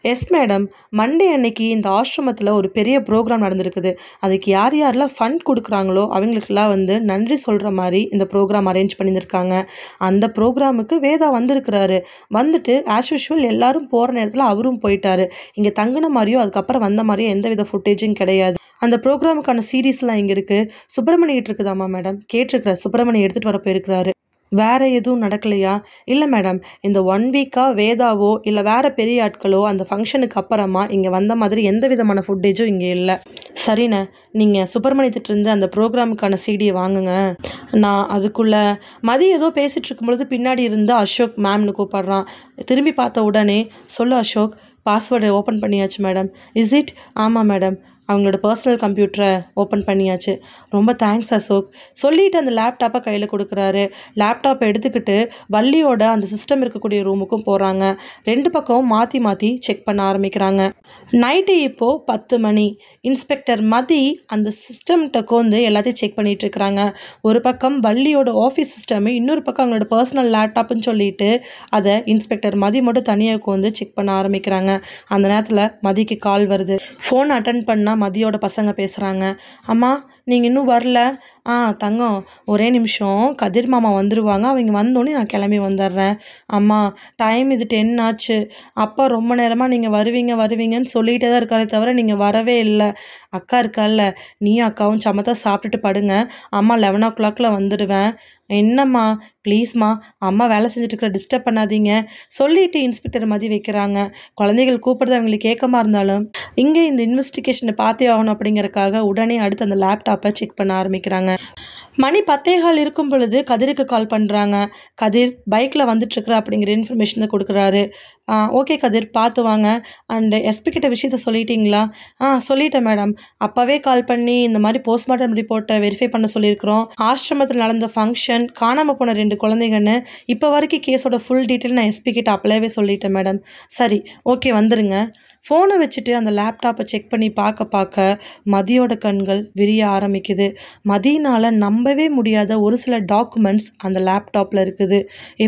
A: எஸ் மேடம். மண்டே அன்னைக்கு இந்த ஆசிரமத்தில் ஒரு பெரிய ப்ரோக்ராம் நடந்திருக்குது. அதுக்கு யார் யாரெல்லாம் ஃபண்ட் கொடுக்குறாங்களோ அவங்களுக்கெல்லாம் வந்து நன்றி சொல்கிற மாதிரி இந்த ப்ரோக்ராம் அரேஞ்ச் பண்ணியிருக்காங்க. அந்த ப்ரோக்ராமுக்கு வேதா வந்திருக்கிறாரு. வந்துட்டு ஆஸ் யூஷுவல் எல்லாரும் போகிற நேரத்தில் அவரும் போயிட்டாரு. இங்கே தங்கின மாதிரியோ அதுக்கப்புறம் வந்த மாதிரியோ எந்தவித ஃபுட்டேஜும் கிடையாது. அந்த ப்ரோக்ராமுக்கான சீரீஸ்லாம் இங்கே இருக்குது. சுப்பிரமணியிட்டு இருக்குதாமா மேடம்? கேட்டிருக்கிற சுப்பிரமணி எடுத்துகிட்டு வர போயிருக்கிறாரு. வேற எதுவும் நடக்கலையா? இல்லை மேடம். இந்த 1 வீக்காக வேதாவோ இல்லை வேற பெரிய ஆட்களோ அந்த ஃபங்க்ஷனுக்கு அப்புறமா இங்கே வந்த மாதிரி எந்த விதமான ஃபுட்டேஜும் இங்கே இல்லை. சரிண்ணே, நீங்கள் சுப்பிரமணியத்திட்டிருந்து அந்த ப்ரோக்ராமுக்கான சிடியை வாங்குங்க. நான் அதுக்குள்ளே மதி ஏதோ பேசிகிட்டு இருக்கும்பொழுது பின்னாடி இருந்து அசோக் மேம்னு கூப்பிட்றான். திரும்பி பார்த்த உடனே, சொல்லு அசோக், பாஸ்வேர்டை ஓப்பன் பண்ணியாச்சு மேடம். Is it? ஆமாம் மேடம். அவங்களோட பர்சனல் கம்ப்யூட்டரை ஓப்பன் பண்ணியாச்சு. ரொம்ப தேங்க்ஸ் அசோக். சொல்லிவிட்டு அந்த லேப்டாப்பை கையில் கொடுக்குறாரு. லேப்டாப்பை எடுத்துக்கிட்டு வள்ளியோட அந்த சிஸ்டம் இருக்கக்கூடிய ரூமுக்கும் போகிறாங்க. 2 பக்கம் மாற்றி மாற்றி செக் பண்ண ஆரம்பிக்கிறாங்க. நைட்டு இப்போது 10 மணி. இன்ஸ்பெக்டர் மதி அந்த சிஸ்டம்கிட்ட கோந்து எல்லாத்தையும் செக் பண்ணிகிட்டு இருக்கிறாங்க. ஒரு பக்கம் வள்ளியோட ஆஃபீஸ் சிஸ்டமு, இன்னொரு பக்கம் அவங்களோட பர்சனல் லேப்டாப்புன்னு சொல்லிட்டு அதை இன்ஸ்பெக்டர் மதி மட்டும் தனியாக கோந்து செக் பண்ண ஆரம்பிக்கிறாங்க. அந்த நேரத்தில் மதிக்கு கால் வருது. ஃபோன் அட்டன் பண்ணால் மதியோட பசங்க பேசுகிறாங்க. அம்மா, நீங்கள் இன்னும் வரல? தங்கம், ஒரே நிமிஷம், கதிர் மாமா வந்துடுவாங்க, அவங்க வந்தோடனே நான் கிளம்பி வந்துடுறேன். அம்மா, டைம் இது 10 ஆச்சு. அப்பா ரொம்ப நேரமாக நீங்கள் வருவீங்கன்னு சொல்லிகிட்டே தான் இருக்காரே தவிர நீங்கள் வரவே இல்லை. அக்கா இருக்கால்ல, நீயும் அக்காவும் சமத்தா சாப்பிட்டுட்டு படுங்க. அம்மா 11 o'clockல வந்துடுவேன். என்னம்மா, ப்ளீஸ்மா, அம்மா வேலை செஞ்சுட்டு டிஸ்டர்ப் பண்ணாதீங்க சொல்லிட்டு இன்ஸ்பெக்டர் மதி வைக்கிறாங்க. குழந்தைகள் கூப்பிடுறது அவங்களுக்கு கேட்கமா இருந்தாலும் இங்கே இந்த இன்வெஸ்டிகேஷனை பார்த்தே ஆகணும் அப்படிங்கறக்காக உடனே அடுத்து அந்த லேப்டாப்பை செக் பண்ண ஆரம்பிக்கிறாங்க. மணி 10:15 இருக்கும் பொழுது கதிருக்கு கால் பண்ணுறாங்க. கதிர் பைக்கில் வந்துட்டுருக்குற அப்படிங்கிற இன்ஃபர்மேஷனை கொடுக்குறாரு. ஓகே கதிர், பார்த்து வாங்க. அண்டு எஸ்பி கிட்ட விஷயத்த சொல்லிட்டீங்களா? சொல்லிட்டேன் மேடம். அப்போவே கால் பண்ணி இந்த மாதிரி போஸ்ட்மார்ட்டம் ரிப்போர்ட்டை வெரிஃபை பண்ண சொல்லியிருக்கிறோம். ஆசிரமத்தில் நடந்த ஃபங்க்ஷன், காணாமல் போன 2 குழந்தைங்கன்னு இப்போ வரைக்கும் கேஸோட ஃபுல் டீட்டெயில் நான் எஸ்பி கிட்ட அப்போவே சொல்லிட்டேன் மேடம். சரி, ஓகே, வந்துடுங்க. ஃபோனை வச்சுட்டு அந்த லேப்டாப்பை செக் பண்ணி பார்க்க மதியோட கண்கள் விரிய ஆரம்பிக்குது. மதியினால் நம்பவே முடியாத ஒரு சில டாக்குமெண்ட்ஸ் அந்த லேப்டாப்பில் இருக்குது.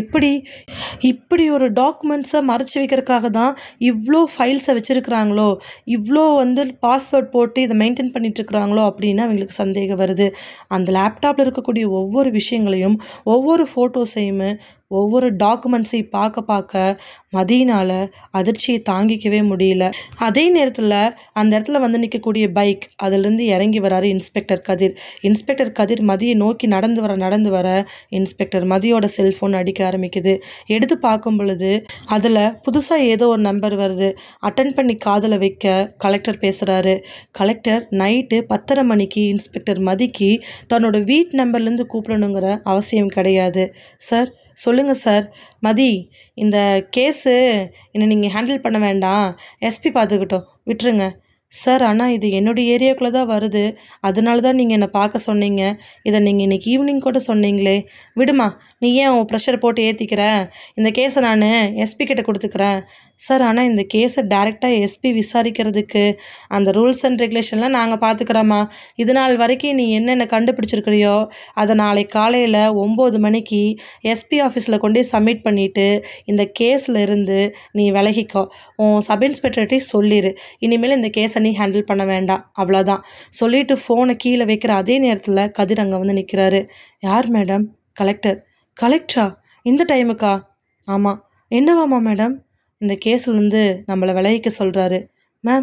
A: இப்படி ஒரு டாக்குமெண்ட்ஸை மறைச்சி வைக்கிறதுக்காக தான் இவ்வளோ ஃபைல்ஸை வச்சுருக்குறாங்களோ, இவ்வளோ வந்து பாஸ்வேர்ட் போட்டு இதை மெயின்டைன் பண்ணிட்டுருக்குறாங்களோ அப்படின்னு அவங்களுக்கு சந்தேகம் வருது. அந்த லேப்டாப்பில் இருக்கக்கூடிய ஒவ்வொரு விஷயங்களையும், ஒவ்வொரு ஃபோட்டோஸையுமே, ஒவ்வொரு டாக்குமெண்ட்ஸையும் பார்க்க மதியினால் அதிர்ச்சியை தாங்கிக்கவே முடியல. அதே நேரத்தில் அந்த இடத்துல வந்து நிற்கக்கூடிய பைக், அதிலிருந்து இறங்கி வராரு இன்ஸ்பெக்டர் கதிர். இன்ஸ்பெக்டர் கதிர் மதியை நோக்கி நடந்து வர இன்ஸ்பெக்டர் மதியோட செல்ஃபோன் அடிக்க ஆரம்பிக்குது. எடுத்து பார்க்கும் பொழுது அதில் புதுசாக ஏதோ ஒரு நம்பர் வருது. அட்டன் பண்ணி காதில் வைக்க கலெக்டர் பேசுகிறாரு. கலெக்டர் நைட்டு 10:30 மணிக்கு இன்ஸ்பெக்டர் மதிக்கு தன்னோட வீட்டு நம்பர்லேருந்து கூப்பிடணுங்கிற அவசியம் கிடையாது. சார், சொல்லுங்கள் சார். மதி, இந்த கேஸு இன்னும் நீங்கள் ஹேண்டில் பண்ண வேண்டாம், எஸ்பி பார்த்துக்கிட்டோம், விட்டுருங்க. சார், ஆனால் இது என்னுடைய ஏரியாவுக்குள்ளே தான் வருது, அதனால தான் நீங்கள் என்னை பார்க்க சொன்னீங்க. இதை நீங்கள் இன்றைக்கி ஈவினிங் கூட சொன்னீங்களே. விடுமா, நீ ஏன் உன் ப்ரெஷர் போட்டு ஏற்றிக்கிற? இந்த கேஸை நான் எஸ்பி கிட்ட கொடுத்துக்கிறேன். சார், ஆனால் இந்த கேஸை டைரெக்டாக எஸ்பி விசாரிக்கிறதுக்கு அந்த ரூல்ஸ் அண்ட் ரெகுலேஷன்லாம் நாங்கள் பார்த்துக்கிறோம்மா. இது நாள் வரைக்கும் நீ என்னென்ன கண்டுபிடிச்சிருக்கிறியோ அதை நாளை காலையில் 9 மணிக்கு எஸ்பி ஆஃபீஸில் கொண்டு சப்மிட் பண்ணிவிட்டு இந்த கேஸில் இருந்து நீ விலகிக்கோ. உன் சப் இன்ஸ்பெக்டர்கிட்டையும் சொல்லிடு, இனிமேல் இந்த கேஸை நீ ஹேண்டில் பண்ண வேண்டாம், அவ்வளோதான் சொல்லிட்டு ஃபோனை கீழே வைக்கிற அதே நேரத்தில் கதிர் அங்கே வந்து நிற்கிறாரு. யார் மேடம்? கலெக்டர். கலெக்டரா? இந்த டைமுக்கா? ஆமாம். என்னவாமா மேடம்? இந்த கேஸ்லேருந்து நம்மளை விலகிக்க சொல்கிறாரு. மேம்,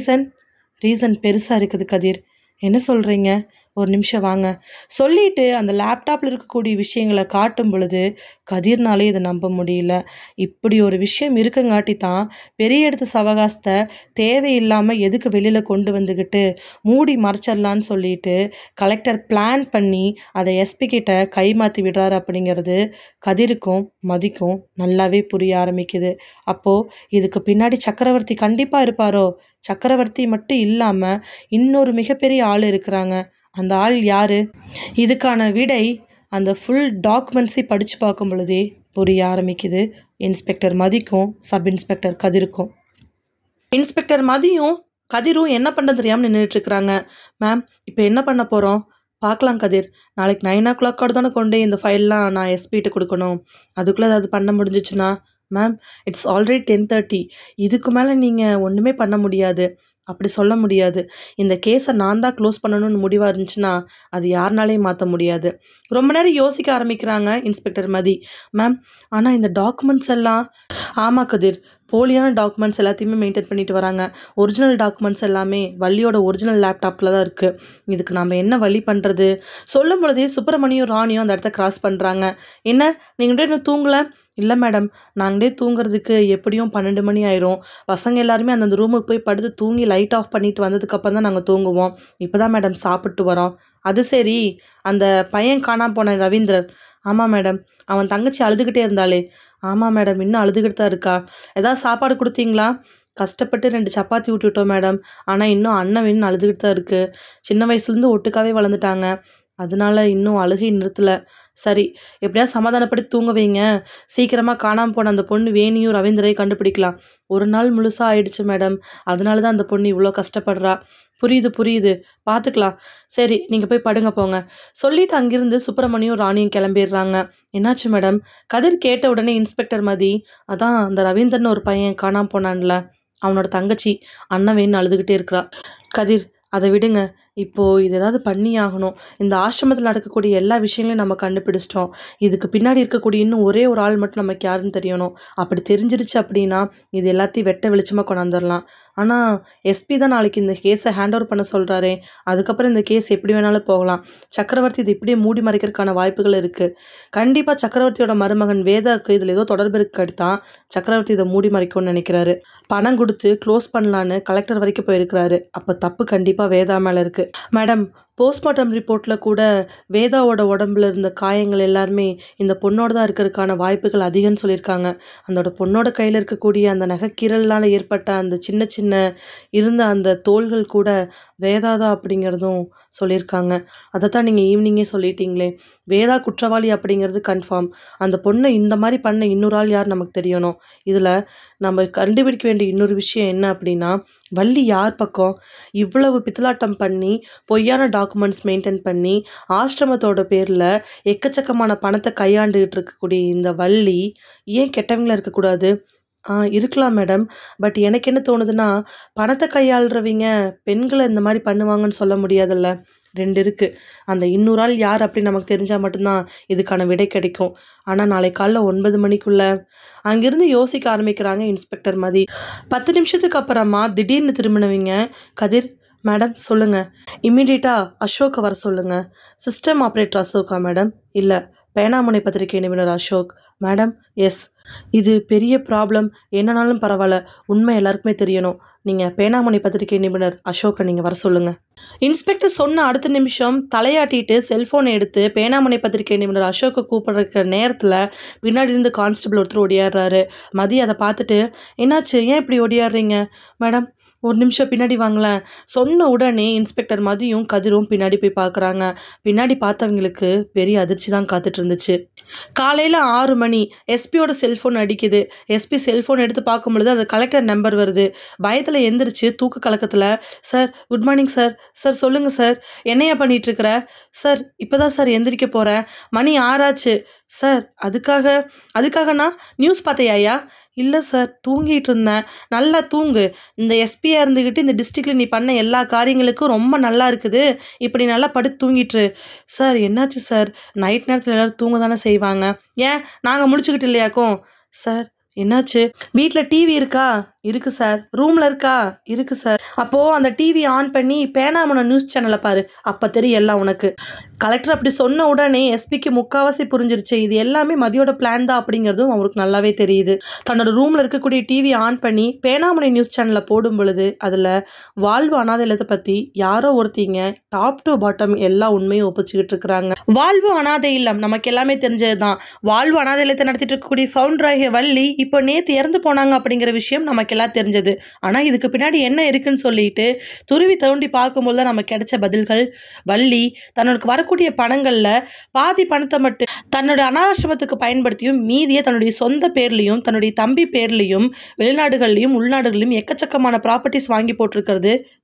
A: ரீசன் பெருசாக இருக்குது கதிர். என்ன சொல்கிறீங்க? ஒரு நிமிஷம் வாங்க சொல்லிட்டு அந்த லேப்டாப்பில் இருக்கக்கூடிய விஷயங்களை காட்டும் பொழுது கதிர்னாலே இதை நம்ப முடியல. இப்படி ஒரு விஷயம் இருக்கங்காட்டி தான் பெரிய இடத்து சவகாசத்தை தேவையில்லாமல் எதுக்கு வெளியில் கொண்டு வந்துக்கிட்டு மூடி மறைச்சிடலான்னு சொல்லிட்டு கலெக்டர் பிளான் பண்ணி அதை எஸ்பி கிட்ட கைமாற்றி விடுறாரு அப்படிங்கிறது கதிருக்கும் மதிக்கும் நல்லாவே புரிய ஆரம்பிக்குது. அப்போது இதுக்கு பின்னாடி சக்கரவர்த்தி கண்டிப்பாக இருப்பாரோ? சக்கரவர்த்தி மட்டும் இல்லாமல் இன்னொரு மிகப்பெரிய ஆள் இருக்கிறாங்க. அந்த ஆள் யாரு? இதுக்கான விடை அந்த ஃபுல் டாக்குமெண்ட்ஸை படித்து பார்க்கும் பொழுதே புரிய ஆரம்பிக்குது இன்ஸ்பெக்டர் மதிக்கும் சப் இன்ஸ்பெக்டர் கதிருக்கும். இன்ஸ்பெக்டர் மதியும் கதிரும் என்ன பண்ணுறது தெரியாமல் நின்றுட்டுருக்குறாங்க. மேம், இப்போ என்ன பண்ண போகிறோம்? பார்க்கலாம் கதிர், நாளைக்கு 9 o'clock தானே கொண்டு இந்த ஃபைல்லாம் நான் எஸ்பிகிட்ட கொடுக்கணும். அதுக்குள்ளே ஏதாவது பண்ண முடிஞ்சிச்சுன்னா மேம் இட்ஸ் ஆல்ரெடி 10:30. இதுக்கு மேலே நீங்கள் ஒன்றுமே பண்ண முடியாது, அப்படி சொல்ல முடியாது. இந்த கேஸை நான் தான் க்ளோஸ் பண்ணணும்னு முடிவாக இருந்துச்சுன்னா அது யாருனாலையும் மாற்ற முடியாது. ரொம்ப நேரம் யோசிக்க ஆரம்பிக்கிறாங்க இன்ஸ்பெக்டர் மதி. மேம் ஆனால் இந்த டாக்குமெண்ட்ஸ் எல்லாம். ஆமாம் கதிர், போலியான டாக்குமெண்ட்ஸ் எல்லாத்தையுமே மெயின்டைன் பண்ணிட்டு வராங்க. ஒரிஜினல் டாக்குமெண்ட்ஸ் எல்லாமே வள்ளியோட ஒரிஜினல் லேப்டாப்பில் தான் இருக்குது. இதுக்கு நம்ம என்ன வழி பண்ணுறது? சொல்லும் பொழுதே சுப்பிரமணியும் ராணியும் அந்த இடத்த கிராஸ் பண்ணுறாங்க. என்ன நீங்கள் இன்னும் தூங்கலை? இல்லை மேடம், நாங்களே தூங்குறதுக்கு எப்படியும் 12 மணி ஆயிரும். பசங்க எல்லாருமே அந்தந்த ரூமுக்கு போய் படுத்து தூங்கி லைட் ஆஃப் பண்ணிட்டு வந்ததுக்கப்புறம் தான் நாங்கள் தூங்குவோம். இப்போ தான் மேடம் சாப்பிட்டு வரோம். அது சரி, அந்த பையன் காணாம போன ரவீந்திரன். ஆமாம் மேடம், அவன் தங்கச்சி அழுதுகிட்டே இருந்தாளே. ஆமாம் மேடம், இன்னும் அழுதுகிட்டு தான் இருக்கா. ஏதாவது சாப்பாடு கொடுத்தீங்களா? கஷ்டப்பட்டு 2 சப்பாத்தி விட்டுவிட்டோம் மேடம். ஆனால் இன்னும் அண்ணன் வேணும்னு அழுதுகிட்டு தான் இருக்குது. சின்ன வயசுலேருந்து ஒட்டுக்காவே வளர்ந்துட்டாங்க, அதனால இன்னும் அழுகை நிறுத்தலை. சரி, எப்படியாவது சமாதானப்படி தூங்க வைங்க. சீக்கிரமாக காணாமல் போன அந்த பொண்ணு வேணியும் ரவீந்திரையும் கண்டுபிடிக்கலாம். ஒரு நாள் முழுசாக ஆயிடுச்சு மேடம், அதனால தான் அந்த பொண்ணு இவ்வளோ கஷ்டப்படுறா. புரியுது, பார்த்துக்கலாம். சரி, நீங்கள் போய் படுங்க போங்க சொல்லிட்டு அங்கிருந்து சுப்பிரமணியும் ராணியும் கிளம்பிடுறாங்க. என்னாச்சு மேடம்? கதிர் கேட்ட உடனே இன்ஸ்பெக்டர் மதி, அதான் அந்த ரவீந்திரன் ஒரு பையன் காணாமல் போனான்ல, அவனோட தங்கச்சி அண்ணன் வேணும்னு அழுதுகிட்டே இருக்கிறா. கதிர், அதை விடுங்க, இப்போது இது ஏதாவது பண்ணி ஆகணும். இந்த ஆசிரமத்தில் நடக்கக்கூடிய எல்லா விஷயங்களையும் நம்ம கண்டுபிடிச்சிட்டோம். இதுக்கு பின்னாடி இருக்கக்கூடிய இன்னும் ஒரே ஒரு ஆள் மட்டும் நமக்கு யாருன்னு தெரியணும். அப்படி தெரிஞ்சிருச்சு அப்படின்னா இது எல்லாத்தையும் வெட்ட வெளிச்சமாக கொண்டாந்துடலாம். ஆனால் எஸ்பி தான் நாளைக்கு இந்த கேஸை ஹேண்ட் ஓவர் பண்ண சொல்கிறாரே, அதுக்கப்புறம் இந்த கேஸ் எப்படி வேணாலும் போகலாம். சக்கரவர்த்தி இது இப்படியே மூடி மறைக்கிறதுக்கான வாய்ப்புகள் இருக்குது. கண்டிப்பாக சக்கரவர்த்தியோட மருமகன் வேதாவுக்கு இதில் ஏதோ தொடர்பு இருக்கு தான் சக்கரவர்த்தி இதை மூடி மறைக்கும்னு நினைக்கிறாரு. பணம் கொடுத்து க்ளோஸ் பண்ணலான்னு கலெக்டர் வரைக்கும் போயிருக்கிறாரு. அப்போ தப்பு கண்டிப்பாக வேதா மேலே இருக்குது. மேடம், போஸ்ட்மார்ட்டம் ரிப்போர்ட்டில் கூட வேதாவோட உடம்புல இருந்த காயங்கள் எல்லாருமே இந்த பொண்ணோட தான் இருக்கிறதுக்கான வாய்ப்புகள் அதிகம்னு சொல்லியிருக்காங்க. அந்த பொண்ணோட கையில் இருக்கக்கூடிய அந்த நகைக்கீரலால் ஏற்பட்ட அந்த சின்ன சின்ன இருந்த அந்த தோள்கள் கூட வேதா தான் அப்படிங்கிறதும் சொல்லியிருக்காங்க. அதை தான் நீங்கள் ஈவினிங்கே சொல்லிட்டீங்களே. வேதா குற்றவாளி அப்படிங்கிறது கன்ஃபார்ம். அந்த பொண்ணை இந்த மாதிரி பண்ண இன்னொரு ஆள் யார் நமக்கு தெரியணும். இதில் நம்ம கண்டுபிடிக்க வேண்டிய இன்னொரு விஷயம் என்ன அப்படின்னா, வள்ளி யார் பக்கம்? இவ்வளவு பித்தலாட்டம் பண்ணி பொய்யான டாக்குமெண்ட்ஸ் மெயின்டைன் பண்ணி ஆசிரமத்தோட பேரில் எக்கச்சக்கமான பணத்தை கையாண்டுகிட்டு இருக்கக்கூடிய இந்த வள்ளி ஏன் கெட்டவங்களா இருக்கக்கூடாது? இருக்கலாம் மேடம். பட் எனக்கு என்ன தோணுதுன்னா, பணத்தை கையாளுறவங்க பெண்களை இந்த மாதிரி பண்ணுவாங்கன்னு சொல்ல முடியாதுல்ல. 2 இருக்குது. அந்த இன்னொரு ஆள் யார் அப்படின்னு நமக்கு தெரிஞ்சால் மட்டும்தான் இதுக்கான விடை கிடைக்கும். ஆனால் நாளை காலைல 9 மணிக்குள்ளே அங்கேருந்து யோசிக்க ஆரம்பிக்கிறாங்க இன்ஸ்பெக்டர் மதி. 10 நிமிஷத்துக்கு அப்புறமா திடீர்னு திரும்பினவங்க, கதிர் மேடம் சொல்லுங்கள், இம்மிடியேட்டாக அசோக்கை வர சொல்லுங்கள். சிஸ்டம் ஆப்ரேட்டர் அசோக்கா மேடம்? இல்லை, பேனாமுனை பத்திரிகை நிபுணர் அசோக் மேடம். எஸ், இது பெரிய ப்ராப்ளம். என்னன்னாலும் பரவாயில்ல, உண்மை எல்லாருக்குமே தெரியணும். நீங்கள் பேனாமுனை பத்திரிகை நிபுணர் அசோக்கை நீங்கள் வர சொல்லுங்கள். இன்ஸ்பெக்டர் சொன்ன அடுத்த நிமிஷம் தலையாட்டிட்டு செல்ஃபோனை எடுத்து பேனாமுனை பத்திரிகை நிபுணர் அசோக்கை கூப்பிடுற நேரத்தில் பின்னாடி இருந்து கான்ஸ்டபிள் ஒருத்தர் ஓடியாடுறாரு. மதி அதை பார்த்துட்டு, என்னாச்சு, ஏன் இப்படி ஓடியாடுறீங்க? மேடம் ஒரு நிமிஷம் பின்னாடி வாங்களேன் சொன்ன உடனே இன்ஸ்பெக்டர் மதியும் கதிரும் பின்னாடி போய் பார்க்குறாங்க. பின்னாடி பார்த்தவங்களுக்கு பெரிய அதிர்ச்சி தான் காத்துட்டு இருந்துச்சு. காலையில் 6 மணி எஸ்பியோட செல்ஃபோன் அடிக்குது. எஸ்பி செல்ஃபோன் எடுத்து பார்க்கும் பொழுது அது கலெக்டர் நம்பர் வருது. பயத்தில் எந்திரிச்சு தூக்க கலக்கத்தில், sir good morning sir. Sir சொல்லுங்கள் சார், என்னையா பண்ணிகிட்ருக்குற? சார் இப்போ தான் சார் எந்திரிக்க போகிறேன், மணி 6 ஆச்சு. சார் அதுக்காகண்ணா நியூஸ் பார்த்தையா? இல்லை சார், தூங்கிட்டு இருந்தேன். நல்லா தூங்கு. இந்த எஸ்பியாக இருந்துக்கிட்டு இந்த டிஸ்ட்ரிக்டில் நீ பண்ண எல்லா காரியங்களுக்கும் ரொம்ப நல்லா இருக்குது. இப்படி நல்லா படுத்து தூங்கிட்டுரு. சார் என்னாச்சு சார்? நைட் நேரத்தில் எல்லோரும் தூங்க தானே செய்வாங்க, ஏன் நாங்கள் முடிச்சுக்கிட்டு இல்லையாக்கும்? சார் என்னாச்சு? வீட்டில் டிவி இருக்கா? இருக்குது சார். ரூமில் இருக்கா? இருக்குது சார். அப்போது அந்த டிவி ஆன் பண்ணி பேனாமுனை நியூஸ் சேனலை பாரு, அப்போ தெரியும் எல்லாம் உனக்கு. கலெக்டர் அப்படி சொன்ன உடனே எஸ்பிக்கு முக்கால்வாசி புரிஞ்சிருச்சு. இது எல்லாமே மதியோட பிளான் தான் அப்படிங்கிறதும் அவருக்கு நல்லாவே தெரியுது. தன்னோட ரூமில் இருக்கக்கூடிய டிவி ஆன் பண்ணி பேனாமுனை நியூஸ் சேனலை போடும் பொழுது அதில் வாழ்வு அனாதை இல்லத்தை பற்றி யாரோ ஒருத்திங்க டாப் டு பாட்டம் எல்லா உண்மையும் ஒப்பிச்சுக்கிட்டு இருக்கிறாங்க. வாழ்வு அனாதை இல்லம் நமக்கு எல்லாமே தெரிஞ்சது தான். வாழ்வு அனாதை இல்லத்தை நடத்திட்டு இருக்கக்கூடிய ஃபவுண்டராகிய வள்ளி இப்போ நேற்று இறந்து போனாங்க அப்படிங்கிற விஷயம் நமக்கு எல்லாம் தெரிஞ்சது. ஆனால் இதுக்கு பின்னாடி என்ன இருக்குன்னு சொல்லிட்டு துருவி தோண்டி பார்க்கும்போது தான் நமக்கு கிடைச்ச பதில்கள், வள்ளி தன்னோட வரக்கூடிய பணங்களில் பாதி பணத்தை மட்டும் தன்னோட அனாசிரமத்துக்கு பயன்படுத்தியும் மீதியை தன்னுடைய சொந்த பேர்லையும் தன்னுடைய தம்பி பேர்லையும் வெளிநாடுகள்லையும் உள்நாடுகளையும் எக்கச்சக்கமான ப்ராப்பர்ட்டிஸ் வாங்கி போட்டிருக்கிறது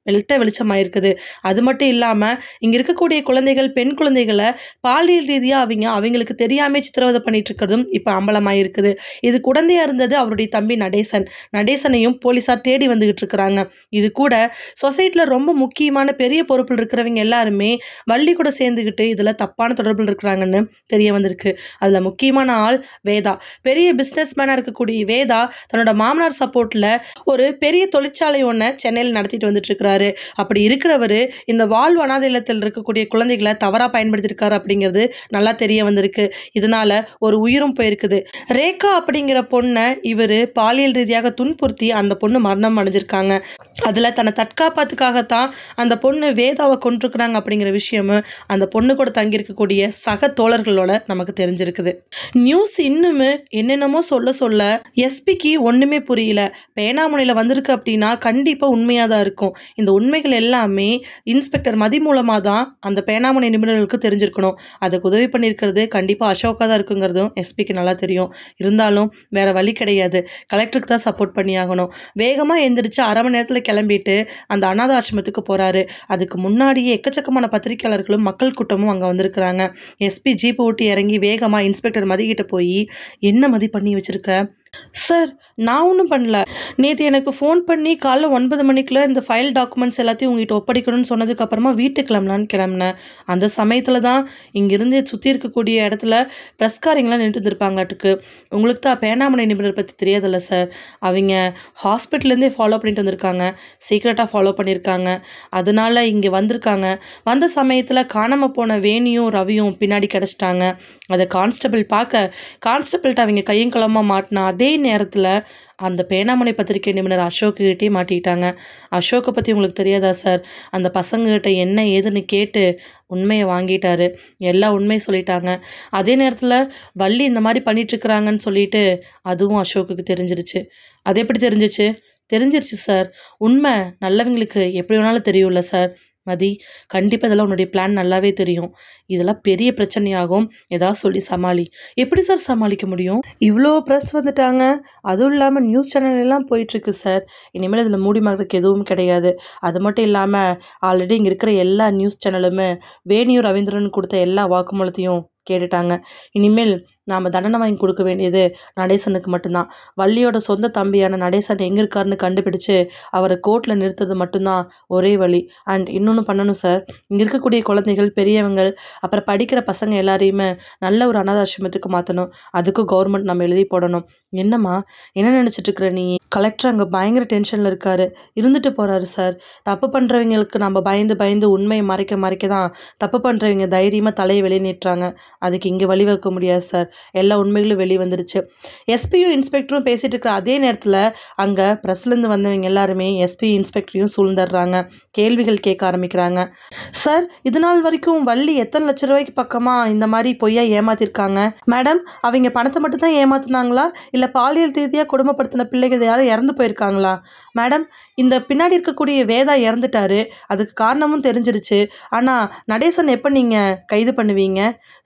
A: வெட்ட வெளிச்சமாயிருக்குது. அது மட்டும் இல்லாமல் இங்கே இருக்கக்கூடிய குழந்தைகள், பெண் குழந்தைகளை பாலியல் ரீதியாக அவங்களுக்கு தெரியாமல் சித்திரவதை பண்ணிட்டு இருக்கிறதும் இப்போ அம்பலமாயிருக்குது. இது குழந்தையாக இருந்தது அவருடைய தம்பி நடேசனையும் போலீஸார் தேடி வந்துகிட்டு இருக்கிறாங்க. இது கூட சொசைட்டியில் ரொம்ப முக்கியமான பெரிய பொறுப்பில் இருக்கிறவங்க எல்லாருமே வள்ளி கூட சேர்ந்துக்கிட்டு இதில் தப்பான தொடர்பில் இருக்கிறாங்கன்னு தெரிய வந்திருக்கு. அதில் முக்கியமான ஆள் வேதா. பெரிய பிஸ்னஸ் மேனாக இருக்கக்கூடிய வேதா தன்னோட மாமனார் சப்போர்ட்டில் ஒரு பெரிய தொழிற்சாலை ஒன்று சென்னையில் நடத்திட்டு வந்துட்டு இருக்கிறாரு. அப்படி இருக்கிறவர் இந்த வாழ்வு அனாதை இல்லத்தில் இருக்கக்கூடிய குழந்தைகளை தவறாக பயன்படுத்தியிருக்காரு அப்படிங்கிறது நல்லா தெரிய வந்திருக்கு. இதனால ஒரு உயிரும் போயிருக்குது. ரேகா அப்படிங்கிற பொண்ணை இவர் பாலியல் ரீதியாக துன்புறுத்தி அந்த பொண்ணு மரணம் அடைஞ்சிருக்காங்க. அதில் தன்னை தற்காப்பாத்துக்காகத்தான் அந்த பொண்ணு வேதாவை கொண்டிருக்கிறாங்க அப்படிங்கிற விஷயமும் அந்த பொண்ணு கூட தங்கியிருக்கக்கூடிய சக தோழர்களோட நமக்கு தெரிஞ்சிருக்குது. நியூஸ் இன்னுமே என்னென்னமோ சொல்ல எஸ்பிக்கு ஒன்றுமே புரியல. பேனாமுனையில் வந்திருக்கு அப்படின்னா கண்டிப்பாக உண்மையாக தான் இருக்கும். இந்த உண்மைகள் எல்லாமே இன்ஸ்பெக்டர் மதி மூலமாக தான் அந்த பேனாமுனை நிபுணர்களுக்கு தெரிஞ்சிருக்கணும். அதுக்கு உதவி பண்ணியிருக்கிறது கண்டிப்பாக அசோகா தான் இருக்குங்கிறதும் எஸ்பிக்கு நல்லா தெரியும். இருந்தாலும் வேற வழி கிடையாது. கலெக்டருக்கு தான் சப்போர்ட் பண்ணியாகணும். வேகமாக எந்திரிச்சு அரை மணி நேரத்தில் கிளம்பிட்டு அந்த அனாத ஆசிரமத்துக்கு போகிறாரு. அதுக்கு முன்னாடியே எக்கச்சக்கமான பத்திரிகையாளர்களும் மக்கள் கூட்டமும் அங்கே வந்திருக்கிறாங்க. எஸ்பி ஜீப்பு விட்டு இறங்கி வேகமாக இன்ஸ்பெக்டர் மதிக்கிட்ட போய், என்ன மதி பண்ணி வச்சிருக்க? சார், நான் ஒன்றும் பண்ணல. நேற்று எனக்கு ஃபோன் பண்ணி காலைல 9 மணிக்குள்ள இந்த ஃபைல் டாக்குமெண்ட்ஸ் எல்லாத்தையும் உங்ககிட்ட ஒப்படைக்கணும்னு சொன்னதுக்கு அப்புறமா வீட்டுக்கு கிளம்பினேன். அந்த சமயத்தில் தான் இங்கிருந்து சுற்றி இருக்கக்கூடிய இடத்துல ப்ரெஸ்காரங்களாம் நின்று இருந்திருப்பாங்கட்டுக்கு. உங்களுக்கு தான் பேனாமுனை நிபுணர் பற்றி தெரியாதுல்ல சார். அவங்க ஹாஸ்பிட்டல்லேருந்தே ஃபாலோ பண்ணிட்டு வந்திருக்காங்க. சீக்ரெட்டாக ஃபாலோ பண்ணியிருக்காங்க. அதனால இங்கே வந்திருக்காங்க. வந்த சமயத்தில் காணாமல் போன வேணியும் ரவியும் பின்னாடி கிடச்சிட்டாங்க. அதை கான்ஸ்டபிள் பார்க்க கான்ஸ்டபிள்கிட்ட அவங்க கையும் களமாக மாட்டினா அதே நேரத்தில் அந்த பேனாமுனை பத்திரிகை நிபுணர் அசோக்கிட்டே மாட்டிக்கிட்டாங்க. அசோக்கை பற்றி உங்களுக்கு தெரியாதா சார்? அந்த பசங்ககிட்ட என்ன ஏதுன்னு கேட்டு உண்மையை வாங்கிட்டாரு. எல்லா உண்மையை சொல்லிட்டாங்க. அதே நேரத்தில் வள்ளி இந்த மாதிரி பண்ணிட்டுருக்குறாங்கன்னு சொல்லிட்டு அதுவும் அசோக்குக்கு தெரிஞ்சிருச்சு. அது எப்படி தெரிஞ்சிருச்சு சார். உண்மை நல்லவங்களுக்கு எப்படி வேணாலும் தெரியும்ல சார். மதி, கண்டிப்பாக இதெல்லாம் உன்னுடைய பிளான் நல்லாவே தெரியும். இதெல்லாம் பெரிய பிரச்சனையாகும். ஏதாவது சொல்லி சமாளி. எப்படி சார் சமாளிக்க முடியும்? இவ்வளோ ப்ரெஸ் வந்துட்டாங்க. அதுவும் இல்லாமல் நியூஸ் சேனல் எல்லாம் போயிட்டுருக்கு சார். இனிமேல் இதில் மூடி மறைக்க எதுவும் கிடையாது. அது மட்டும் இல்லாமல் ஆல்ரெடி இங்கே இருக்கிற எல்லா நியூஸ் சேனலுமே வேணியூர் ரவீந்திரன் கொடுத்த எல்லா வாக்குமூலத்தையும் கேட்டுட்டாங்க. இனிமேல் நாம் தண்டனை வாங்கி கொடுக்க வேண்டியது நடேசனுக்கு மட்டும்தான். வள்ளியோட சொந்த தம்பியான நடேசன் எங்கே இருக்காருன்னு கண்டுபிடிச்சு அவரை கோர்ட்டில் நிறுத்தது மட்டும்தான் ஒரே வழி. அண்ட் இன்னொன்று பண்ணணும் சார். இங்கே இருக்கக்கூடிய குழந்தைகள், பெரியவங்க, அப்புறம் படிக்கிற பசங்க எல்லாரையுமே நல்ல ஒரு அனாதாசிரமத்துக்கு மாற்றணும். அதுக்கும் கவர்மெண்ட் நம்ம எழுதி போடணும். என்னம்மா, என்ன நினச்சிட்டு இருக்கிற நீ? கலெக்டர் அங்கே பயங்கர டென்ஷனில் இருக்காரு. இருந்துட்டு போகிறாரு சார். தப்பு பண்ணுறவங்களுக்கு நம்ம பயந்து உண்மையை மறைக்க தான் தப்பு பண்ணுறவங்க தைரியமாக தலையை வெளியே நீட்டுறாங்க. அதுக்கு இங்கே வழிவகுக்க முடியாது சார். எல்லா உண்மைகளும் வெளியே வந்துடுச்சு. எஸ்பியும் இன்ஸ்பெக்டரும் பேசிட்டு இருக்கிற அதே நேரத்தில் அங்கே ப்ரெஸ்லேருந்து வந்தவங்க எல்லாருமே எஸ்பி இன்ஸ்பெக்டரையும் சூழ்ந்துடுறாங்க. கேள்விகள் கேட்க ஆரம்பிக்கிறாங்க. சார், இது நாள் வரைக்கும் வள்ளி எத்தனை லட்ச ரூபாய்க்கு பக்கமாக இந்த மாதிரி பொய்யா ஏமாத்திருக்காங்க? மேடம், அவங்க பணத்தை மட்டும் தான் ஏமாத்துனாங்களா, இல்லை பாலியல் ரீதியாக கொடுமைப்படுத்தின பிள்ளைகள் யாரும் இறந்து போயிருக்காங்களா? மேடம், இந்த பின்னாடி இருக்கக்கூடிய வேதா இறந்துட்டாரு. அதுக்கு காரணமும் தெரிஞ்சிருச்சு. ஆனால் நடேசன் எப்போ நீங்கள் கைது பண்ணுவீங்க?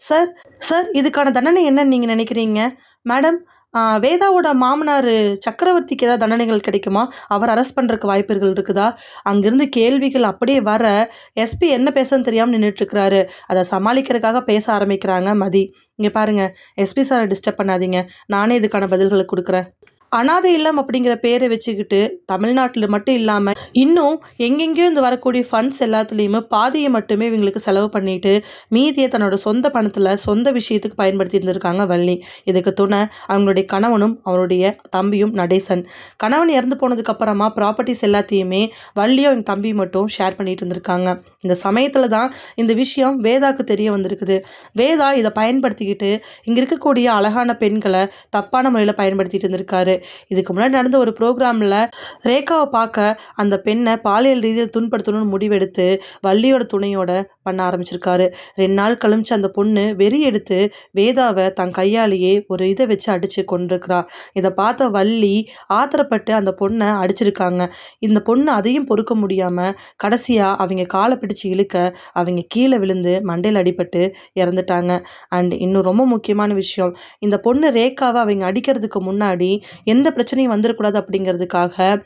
A: சார், இதுக்கான தண்டனை என்னன்னு நீங்கள் நினைக்கிறீங்க? மேடம், வேதாவோட மாமனார் சக்கரவர்த்திக்கு ஏதாவது தண்டனைகள் கிடைக்குமா? அவர் அரெஸ்ட் பண்ணுறதுக்கு வாய்ப்புகள் இருக்குதா? அங்கிருந்து கேள்விகள் அப்படியே வர எஸ்பி என்ன பேசுன்னு தெரியாமல் நின்றுட்டுருக்கிறாரு. அதை சமாளிக்கிறதுக்காக பேச ஆரம்பிக்கிறாங்க மதி. இங்கே பாருங்கள், எஸ்பி சாரை டிஸ்டர்ப் பண்ணாதீங்க. நானே இதுக்கான பதில்களை கொடுக்குறேன். அனாதை இல்லம் அப்படிங்கிற பேரை வச்சுக்கிட்டு தமிழ்நாட்டில் மட்டும் இல்லாமல் இன்னும் எங்கெங்கேயோ இந்த வரக்கூடிய ஃபண்ட்ஸ் எல்லாத்துலேயுமே பாதியை மட்டுமே இவங்களுக்கு செலவு பண்ணிட்டு மீதியை தன்னோட சொந்த பணத்தில் சொந்த விஷயத்துக்கு பயன்படுத்தி இருந்திருக்காங்க வள்ளி. இதுக்கு துணை அவங்களுடைய கணவனும் அவருடைய தம்பியும் நடேசன். கணவன் இறந்து போனதுக்கு அப்புறமா ப்ராப்பர்ட்டிஸ் எல்லாத்தையுமே வள்ளியும் அவங்க தம்பி மட்டும் ஷேர் பண்ணிட்டு இருந்திருக்காங்க. இந்த சமயத்தில் தான் இந்த விஷயம் வேதாக்கு தெரிய வந்திருக்குது. வேதா இதை பயன்படுத்திக்கிட்டு இங்கே இருக்கக்கூடிய அழகான பெண்களை தப்பான முறையில் பயன்படுத்திட்டு இருந்திருக்காரு. இதுக்கு முன்னாடி நடந்த ஒரு ப்ரோக்ராமில் ரேகாவை பார்க்க அந்த பெண்ணை பாலியல் ரீதியில் துன்படுத்தணும்னு முடிவெடுத்து வள்ளியோட துணையோட பண்ண ஆரம்பிச்சிருக்காரு. 2 நாள் கழிச்சு அந்த பொண்ணு வெறி எடுத்து வேதாவை தன் கையாலேயே ஒரு இதை வச்சு அடிச்சு கொண்டிருக்கிறா. இதை பார்த்த வள்ளி ஆத்திரப்பட்டு அந்த பொண்ணை அடிச்சிருக்காங்க. இந்த பொண்ணு அதையும் பொறுக்க முடியாமல் கடைசியாக அவங்க காலை பிடிச்சு இழுக்க அவங்க கீழே விழுந்து மண்டையில் அடிபட்டு இறந்துட்டாங்க. அண்ட் இன்னும் ரொம்ப முக்கியமான விஷயம், இந்த பொண்ணு ரேகாவை அவங்க அடிக்கிறதுக்கு முன்னாடி எந்த பிரச்சனையும் வந்துடக்கூடாது அப்படிங்கிறதுக்காக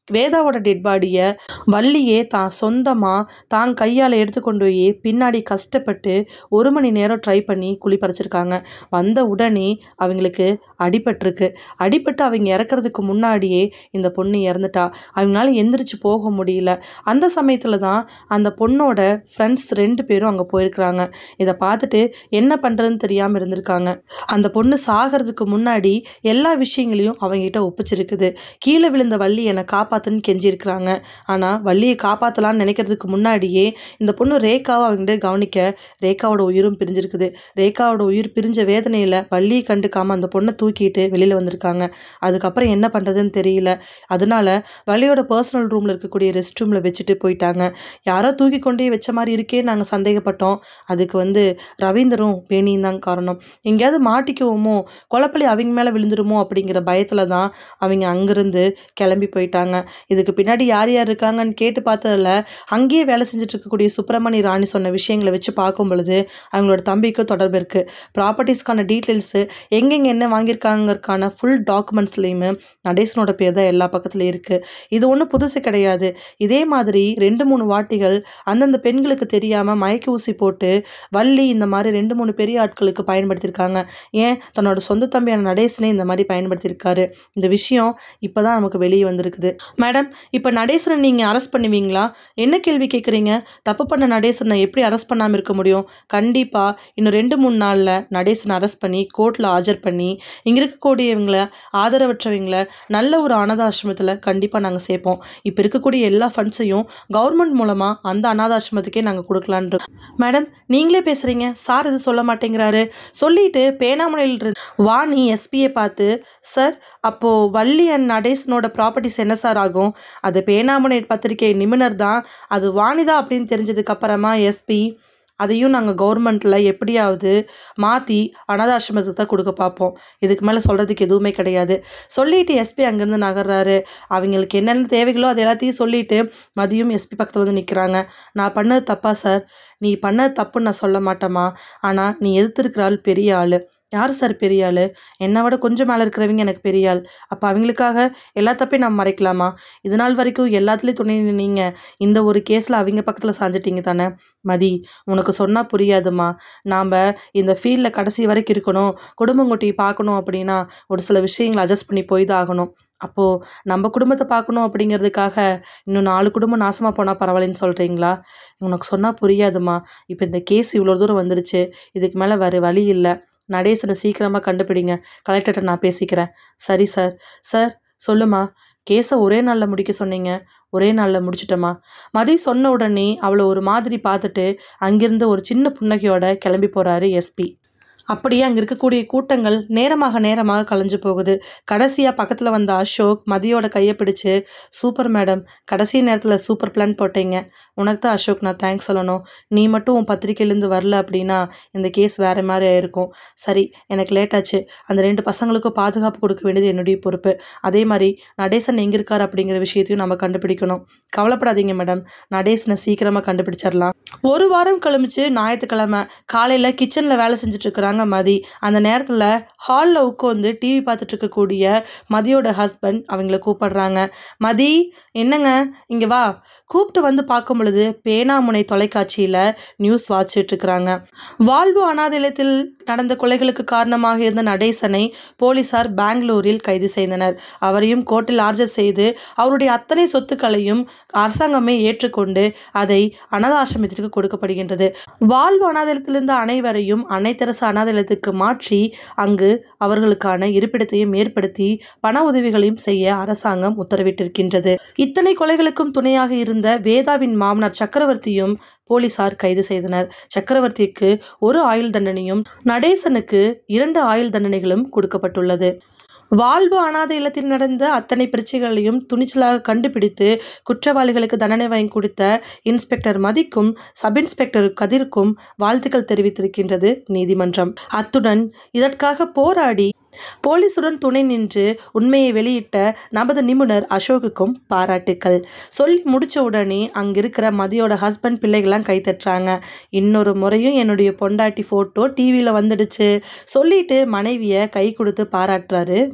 A: வேதாவோட டெட் பாடியை வள்ளியே தான் சொந்தமாக தான் கையால் எடுத்து கொண்டு போய் பின்னாடி கஷ்டப்பட்டு 1 மணி நேரம் ட்ரை பண்ணி குழி பறிச்சிருக்காங்க. வந்த உடனே அவங்களுக்கு அடிபட்டிருக்கு. அடிபட்டு அவங்க இறக்கிறதுக்கு முன்னாடியே இந்த பொண்ணு இறந்துட்டா. அவங்களால எந்திரிச்சு போக முடியல. அந்த சமயத்தில் தான் அந்த பொண்ணோட ஃப்ரெண்ட்ஸ் 2 பேரும் அங்கே போயிருக்கிறாங்க. இதை பார்த்துட்டு என்ன பண்ணுறதுன்னு தெரியாமல் இருந்திருக்காங்க. அந்த பொண்ணு சாகிறதுக்கு முன்னாடி எல்லா விஷயங்களையும் அவங்ககிட்ட ஒப்பிச்சிருக்குது. கீழே விழுந்த வள்ளி என்னை காப்பாத்துன்னு கெஞ்சிருக்கிறாங்க. ஆனால் வள்ளியை காப்பாற்றலான்னு நினைக்கிறதுக்கு முன்னாடியே இந்த பொண்ணு ரேகாவை அவங்ககிட்ட கவனிக்க ரேகாவோட உயிரும் பிரிஞ்சிருக்குது. ரேகாவோட உயிர் பிரிஞ்ச வேதனையில் வள்ளியை கண்டுக்காமல் அந்த பொண்ணை தூக்கிட்டு வெளியில் வந்திருக்காங்க. அதுக்கப்புறம் என்ன பண்ணுறதுன்னு தெரியல. அதனால வள்ளியோட பர்சனல் ரூமில் இருக்கக்கூடிய ரெஸ்ட் ரூமில் வச்சுட்டு போயிட்டாங்க. யாரோ தூக்கி கொண்டே வச்ச மாதிரி இருக்கே நாங்கள் சந்தேகப்பட்டோம். அதுக்கு ரவீந்தரும் வேணியும் தான் காரணம். எங்கேயாவது மாட்டிக்குவோமோ, கொலைப்பள்ளி அவங்க மேலே விழுந்துருமோ அப்படிங்கிற பயத்தில் தான் அவங்க அங்கிருந்து கிளம்பி போயிட்டாங்க. இதுக்கு பின்னாடி யார் யார் இருக்காங்கன்னு கேட்டு பார்த்ததில் அங்கேயே வேலை செஞ்சுட்டு இருக்கக்கூடிய சுப்பிரமணி ராணி சொன்ன விஷயங்களை வச்சு பார்க்கும் பொழுது அவங்களோட தம்பிக்கு தொடர்பு இருக்குது. ப்ராப்பர்ட்டிஸ்க்கான டீட்டெயில்ஸு எங்கெங்கே என்ன வாங்கியிருக்காங்கிறதுக்கான ஃபுல் டாக்குமெண்ட்ஸ்லேயுமே நடேசனோட பேர் தான் எல்லா பக்கத்துலையும் இருக்குது. இது ஒன்றும் புதுசு கிடையாது. இதே மாதிரி 2-3 வாட்டிகள் அந்தந்த பெண்களுக்கு தெரியாமல் மயக்க ஊசி போட்டு வள்ளி இந்த மாதிரி 2-3 பெரிய ஆட்களுக்கு பயன்படுத்தியிருக்காங்க. ஏன் தன்னோட சொந்த தம்பியான நடேசனே இந்த மாதிரி பயன்படுத்தியிருக்காரு. இந்த விஷயம் இப்போ தான் நமக்கு வெளியே வந்திருக்குது. மேடம், இப்போ நடேசனை நீங்கள் அரெஸ்ட் பண்ணுவீங்களா? என்ன கேள்வி கேட்குறீங்க? தப்பு பண்ண நடேசனை எப்படி அரெஸ்ட் பண்ணாமல் இருக்க முடியும்? கண்டிப்பாக இன்னும் 2-3 நாளில் நடேசனை அரெஸ்ட் பண்ணி கோர்ட்டில் ஆஜர் பண்ணி இங்கே இருக்கக்கூடியவங்களை ஆதரவற்றவங்களை நல்ல ஒரு அனாதாசிரமத்தில் கண்டிப்பாக நாங்கள் சேர்ப்போம். இப்போ இருக்கக்கூடிய எல்லா ஃபண்ட்ஸையும் கவர்மெண்ட் மூலமாக அந்த அனாதாசிரமத்துக்கே நாங்கள் கொடுக்கலான் இருக்கோம். மேடம், நீங்களே பேசுகிறீங்க, சார் இது சொல்ல மாட்டேங்கிறாரு. சொல்லிட்டு பேனாமலையில் இருந்து வாணி எஸ்பியை பார்த்து, சார் அப்போது வள்ளி அண்ட் நடேசனோட ப்ராப்பர்ட்டிஸ் என்ன சார் ஆகும்? அது பேனாமலை பத்திரிகை நிபுணர் தான், அது வாணிதா அப்படின்னு தெரிஞ்சதுக்கு அப்புறமா எஸ்பி அதையும் நாங்கள் கவர்மெண்ட்டில் எப்படியாவது மாற்றி அனாதாசிரமத்துக்கு தான் கொடுக்க பார்ப்போம். இதுக்கு மேலே சொல்கிறதுக்கு எதுவுமே கிடையாது. சொல்லிட்டு எஸ்பி அங்கேருந்து நகர்றாரு. அவங்களுக்கு என்னென்ன தேவைகளோ அது எல்லாத்தையும் சொல்லிட்டு மதியம் எஸ்பி பக்கத்தில் வந்து நிற்கிறாங்க. நான் பண்ணது தப்பா சார்? நீ பண்ணது தப்புன்னு நான் சொல்ல மாட்டேம்மா. ஆனால் நீ எதிர்த்திருக்கிற ஆள் பெரிய ஆள். யார் சார் பெரிய ஆள்? என்னை விட கொஞ்சம் மேலே இருக்கிறவங்க எனக்கு பெரிய ஆள். அப்போ அவங்களுக்காக எல்லா தப்பையும் நம்ம மறைக்கலாமா? இது நாள் வரைக்கும் எல்லாத்துலேயும் துணை நின்னீங்க. இந்த ஒரு கேஸில் அவங்க பக்கத்தில் சாஞ்சிட்டீங்க தானே? மதி, உனக்கு சொன்னால் புரியாதுமா. நாம் இந்த ஃபீல்டில் கடைசி வரைக்கும் இருக்கணும், குடும்பங்குட்டியை பார்க்கணும் அப்படின்னா ஒரு சில விஷயங்களை அட்ஜஸ்ட் பண்ணி போய் தான் ஆகணும். அப்போது நம்ம குடும்பத்தை பார்க்கணும் அப்படிங்கிறதுக்காக இன்னும் 4 குடும்பம் நாசமாக போனால் பரவாயில்லன்னு சொல்கிறீங்களா? உனக்கு சொன்னால் புரியாதுமா. இப்போ இந்த கேஸ் இவ்வளோ தூரம் வந்துடுச்சு. இதுக்கு மேலே வேறு வழி இல்லை. நடேசனை சீக்கிரமாக கண்டுபிடிங்க. கலெக்டர்கிட்ட நான் பேசிக்கிறேன். சரி சார். சார் சொல்லுமா, கேஸை ஒரே நாளில் முடிக்க சொன்னீங்க, ஒரே நாளில் முடிச்சிட்டோமா? மதி சொன்ன உடனே அவளை ஒரு மாதிரி பார்த்துட்டு அங்கிருந்து ஒரு சின்ன புன்னகையோட கிளம்பி போகிறாரு எஸ்பி. அப்படியே அங்கே இருக்கக்கூடிய கூட்டங்கள் நேரமாக கலைஞ்சு போகுது. கடைசியாக பக்கத்தில் வந்த அசோக் மதியோட கையை பிடிச்சு, சூப்பர் மேடம், கடைசி நேரத்தில் சூப்பர் பிளான் போட்டீங்க. உனக்கு தான் அசோக் நான் தேங்க்ஸ் சொல்லணும். நீ மட்டும் உன் பத்திரிக்கையிலேருந்து வரல அப்படின்னா இந்த கேஸ் வேறு மாதிரி ஆயிருக்கும். சரி, எனக்கு லேட் ஆச்சு. அந்த 2 பசங்களுக்கும் பாதுகாப்பு கொடுக்க வேண்டியது என்னுடைய பொறுப்பு. அதே மாதிரி நடேசன் எங்கே இருக்கார் அப்படிங்கிற விஷயத்தையும் நம்ம கண்டுபிடிக்கணும். கவலைப்படாதீங்க மேடம், நடேசனை சீக்கிரமாக கண்டுபிடிச்சிடலாம். 1 வாரம் கழிச்சு ஞாயிற்றுக்கிழமை காலையில் கிச்சனில் வேலை செஞ்சுட்டு இருக்கிறாங்க மதி. அந்த நேரத்தில் ஹாலில் உட்காந்து டிவி பார்த்துட்டு இருக்கக்கூடிய மதியோட ஹஸ்பண்ட் அவங்கள கூப்பிடுறாங்க. மதி, என்னங்க இங்கே வா. கூப்பிட்டு வந்து பார்க்கும் பொழுது பேனாமுனை தொலைக்காட்சியில் நியூஸ் வாட்சிட்டு இருக்கிறாங்க. வாழ்வு அனாதைலத்தில் நடந்த கொலைகளுக்கு காரணமாக இருந்த நடேசனை போலீசார் பெங்களூரில் கைது செய்தனர். அவரையும் கோர்ட்டில் ஆர்ஜர் செய்து அவருடைய அத்தனை சொத்துக்களையும் அரசாங்கமே ஏற்றுக்கொண்டு அதை அனாதாசிரமத்திற்கு கொடுக்கப்படுகின்றது. வாழ்வு அனாதைலத்திலிருந்த அனைவரையும் அனைத்தரசு அனாதைலத்துக்கு மாற்றி அங்கு அவர்களுக்கான இருப்பிடத்தையும் ஏற்படுத்தி பண உதவிகளையும் செய்ய அரசாங்கம் உத்தரவிட்டிருக்கின்றது. இத்தனை கொலைகளுக்கும் துணையாக இருந்த வேதாவின் மாமனார் சக்கரவர்த்தியும் போலீசார் கைது செய்தனர். சக்கரவர்த்திக்கு 1 ஆயுள் தண்டனையும் நடேசனுக்கு 2 ஆயுள் தண்டனைகளும் கொடுக்கப்பட்டுள்ளது. வாழ்வு அனாதை இல்லத்தில் நடந்த அத்தனை பிரச்சனைகளையும் துணிச்சலாக கண்டுபிடித்து குற்றவாளிகளுக்கு தண்டனை வாங்கி கொடுத்த இன்ஸ்பெக்டர் மதிக்கும் சப் இன்ஸ்பெக்டர் கதிர்க்கும் வாழ்த்துக்கள் தெரிவித்திருக்கின்றது நீதிமன்றம். அத்துடன் இதற்காக போராடி போலீசுடன் துணை நின்று உண்மையை வெளியிட்ட நமது நிபுணர் அசோக்குக்கும் பாராட்டுக்கள். சொல்லி முடிச்ச உடனே அங்கிருக்கிற மதியோட ஹஸ்பண்ட் பிள்ளைகள்லாம் கை தட்டுறாங்க. இன்னொரு முறையும் என்னுடைய பொண்டாட்டி ஃபோட்டோ டிவியில் வந்துடுச்சு சொல்லிட்டு மனைவியை கை கொடுத்து பாராட்டுறாரு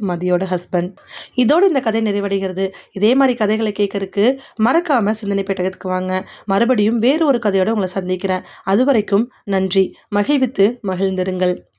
A: மதியோட ஹஸ்பண்ட். இதோடு இந்த கதை நிறைவடைகிறது. இதே மாதிரி கதைகளை கேட்கறதுக்கு மறக்காம சிந்தனை பெட்டகத்துக்கு வாங்க. மறுபடியும் வேறு ஒரு கதையோட உங்களை சந்திக்கிறேன். அது வரைக்கும் நன்றி. மகிழ்வித்து மகிழ்ந்திருங்கள்.